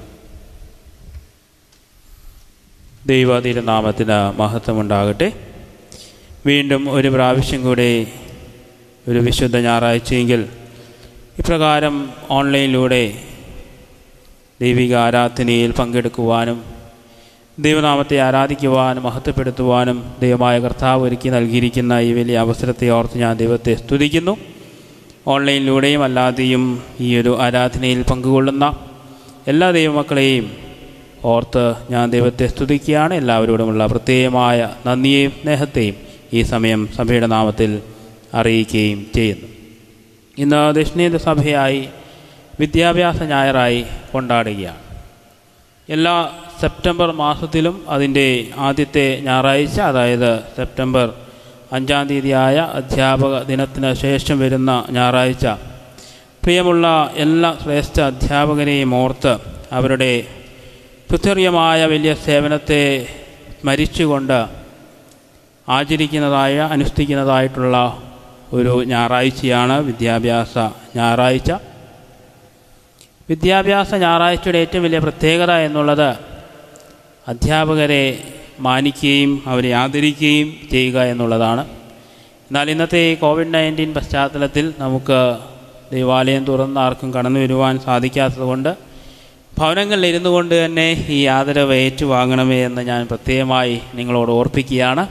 ദൈവതിരുനാമത്തിന് മഹത്വമുണ്ടാകട്ടെ. വീണ്ടും ഒരു പ്രാവശ്യം കൂടെ ഒരു വിശുദ്ധ ഞായറാഴ്ചയെങ്കിൽ ഇപ്രകാരം ഓൺലൈനിലൂടെ ദൈവിക ആരാധനയിൽ പങ്കെടുക്കുവാനും ദൈവനാമത്തെ ആരാധിക്കുവാനും മഹത്വപ്പെടുത്തുവാനും ദൈവമായ കർത്താവ് ഒരുക്കി നൽകിയിരിക്കുന്ന ഈ വലിയ അവസരത്തെ ഓർത്ത് ഞാൻ ദൈവത്തെ സ്തുതിക്കുന്നു. ഓൺലൈനിലൂടെയും അല്ലാതെയും ഈ ഒരു ആരാധനയിൽ പങ്കുകൊള്ളുന്ന എല്ലാ ദൈവമക്കളെയും ഓർത്ത് ഞാൻ ദൈവത്തെ സ്തുതിക്കുകയാണ്. എല്ലാവരോടുമുള്ള പ്രത്യേകമായ നന്ദിയെയും സ്നേഹത്തെയും ഈ സമയം സഭയുടെ നാമത്തിൽ അറിയിക്കുകയും ചെയ്യുന്നു. ഇന്ന് ദക്ഷിണേന്ത്യ സഭയായി വിദ്യാഭ്യാസ ഞായറായി കൊണ്ടാടുകയാണ്. എല്ലാ സെപ്റ്റംബർ മാസത്തിലും അതിൻ്റെ ആദ്യത്തെ ഞായറാഴ്ച, അതായത് സെപ്റ്റംബർ അഞ്ചാം തീയതിയായ അധ്യാപക ദിനത്തിന് ശേഷം വരുന്ന ഞായറാഴ്ച പ്രിയമുള്ള എല്ലാ ശ്രേഷ്ഠ അധ്യാപകരെയും ഓർത്ത് അവരുടെ തുച്ഛമായ വലിയ സേവനത്തെ സ്മരിച്ചുകൊണ്ട് ആചരിക്കുന്നതായ അനുഷ്ഠിക്കുന്നതായിട്ടുള്ള ഒരു ഞായറാഴ്ചയാണ് വിദ്യാഭ്യാസ ഞായറാഴ്ച. വിദ്യാഭ്യാസ ഞായറാഴ്ചയുടെ ഏറ്റവും വലിയ പ്രത്യേകത എന്നുള്ളത് അധ്യാപകരെ മാനിക്കുകയും അവരെ ആദരിക്കുകയും ചെയ്യുക എന്നുള്ളതാണ്. എന്നാൽ ഇന്നത്തെ ഈ കോവിഡ് നയൻറ്റീൻ പശ്ചാത്തലത്തിൽ നമുക്ക് ദേവാലയം തുറന്ന് ആർക്കും കടന്നു വരുവാൻ സാധിക്കാത്തതുകൊണ്ട് ഭവനങ്ങളിൽ ഇരുന്നു കൊണ്ട് തന്നെ ഈ ആദരവ് ഏറ്റുവാങ്ങണമേ എന്ന് ഞാൻ പ്രത്യേകമായി നിങ്ങളോട് ഓർപ്പിക്കുകയാണ്.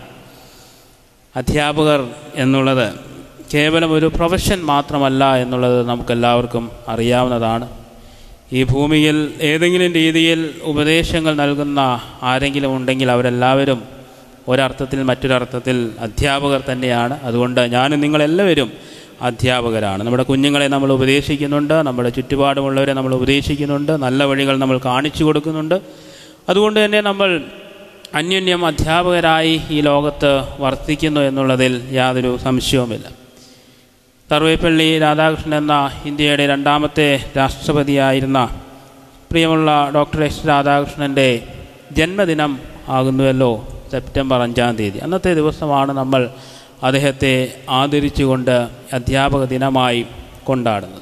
അധ്യാപകർ എന്നുള്ളത് കേവലം ഒരു പ്രൊഫഷൻ മാത്രമല്ല എന്നുള്ളത് നമുക്കെല്ലാവർക്കും അറിയാവുന്നതാണ്. ഈ ഭൂമിയിൽ ഏതെങ്കിലും രീതിയിൽ ഉപദേശങ്ങൾ നൽകുന്ന ആരെങ്കിലും ഉണ്ടെങ്കിൽ അവരെല്ലാവരും ഒരർത്ഥത്തിൽ മറ്റൊരർത്ഥത്തിൽ അധ്യാപകർ തന്നെയാണ്. അതുകൊണ്ട് ഞാനും നിങ്ങളെല്ലാവരും അധ്യാപകരാണ്. നമ്മുടെ കുഞ്ഞുങ്ങളെ നമ്മൾ ഉപദേശിക്കുന്നുണ്ട്, നമ്മുടെ ചുറ്റുപാടുമുള്ളവരെ നമ്മൾ ഉപദേശിക്കുന്നുണ്ട്, നല്ല വഴികൾ നമ്മൾ കാണിച്ചു കൊടുക്കുന്നുണ്ട്. അതുകൊണ്ട് തന്നെ നമ്മൾ അന്യോന്യം അധ്യാപകരായി ഈ ലോകത്ത് വർത്തിക്കുന്നു എന്നുള്ളതിൽ യാതൊരു സംശയവുമില്ല. സർവേപ്പള്ളി രാധാകൃഷ്ണൻ എന്ന ഇന്ത്യയുടെ രണ്ടാമത്തെ രാഷ്ട്രപതിയായിരുന്ന പ്രിയമുള്ള ഡോക്ടർ എസ് രാധാകൃഷ്ണൻ്റെ ജന്മദിനം ആകുന്നുവല്ലോ സെപ്റ്റംബർ അഞ്ചാം തീയതി. അന്നത്തെ ദിവസമാണ് നമ്മൾ അദ്ദേഹത്തെ ആദരിച്ചുകൊണ്ട് അധ്യാപക ദിനമായി കൊണ്ടാടുന്നത്.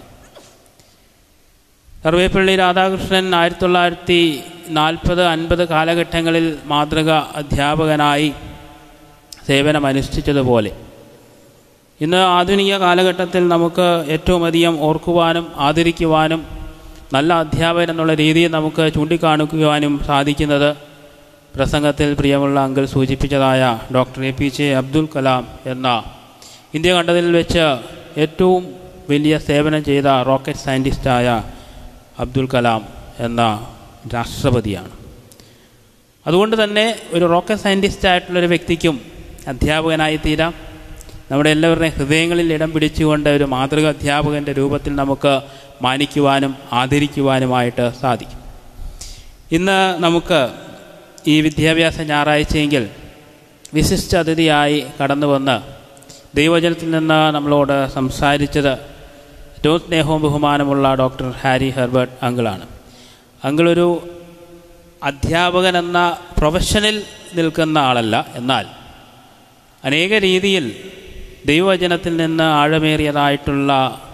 സർവേപ്പള്ളി രാധാകൃഷ്ണൻ ആയിരത്തി തൊള്ളായിരത്തി നാൽപ്പത് അൻപത് കാലഘട്ടങ്ങളിൽ മാതൃക അധ്യാപകനായി സേവനമനുഷ്ഠിച്ചതുപോലെ ഇന്ന് ആധുനിക കാലഘട്ടത്തിൽ നമുക്ക് ഏറ്റവും അധികം ഓർക്കുവാനും ആദരിക്കുവാനും നല്ല അധ്യാപകൻ എന്നുള്ള രീതിയിൽ നമുക്ക് ചൂണ്ടിക്കാണിക്കുവാനും സാധിക്കുന്നത് പ്രസംഗത്തിൽ പ്രിയമുള്ള അങ്കിൾ സൂചിപ്പിച്ചതായ doctor A P J Abdul Kalam എന്ന ഇന്ത്യ കണ്ടതിൽ വെച്ച് ഏറ്റവും വലിയ സേവനം ചെയ്ത റോക്കറ്റ് സയൻറ്റിസ്റ്റായ അബ്ദുൽ കലാം എന്ന രാഷ്ട്രപതിയാണ്. അതുകൊണ്ട് തന്നെ ഒരു റോക്കറ്റ് സയൻറ്റിസ്റ്റായിട്ടുള്ളൊരു വ്യക്തിക്കും അധ്യാപകനായി തീരാം. നമ്മുടെ എല്ലാവരുടെയും ഹൃദയങ്ങളിൽ ഇടം പിടിച്ചുകൊണ്ട് ഒരു മാതൃക അധ്യാപകൻ്റെ രൂപത്തിൽ നമുക്ക് മാനിക്കുവാനും ആദരിക്കുവാനുമായിട്ട് സാധിക്കും. ഇന്ന് നമുക്ക് ഈ വിദ്യാഭ്യാസ ഞായറാഴ്ചയെങ്കിൽ വിശിഷ്ട അതിഥിയായി കടന്നു വന്ന് ദൈവവചനത്തിൽ നിന്ന് നമ്മളോട് സംസാരിച്ചത് ഏറ്റവും സ്നേഹവും ബഹുമാനമുള്ള ഡോക്ടർ ഹാരി ഹെർബർട്ട് അങ്കിളാണ്. അങ്കിളൊരു അധ്യാപകൻ എന്ന പ്രൊഫഷനിൽ നിൽക്കുന്ന ആളല്ല, എന്നാൽ അനേക രീതിയിൽ ദൈവവചനത്തിൽ നിന്ന് ആഴമേറിയതായിട്ടുള്ള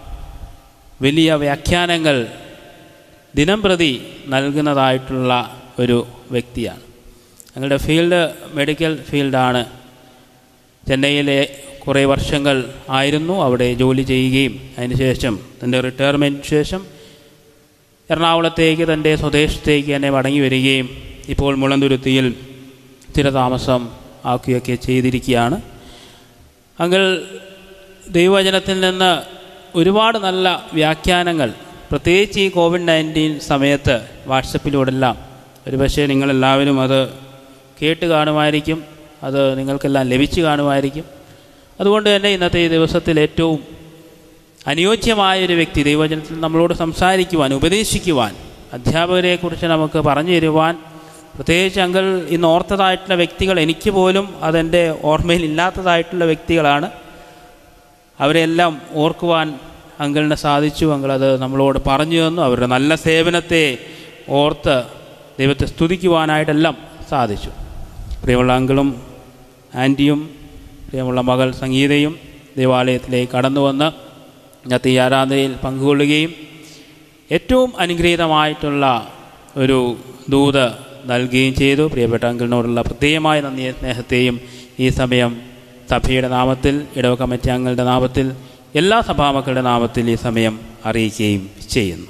വലിയ വ്യാഖ്യാനങ്ങൾ ദിനം പ്രതി നൽകുന്നതായിട്ടുള്ള ഒരു വ്യക്തിയാണ്. ഞങ്ങളുടെ ഫീൽഡ് മെഡിക്കൽ ഫീൽഡാണ്. ചെന്നൈയിലെ കുറേ വർഷങ്ങൾ ആയിരുന്നു അവിടെ ജോലി ചെയ്യുകയും അതിനുശേഷം തൻ്റെ റിട്ടയർമെൻറ്റിന് ശേഷം എറണാകുളത്തേക്ക് തൻ്റെ സ്വദേശത്തേക്ക് തന്നെ മടങ്ങി വരികയും ഇപ്പോൾ മുളന്തുരുത്തിയിൽ സ്ഥിരതാമസം ആക്കുകയൊക്കെ ചെയ്തിരിക്കുകയാണ്. അങ്കിൾ ദൈവവചനത്തിൽ നിന്ന് ഒരുപാട് നല്ല വ്യാഖ്യാനങ്ങൾ പ്രത്യേകിച്ച് ഈ കോവിഡ് നയൻറ്റീൻ സമയത്ത് വാട്സപ്പിലൂടെല്ലാം ഒരുപക്ഷെ നിങ്ങളെല്ലാവരും അത് കേട്ട് കാണുമായിരിക്കും, അത് നിങ്ങൾക്കെല്ലാം ലഭിച്ചു കാണുമായിരിക്കും. അതുകൊണ്ട് തന്നെ ഇന്നത്തെ ഈ ദിവസത്തിൽ ഏറ്റവും അനുയോജ്യമായൊരു വ്യക്തി ദൈവവചനത്തിൽ നമ്മളോട് സംസാരിക്കുവാൻ, ഉപദേശിക്കുവാൻ, അധ്യാപകരെക്കുറിച്ച് നമുക്ക് പറഞ്ഞു തരുവാൻ, പ്രത്യേകിച്ച് അങ്കിൾ ഇന്ന് ഓർത്തതായിട്ടുള്ള വ്യക്തികൾ എനിക്ക് പോലും അതെൻ്റെ ഓർമ്മയിൽ ഇല്ലാത്തതായിട്ടുള്ള വ്യക്തികളാണ്. അവരെല്ലാം ഓർക്കുവാൻ അങ്കിളിന് സാധിച്ചു. അങ്കിൾ അത് നമ്മളോട് പറഞ്ഞു തന്നു. അവരുടെ നല്ല സേവനത്തെ ഓർത്ത് ദൈവത്തെ സ്തുതിക്കുവാനായിട്ടെല്ലാം സാധിച്ചു. പ്രിയമുള്ള അങ്കിളും ആൻറ്റിയും പ്രിയമുള്ള മകൾ സംഗീതയും ദേവാലയത്തിലേക്ക് കടന്നു വന്ന് ഇന്നത്തെ ഈ ആരാധനയിൽ പങ്കുകൊള്ളുകയും ഏറ്റവും അനുഗ്രഹീതമായിട്ടുള്ള ഒരു ദൂത് നൽകുകയും ചെയ്തു. പ്രിയപ്പെട്ട അങ്കിളിനോടുള്ള പ്രത്യേകമായ നന്ദി സ്നേഹത്തെയും ഈ സമയം സഭയുടെ നാമത്തിൽ, ഇടവ കമ്മിറ്റി അംഗങ്ങളുടെ നാമത്തിൽ, എല്ലാ സഭാമക്കളുടെ നാമത്തിൽ ഈ സമയം അറിയിക്കുകയും ചെയ്യുന്നു.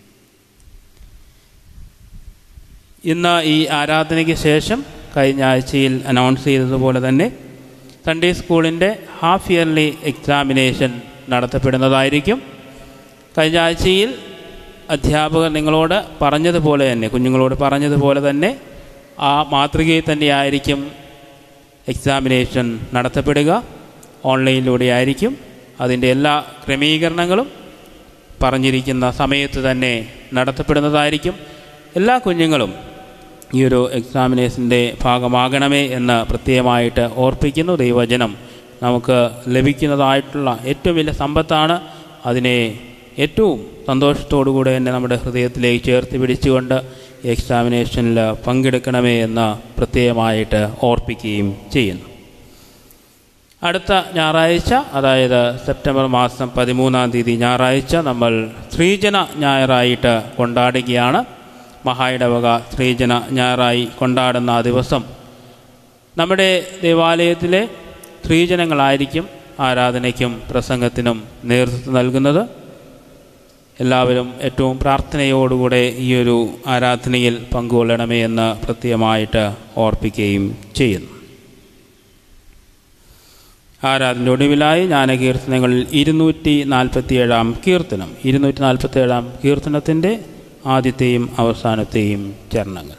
ഇന്ന് ഈ ആരാധനയ്ക്ക് ശേഷം കഴിഞ്ഞ ആഴ്ചയിൽ അനൗൺസ് ചെയ്തതുപോലെ തന്നെ സൺഡേ സ്കൂളിൻ്റെ ഹാഫ് ഇയർലി എക്സാമിനേഷൻ നടത്തപ്പെടുന്നതായിരിക്കും. കഴിഞ്ഞ ആഴ്ചയിൽ അധ്യാപകർ നിങ്ങളോട് പറഞ്ഞതുപോലെ തന്നെ, കുഞ്ഞുങ്ങളോട് പറഞ്ഞതുപോലെ തന്നെ ആ മാതൃകയിൽ തന്നെയായിരിക്കും എക്സാമിനേഷൻ നടത്തപ്പെടുക. ഓൺലൈനിലൂടെ ആയിരിക്കും. അതിൻ്റെ എല്ലാ ക്രമീകരണങ്ങളും പറഞ്ഞിരിക്കുന്ന സമയത്ത് തന്നെ നടത്തപ്പെടുന്നതായിരിക്കും. എല്ലാ കുഞ്ഞുങ്ങളും ഈ ഒരു എക്സാമിനേഷൻ്റെ ഭാഗമാകണമേ എന്ന് പ്രത്യേകമായിട്ട് ഓർപ്പിക്കുന്നു. ദൈവവചനം നമുക്ക് ലഭിക്കുന്നതായിട്ടുള്ള ഏറ്റവും വലിയ സമ്പത്താണ്. അതിനെ ഏറ്റവും സന്തോഷത്തോടുകൂടെ തന്നെ നമ്മുടെ ഹൃദയത്തിലേക്ക് ചേർത്ത് പിടിച്ചുകൊണ്ട് എക്സാമിനേഷനിൽ പങ്കെടുക്കണമേ എന്ന് പ്രത്യേകമായിട്ട് ഓർപ്പിക്കുകയും ചെയ്യുന്നു. അടുത്ത ഞായറാഴ്ച, അതായത് സെപ്റ്റംബർ മാസം പതിമൂന്നാം തീയതി ഞായറാഴ്ച, നമ്മൾ സ്ത്രീജന ഞായറായിട്ട് കൊണ്ടാടുകയാണ്. മഹായിടവക സ്ത്രീജന ഞായറായി കൊണ്ടാടുന്ന ആ ദിവസം നമ്മുടെ ദേവാലയത്തിലെ സ്ത്രീജനങ്ങളായിരിക്കും ആരാധനയ്ക്കും പ്രസംഗത്തിനും നേതൃത്വം നൽകുന്നത്. എല്ലാവരും ഏറ്റവും പ്രാർത്ഥനയോടുകൂടെ ഈ ഒരു ആരാധനയിൽ പങ്കുകൊള്ളണമേ എന്ന് പ്രത്യേകമായിട്ട് ഓർപ്പിക്കുകയും ചെയ്യുന്നു. ആരാധന ഒടുവിലായി ജ്ഞാനകീർത്തനങ്ങളിൽ ഇരുന്നൂറ്റി നാൽപ്പത്തി ഏഴാം കീർത്തനം ഇരുന്നൂറ്റി നാൽപ്പത്തി ഏഴാം കീർത്തനത്തിൻ്റെ ആദ്യത്തെയും അവസാനത്തെയും ചരണങ്ങൾ.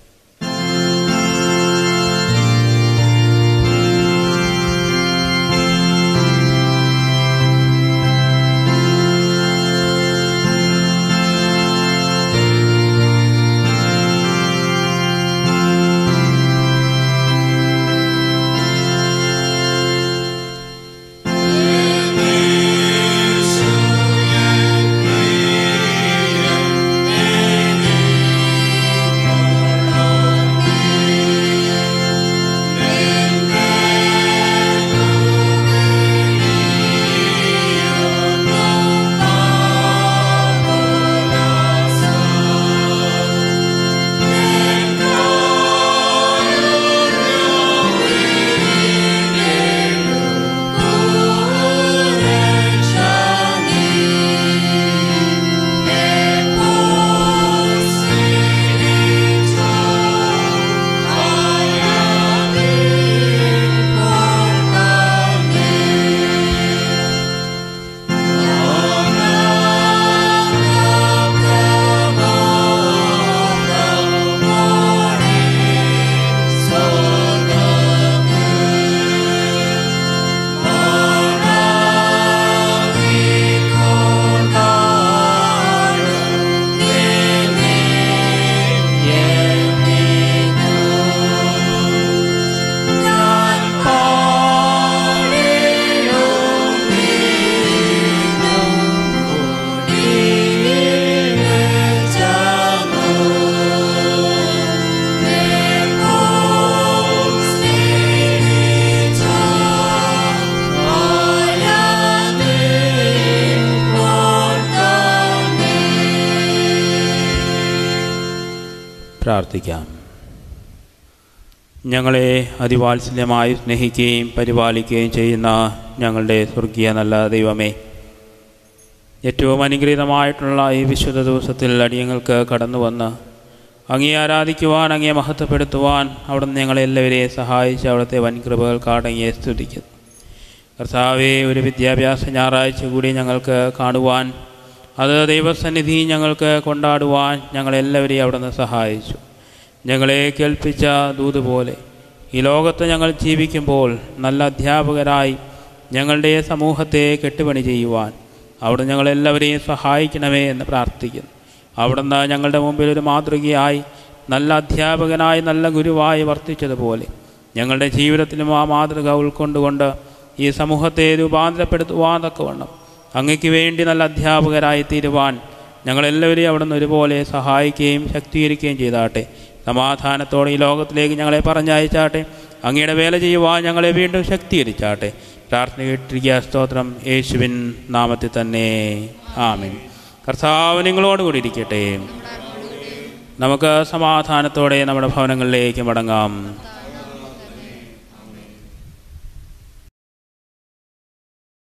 പ്രാർത്ഥിക്കാം. ഞങ്ങളെ അതിവാത്സല്യമായി സ്നേഹിക്കുകയും പരിപാലിക്കുകയും ചെയ്യുന്ന ഞങ്ങളുടെ സ്വർഗീയ നല്ല ദൈവമേ, ഏറ്റവും അനുഗ്രഹീതമായിട്ടുള്ള ഈ വിശുദ്ധ ദിവസത്തിൽ അടിയങ്ങൾക്ക് കടന്നു വന്ന് അങ്ങേ ആരാധിക്കുവാൻ, അങ്ങേ മഹത്വപ്പെടുത്തുവാൻ അവിടുന്ന് ഞങ്ങളെല്ലാവരെയും സഹായിച്ച് അവിടുത്തെ വൻകൃപകൾക്ക് അടങ്ങിയെ സ്തുതിക്കുന്നു. കർത്താവേ, ഒരു വിദ്യാഭ്യാസ ഞായറാഴ്ച കൂടി ഞങ്ങൾക്ക് കാണുവാൻ, അത് ദൈവസന്നിധി ഞങ്ങൾക്ക് കൊണ്ടാടുവാൻ ഞങ്ങളെല്ലാവരെയും അവിടുന്ന് സഹായിച്ചു. ഞങ്ങളെ കേൾപ്പിച്ച ദൂത് പോലെ ഈ ലോകത്ത് ഞങ്ങൾ ജീവിക്കുമ്പോൾ നല്ല അധ്യാപകരായി ഞങ്ങളുടെ സമൂഹത്തെ കെട്ടുപണി ചെയ്യുവാൻ അവിടുന്ന് ഞങ്ങളെല്ലാവരെയും സഹായിക്കണമേ എന്ന് പ്രാർത്ഥിക്കുന്നു. അവിടുന്ന് ഞങ്ങളുടെ മുമ്പിൽ ഒരു മാതൃകയായി നല്ല അധ്യാപകനായി നല്ല ഗുരുവായി വർത്തിച്ചതുപോലെ ഞങ്ങളുടെ ജീവിതത്തിലും ആ മാതൃക ഉൾക്കൊണ്ടുകൊണ്ട് ഈ സമൂഹത്തെ രൂപാന്തരപ്പെടുത്തുവാൻ തക്കവണ്ണം അങ്ങയ്ക്ക് വേണ്ടി നല്ല അധ്യാപകരായി തീരുവാൻ ഞങ്ങളെല്ലാവരെയും അവിടുന്ന് ഒരുപോലെ സഹായിക്കുകയും ശക്തീകരിക്കുകയും ചെയ്താട്ടെ. സമാധാനത്തോടെ ഈ ലോകത്തിലേക്ക് ഞങ്ങളെ പറഞ്ഞയച്ചാട്ടെ. അങ്ങയുടെ വേല ചെയ്യുവാൻ ഞങ്ങളെ വീണ്ടും ശക്തീകരിച്ചാട്ടെ. പ്രാർത്ഥന കേട്ടിരിക്കുക. സ്തോത്രം യേശുവിൻ നാമത്തിൽ തന്നെ, ആമേൻ. കർത്താവ് നിങ്ങളോടുകൂടി ഇരിക്കട്ടെ. നമുക്ക് സമാധാനത്തോടെ നമ്മുടെ ഭവനങ്ങളിലേക്ക് മടങ്ങാം.